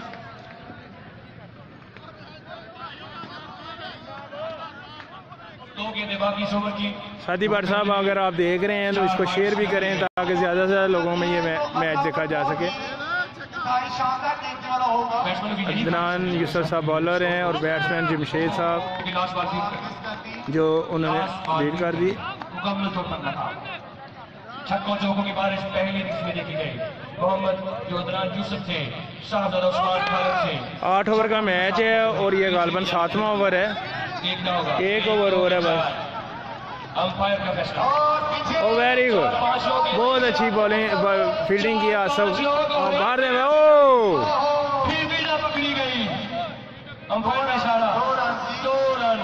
दो गेंदें बाकी इस ओवर की। साथी भट्ट साहब अगर आप देख रहे हैं तो इसको शेयर भी करें ताकि ज़्यादा से ज़्यादा लोगों में ये मैच देखा जा सके। अदनान यूसुफ साहब बॉलर हैं और बैट्समैन जमशेद साहब जो उन्होंने लीड कर दी। मुकम्मल तौर पर रखा। छक्कों चौकों की बारिश पहली इनिंग्स में देखी गई। मोहम्मद जो अदनान यूसुफ थे, शाहजादा उस्मान खालिद थे। आठ ओवर का मैच है और ये गालबन सातवां ओवर है। एक ओवर हो रहा है बस। अंपायर का फैसला। ओ वेरी गुड, बहुत अच्छी बॉलिंग फील्डिंग की आसफ बाहर दे। ओ फिर भी ना पकड़ी गई। अंपायर का इशारा। दो रन।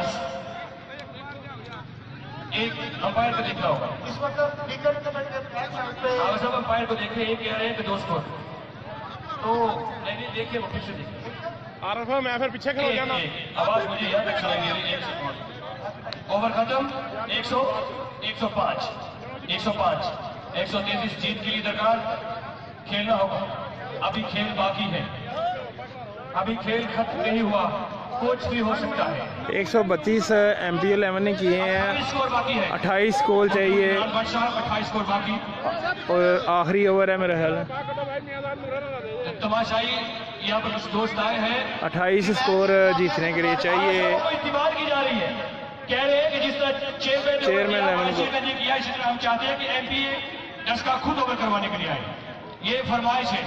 एक अंपायर को देखना होगा इस वक्त विकेट सब अंपायर को देखें। एक कह रहे हैं कि दो स्कोर तो नहीं देखिए वो फिर से देखिए। आरफा मैं फिर पीछे खड़ा हो जाना। आवाज मुझे याद रख सुनाई दे रही है। एक सेकंड। ओवर खत्म। एक सौ एक सौ पाँच एक सौ पाँच एक सौ तैंतीस जीत के लिए दरकार खेलना होगा। अभी खेल बाकी है। अभी खेल खत्म नहीं हुआ। कोच भी हो सकता है। एक सौ बत्तीस एम पी इलेवन ने किए हैं। स्कोर बाकी है। अट्ठाईस स्कोर चाहिए अट्ठाईस स्कोर बाकी और आखिरी ओवर है मेरा ख्याल। तमाशाई यहाँ पर कुछ दोस्त आए हैं। अट्ठाईस स्कोर जीतने के लिए चाहिए। इस्तेमाल की जा रही है। कह रहे हैं कि जिस तरह चेयरमैन चेयरमैन इलेवन को ने किया इसी तरह हम चाहते हैं कि एमपीए इसका खुद ओवर करवाने के लिए आए। ये फरमाइश है।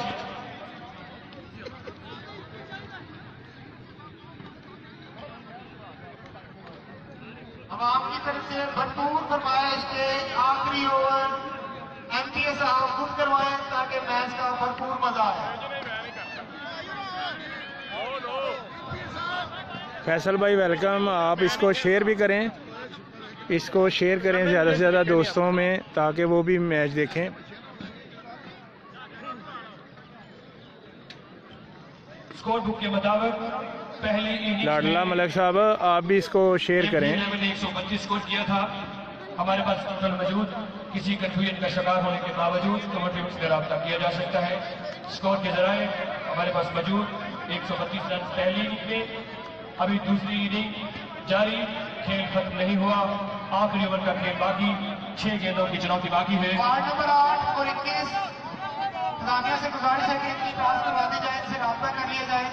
अब आपकी तरफ से भरपूर फरमाइश के आखिरी ओवर एमपीए साहब खुद करवाएं ताकि मैच का भरपूर मजा आए। फैसल भाई वेलकम। आप इसको शेयर भी करें, इसको शेयर करें ज़्यादा से ज़्यादा दोस्तों में ताकि वो भी मैच देखें। स्कोर बुक के मुताबिक पहली इनिंग्स लाडला मलिक साहब आप भी इसको शेयर करें। एक सौ पच्चीस स्कोर किया था। हमारे पास टोटल मौजूद किसी कंफ्यूजन का शिकार होने के बावजूद कमेटी से रब्ता किया जा सकता है। स्कोर के जराए हमारे पास मौजूद एक सौ बत्तीस रन पहली इनिंग में। अभी दूसरी इनिंग जारी। खेल खत्म नहीं हुआ। आखिरी ओवर का खेल बाकी। छह गेंदों की चुनौती बाकी है। वार्ड नंबर आठ और इक्कीस इंतजामिया से गुजारिश है कि इनकी टॉस करवा दी जाए, इनसे रब्ता कर लिया जाए।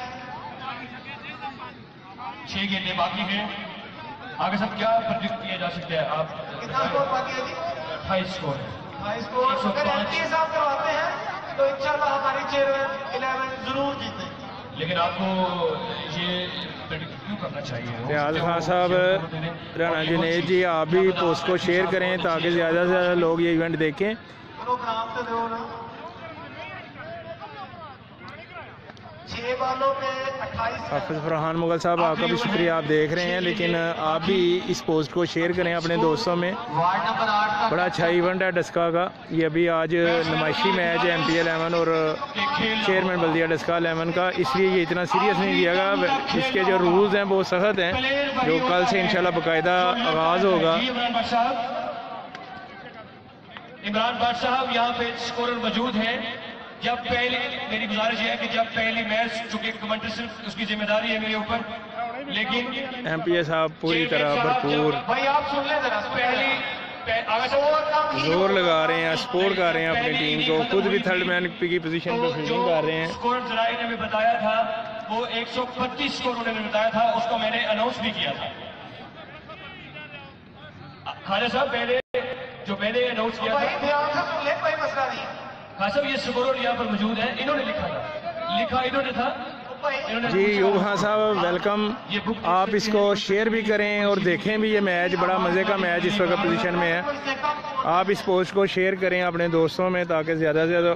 छह गेंदें बाकी हैं। आगे सब क्या प्रेडिक्ट किया जा सकता है? आप कितना स्कोर बाकी है जी? हाई स्कोर है। हाई स्कोर अगर एमपीए साहब करवाते हैं तो इंशाल्लाह हमारी चेयरमैन इलेवन जरूर जीते। लेकिन आपको ये प्रेडिक्ट क्यों करना चाहिए? रियाज खान साहब, राणा जुनैद जी आप भी पोस्ट को शेयर करें ताकि ज़्यादा से ज़्यादा लोग ये इवेंट देखें। प्रोग्राम तो दो ना। छह बालों पे अट्ठाईस। हाफिज फरहान मुगल साहब आपका भी शुक्रिया, आप देख रहे हैं, लेकिन आप भी इस पोस्ट को शेयर करें अपने दोस्तों में। वार्ड नंबर आठ का बड़ा अच्छा इवेंट है डस्का का। ये अभी आज नुमाइशी मैच है एम पी एलेवन और चेयरमैन बल्दिया डस्का इलेवन का, इसलिए ये इतना सीरियस नहीं लिया गया। इसके जो रूल्स हैं बहुत सख्त हैं, जो कल से इंशाल्लाह बाकायदा आगाज़ होगा। इमरान बाट साहब यहाँ पे स्कोरर मौजूद हैं। जब पहली मेरी गुजारिश है कि जब पहली मैच चूंकि कमेंट्री सिर्फ उसकी जिम्मेदारी है मेरे ऊपर, लेकिन एम पी ए साहब पूरी तरह भरपूर भाई आप सुन ले जरा। पहली जोर लगा रहे हैं, सपोर्ट कर रहे हैं अपनी टीम को। खुद भी थर्ड मैन की पोजीशन पे फील्डिंग कर रहे हैं। स्कोर जराई ने भी बताया था वो एक सौ पच्चीस स्कोर उन्होंने बताया था, उसको मैंने अनाउंस भी किया था। खाजा साहब पहले जो मैंने अनाउंस किया था, ध्यान से सुन ले, कोई मसला नहीं है। खाजा साहब ये स्कोर यहाँ पर मौजूद है, इन्होंने लिखा था, लिखा इन्होंने था। जी यूब खान साहब वेलकम। आप इसको शेयर भी करें और देखें भी। ये मैच बड़ा मज़े का मैच इस वक्त पोजीशन में है। आप इस पोस्ट को शेयर करें अपने दोस्तों में ताकि ज़्यादा से ज़्यादा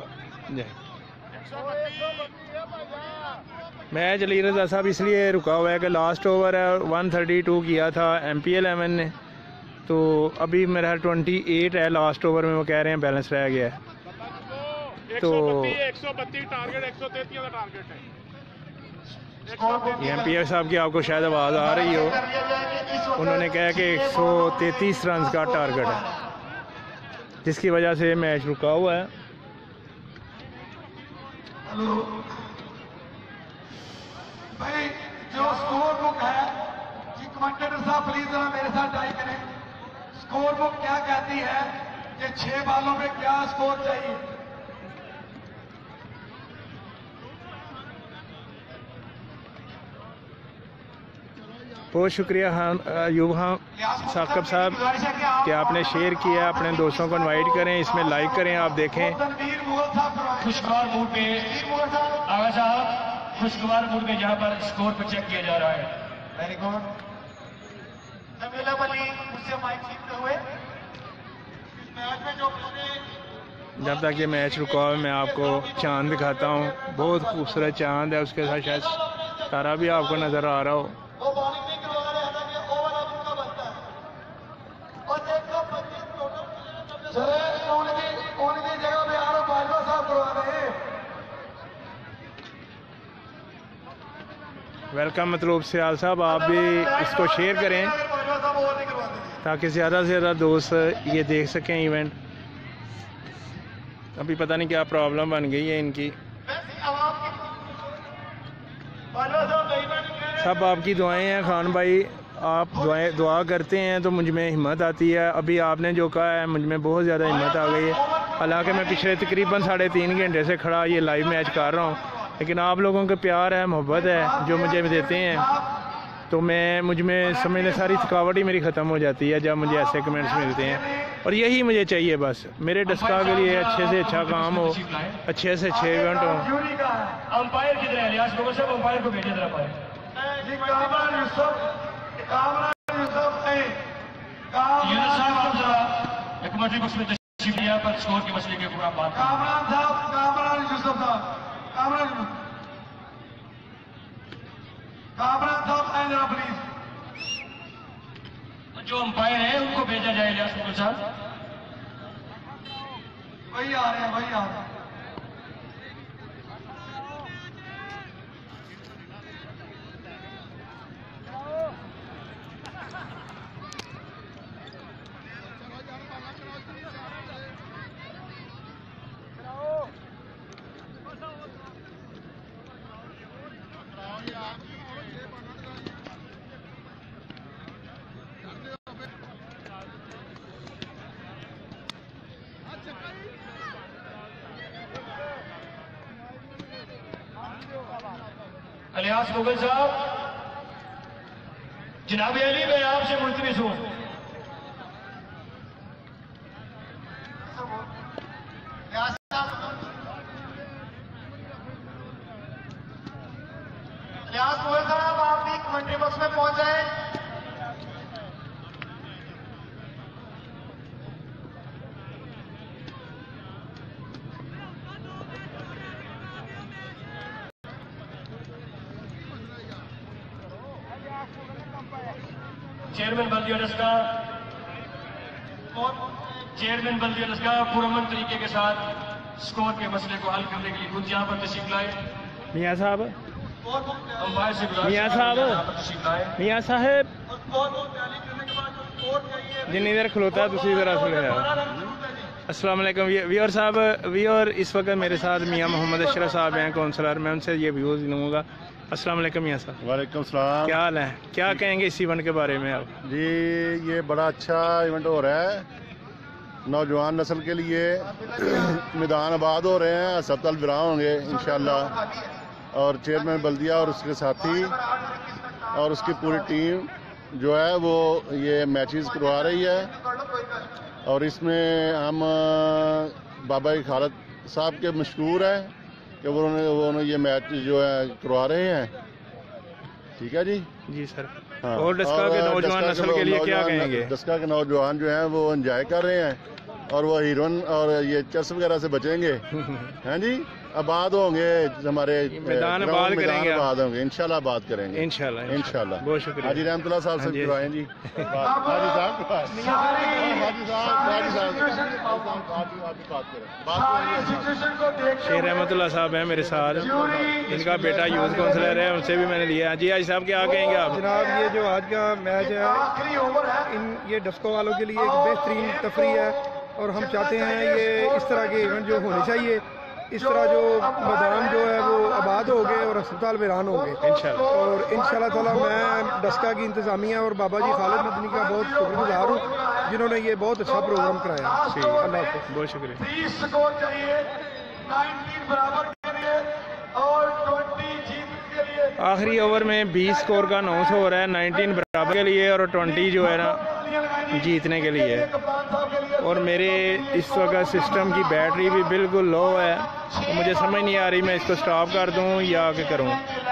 मैच अली रज़ा साहब इसलिए रुका हुआ है कि लास्ट ओवर है वन थर्टी टू किया था एम पी एलेवन ने, तो अभी मेरा ट्वेंटी एट है, लास्ट ओवर में वो कह रहे हैं बैलेंस रह गया है। तो एक सौ बत्तीस टारगेट, एक सौ तैंतीस का टारगेट है। एम पी एफ साहब की आपको शायद आवाज़ आ रही हो, उन्होंने कहा कि एक सौ तैंतीस रन का टारगेट है, जिसकी वजह से मैच रुका हुआ है। भाई जो स्कोर बुक है जी, कमेंटेटर साहब प्लीज जरा मेरे साथ टाई करें। स्कोर बुक क्या कहती है कि छह बालों में क्या स्कोर चाहिए? बहुत शुक्रिया खान अयूब खान साकब साहब कि आपने शेयर किया। अपने दोस्तों को इनवाइट करें, इसमें लाइक करें, आप देखें। खुशगवार मूड पे आगा साहब, खुशगवार मूड में जहां पर स्कोर पर चेक किया जा रहा है। Very good. जमीला अली मुझसे माइक छीनते हुए इस मैच में जो जब तक ये मैच रुका हुआ है मैं आपको चांद दिखाता हूँ। बहुत खूबसूरत चांद है, उसके साथ शायद तारा भी आपको नज़र आ रहा हो। वो बॉलिंग नहीं करवा रहे, हालांकि ओवर अब उनका बनता है। और एक सौ पच्चीस टोटल चले उनकी उनकी जगह पे आर बाजवा साहब करवा रहे हैं। वेलकम मतलूब सियाल साहब, आप भी इसको शेयर करें ताकि ज़्यादा से ज़्यादा दोस्त ये देख सकें इवेंट। अभी पता नहीं क्या प्रॉब्लम बन गई है इनकी। सब आपकी दुआएं हैं खान भाई, आप दुआएं दुआ करते हैं तो मुझ में हिम्मत आती है। अभी आपने जो कहा है मुझ में बहुत ज़्यादा हिम्मत आ गई है। हालांकि मैं पिछले तकरीबन साढ़े तीन घंटे से खड़ा ये लाइव मैच कर रहा हूँ, लेकिन आप लोगों का प्यार है, मोहब्बत है जो मुझे देते हैं, तो मैं मुझ में समझने सारी थकावट ही मेरी ख़त्म हो जाती है जब मुझे ऐसे कमेंट्स मिलते हैं। और यही मुझे चाहिए बस, मेरे डस्का के लिए अच्छे से अच्छा काम हो, अच्छे से अच्छे इवेंट हो। अंपायर किधर है? लियास गोबर साहब अंपायर को भेजे जरा पाए। यूनुस साहब आप जरा कमेंट्री बॉक्स में तशरीफ लिया पर स्कोर के मसले के ऊपर आप बात करें। कामरान साहब, कामरान यूसुफ साहब, कामरान कामरान साहब आए जरा प्लीज। जो अंपायर है उनको भेजा जाए लियास गोबर साहब। वही आ रहे हैं, वही आ रहे हैं। इलियास मुगल साहब, जनाब अली मैं आपसे मुल्तमिस हूं, इलियास मुगल साहब आप भी कमेंट्री बॉक्स में पहुंच जाए। चेयरमैन बल्दिया डस्का चेयरमैन बल्दिया डस्का पुरअमन तरीके के साथ स्कोर के मसले को हल करने के लिए खुद यहाँ पर तशरीफ लाए। मियाँ साहब, अंपायर से मियाँ साहब, मियाँ साहब जिन्नी देर खलोता है तुसी जरा सुने। अस्सलाम वालेकुम व्यूअर साहब, व्यूअर इस वक्त मेरे साथ मियाँ मोहम्मद अशरफ साहब हैं, काउंसलर। मैं उनसे ये व्यूज़ लूँगा। अस्सलाम वालेकुम मियाँ साहब। वालेकुम सलाम। क्या हाल है? क्या कहेंगे इस इवेंट के बारे में आप? जी ये बड़ा अच्छा इवेंट हो रहा है, नौजवान नस्ल के लिए मैदान आबाद हो रहे हैं, अस्पताल विरा होंगे इंशाल्लाह। और चेयरमैन बल्दिया और उसके साथी और उसकी पूरी टीम जो है वो ये मैचेस करवा रही है। और इसमें हम बाबा की खालत साहब के मशहूर है कि वो उन्होंने वो उन्होंने ये मैच जो है करवा रहे हैं। ठीक है जी। जी सर। हाँ। और डस्का के नौजवान नस्ल के लिए क्या कहेंगे? डस्का के नौजवान जो हैं वो एंजॉय कर रहे हैं और वो हीरोइन और ये चर्स वगैरह से बचेंगे हैं जी। आबाद होंगे हमारे मैदान आबाद करेंगे, आबाद होंगे इंशाल्लाह, बात करेंगे इंशाल्लाह इंशाल्लाह। बहुत शुक्रिया हाजी रहमतुल्लाह साहब से करवाएं जी। हाजी साहब हाजी साहब हाजी साहब शेख रहमतुल्लाह साहब हैं मेरे साथ, इनका बेटा यूथ काउंसलर है, उनसे भी मैंने लिया। जी हाजी साहब क्या कहेंगे आप? जनाब ये जो आज का मैच है इन ये डस्को वालों के लिए एक बेहतरीन तफरी है और हम चाहते हैं ये इस तरह के इवेंट जो होने चाहिए, इस तरह जो मैदान जो है वो आबाद हो गए और अस्पताल वीरान हो गए इंशाल्लाह। और इंशाल्लाह ताला मैं डस्का की इंतज़ामिया और बाबा जी खालिद मदनी का बहुत शुक्रगुजार हूँ जिन्होंने ये बहुत अच्छा प्रोग्राम कराया। अल्लाह हाफ़िज़, बहुत शुक्रिया। तीस स्कोर चाहिए, उन्नीस बराबर के लिए और बीस जीत के लिए। आखिरी ओवर में बीस स्कोर का नौ सौ हो रहा है, उन्नीस बराबर के लिए और बीस जो है ना जीतने के लिए। और मेरे इस वक्त सिस्टम की बैटरी भी बिल्कुल लो है, तो मुझे समझ नहीं आ रही मैं इसको स्टॉप कर दूं या आगे करूं।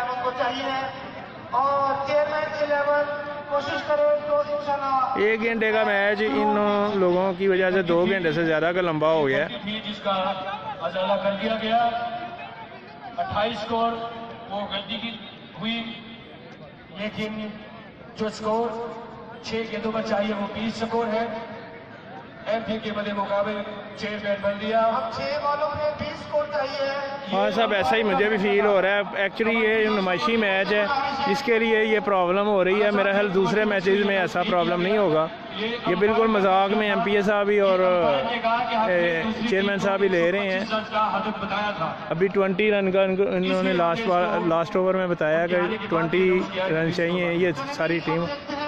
एक घंटे का मैच इन लोगों की वजह से दो घंटे से ज़्यादा का लंबा हो गया। जिसका अजाला कर दिया गया, अट्ठाईस स्कोर वो गलती की हुई, लेकिन जो स्कोर छह गेंदों का चाहिए वो बीस स्कोर है। एमपी के बड़े मुकाबले चेयरमैन बन दिया, अब छह वालों में बीस स्कोर चाहिए। हाँ साहब ऐसा ही मुझे भी फील हो रहा है। एक्चुअली ये नुमाइशी मैच है जिसके लिए ये प्रॉब्लम हो रही है। मेरा ख्याल दूसरे मैचेस में ऐसा प्रॉब्लम नहीं होगा। ये बिल्कुल मजाक में एम पी ए साहब भी और चेयरमैन साहब भी ले रहे हैं। अभी ट्वेंटी रन का इन्होंने लास्ट लास्ट ओवर में बताया कि ट्वेंटी रन चाहिए ये सारी टीम।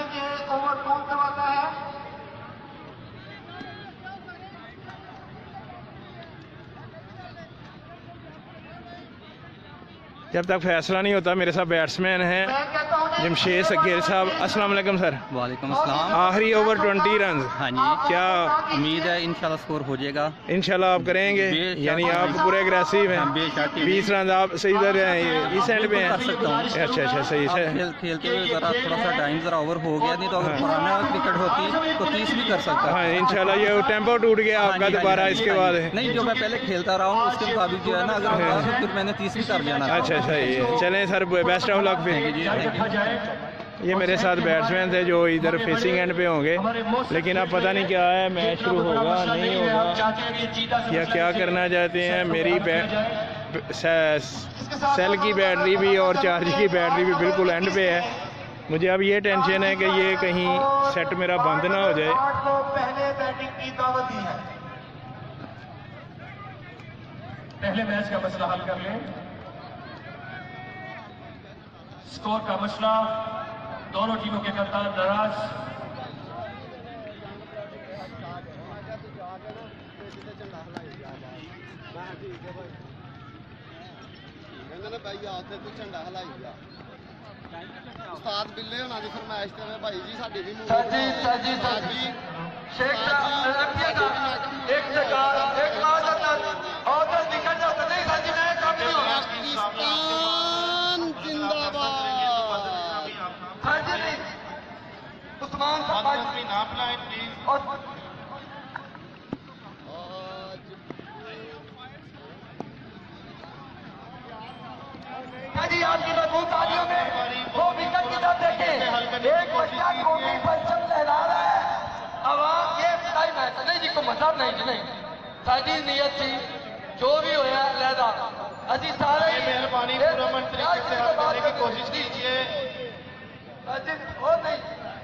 जब तक फैसला नहीं होता, मेरे साथ बैट्समैन हैं जमशेद सगीर साहब। अस्सलाम वालेकुम सर। वालेकुम अस्सलाम। आखिरी ओवर ट्वेंटी रन। हाँ जी, क्या उम्मीद है इंशाल्लाह स्कोर हो जाएगा? इंशाल्लाह आप करेंगे, यानी आप पूरे अग्रेसिव हैं। बीस रन आप सही इधर इस एंड पे हैं। अच्छा अच्छा सही है। खेल खेलते हुए जरा थोड़ा सा टाइम जरा ओवर हो गया, नहीं तो अगर पुराना क्रिकेट होती तो तीस भी कर सकता। हाँ इंशाल्लाह ये टेम्पो टूट गया आपका दोबारा इसके बाद। नहीं, जो मैं पहले खेलता रहा हूँ उसके मुताबिक जो है ना, अगर फिर मैंने तीस भी कर लिया ना। अच्छा सही है, चलें सर, बेस्ट ऑफ लक। फिर ये मेरे साथ बैट्समैन थे जो इधर फेसिंग एंड पे होंगे, लेकिन अब पता नहीं क्या है, मैच शुरू होगा नहीं होगा या क्या करना चाहते हैं। मेरी सेल की बैटरी भी और चार्ज की बैटरी भी बिल्कुल एंड पे है। मुझे अब ये टेंशन है कि ये कहीं सेट मेरा बंद ना हो जाए। पहले बैटिंग की दावत दी है, पहले मैच का मसला हल कर लें। स्कोर का मसला, दोनों टीमों के कप्तान नाराज। उस्ताद बिल्ले होना जी फरमाइश ते भाई जी साडी भी मूवी साजी साजी साजी शेख साहब रखिएगा एक जगह एक आदत और तो दिखा जाता नहीं साजी मैं काम नहीं होगा। पाकिस्तान जिंदाबाद। साजी नहीं उस्मान साहब नाम लाएं प्लीज। और जी आपकी मजबूत तालियों में वो विकेट की तरफ देखें, एक बच्चा कोटी पंचम लहरा रहा है। आवाज ये टाइम है नहीं जी, को मतलब नहीं जी नहीं साडी नीयत थी जो भी होया लहदा अजी सारे मेहरबानी पूरा मंत्री से हल करने की कोशिश कीजिए। अजी वो नहीं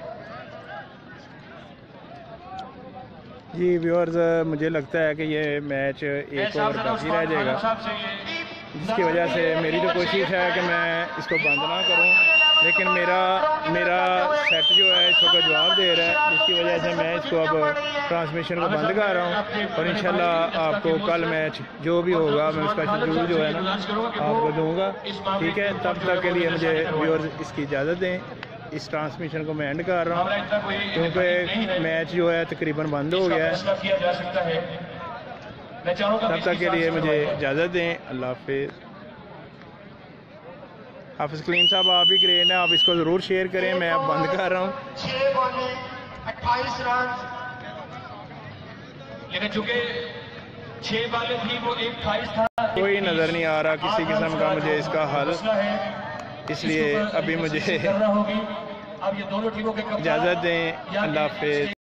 जी व्यूअर्स, मुझे लगता है कि ये मैच एक ओवर बाकी रह जाएगा, जिसकी वजह से मेरी तो कोशिश है कि मैं इसको बंद ना करूं, लेकिन मेरा मेरा सेट जो है इस वक्त जवाब दे रहा है, जिसकी वजह से मैं इसको अब ट्रांसमिशन को बंद कर रहा हूं। और इंशाल्लाह आपको कल मैच जो भी होगा मैं उसका शेड्यूल जो है ना आपको दूंगा, ठीक है। तब तक के लिए मुझे व्यूअर्स इसकी इजाज़त दें, इस ट्रांसमिशन को मैं एंड कर रहा हूँ क्योंकि मैच जो है तकरीबन बंद हो गया है। तब तक के लिए मुझे इजाज़त दें, अल्लाह हाफिज़। हाफिज़ कलीम साहब आप भी ग्रेट हैं, आप इसको ज़रूर शेयर करें। मैं अब बंद कर रहा हूँ। छह बॉलें अट्ठाईस रन, लेकिन चूंकि छह बालें थी वो एक अट्ठाईस था, कोई नज़र नहीं आ रहा किसी किस्म का मुझे इसका हल, इसलिए अभी मुझे अब ये दोनों टीमों के इजाज़त दें। अल्लाह हाफ़िज़।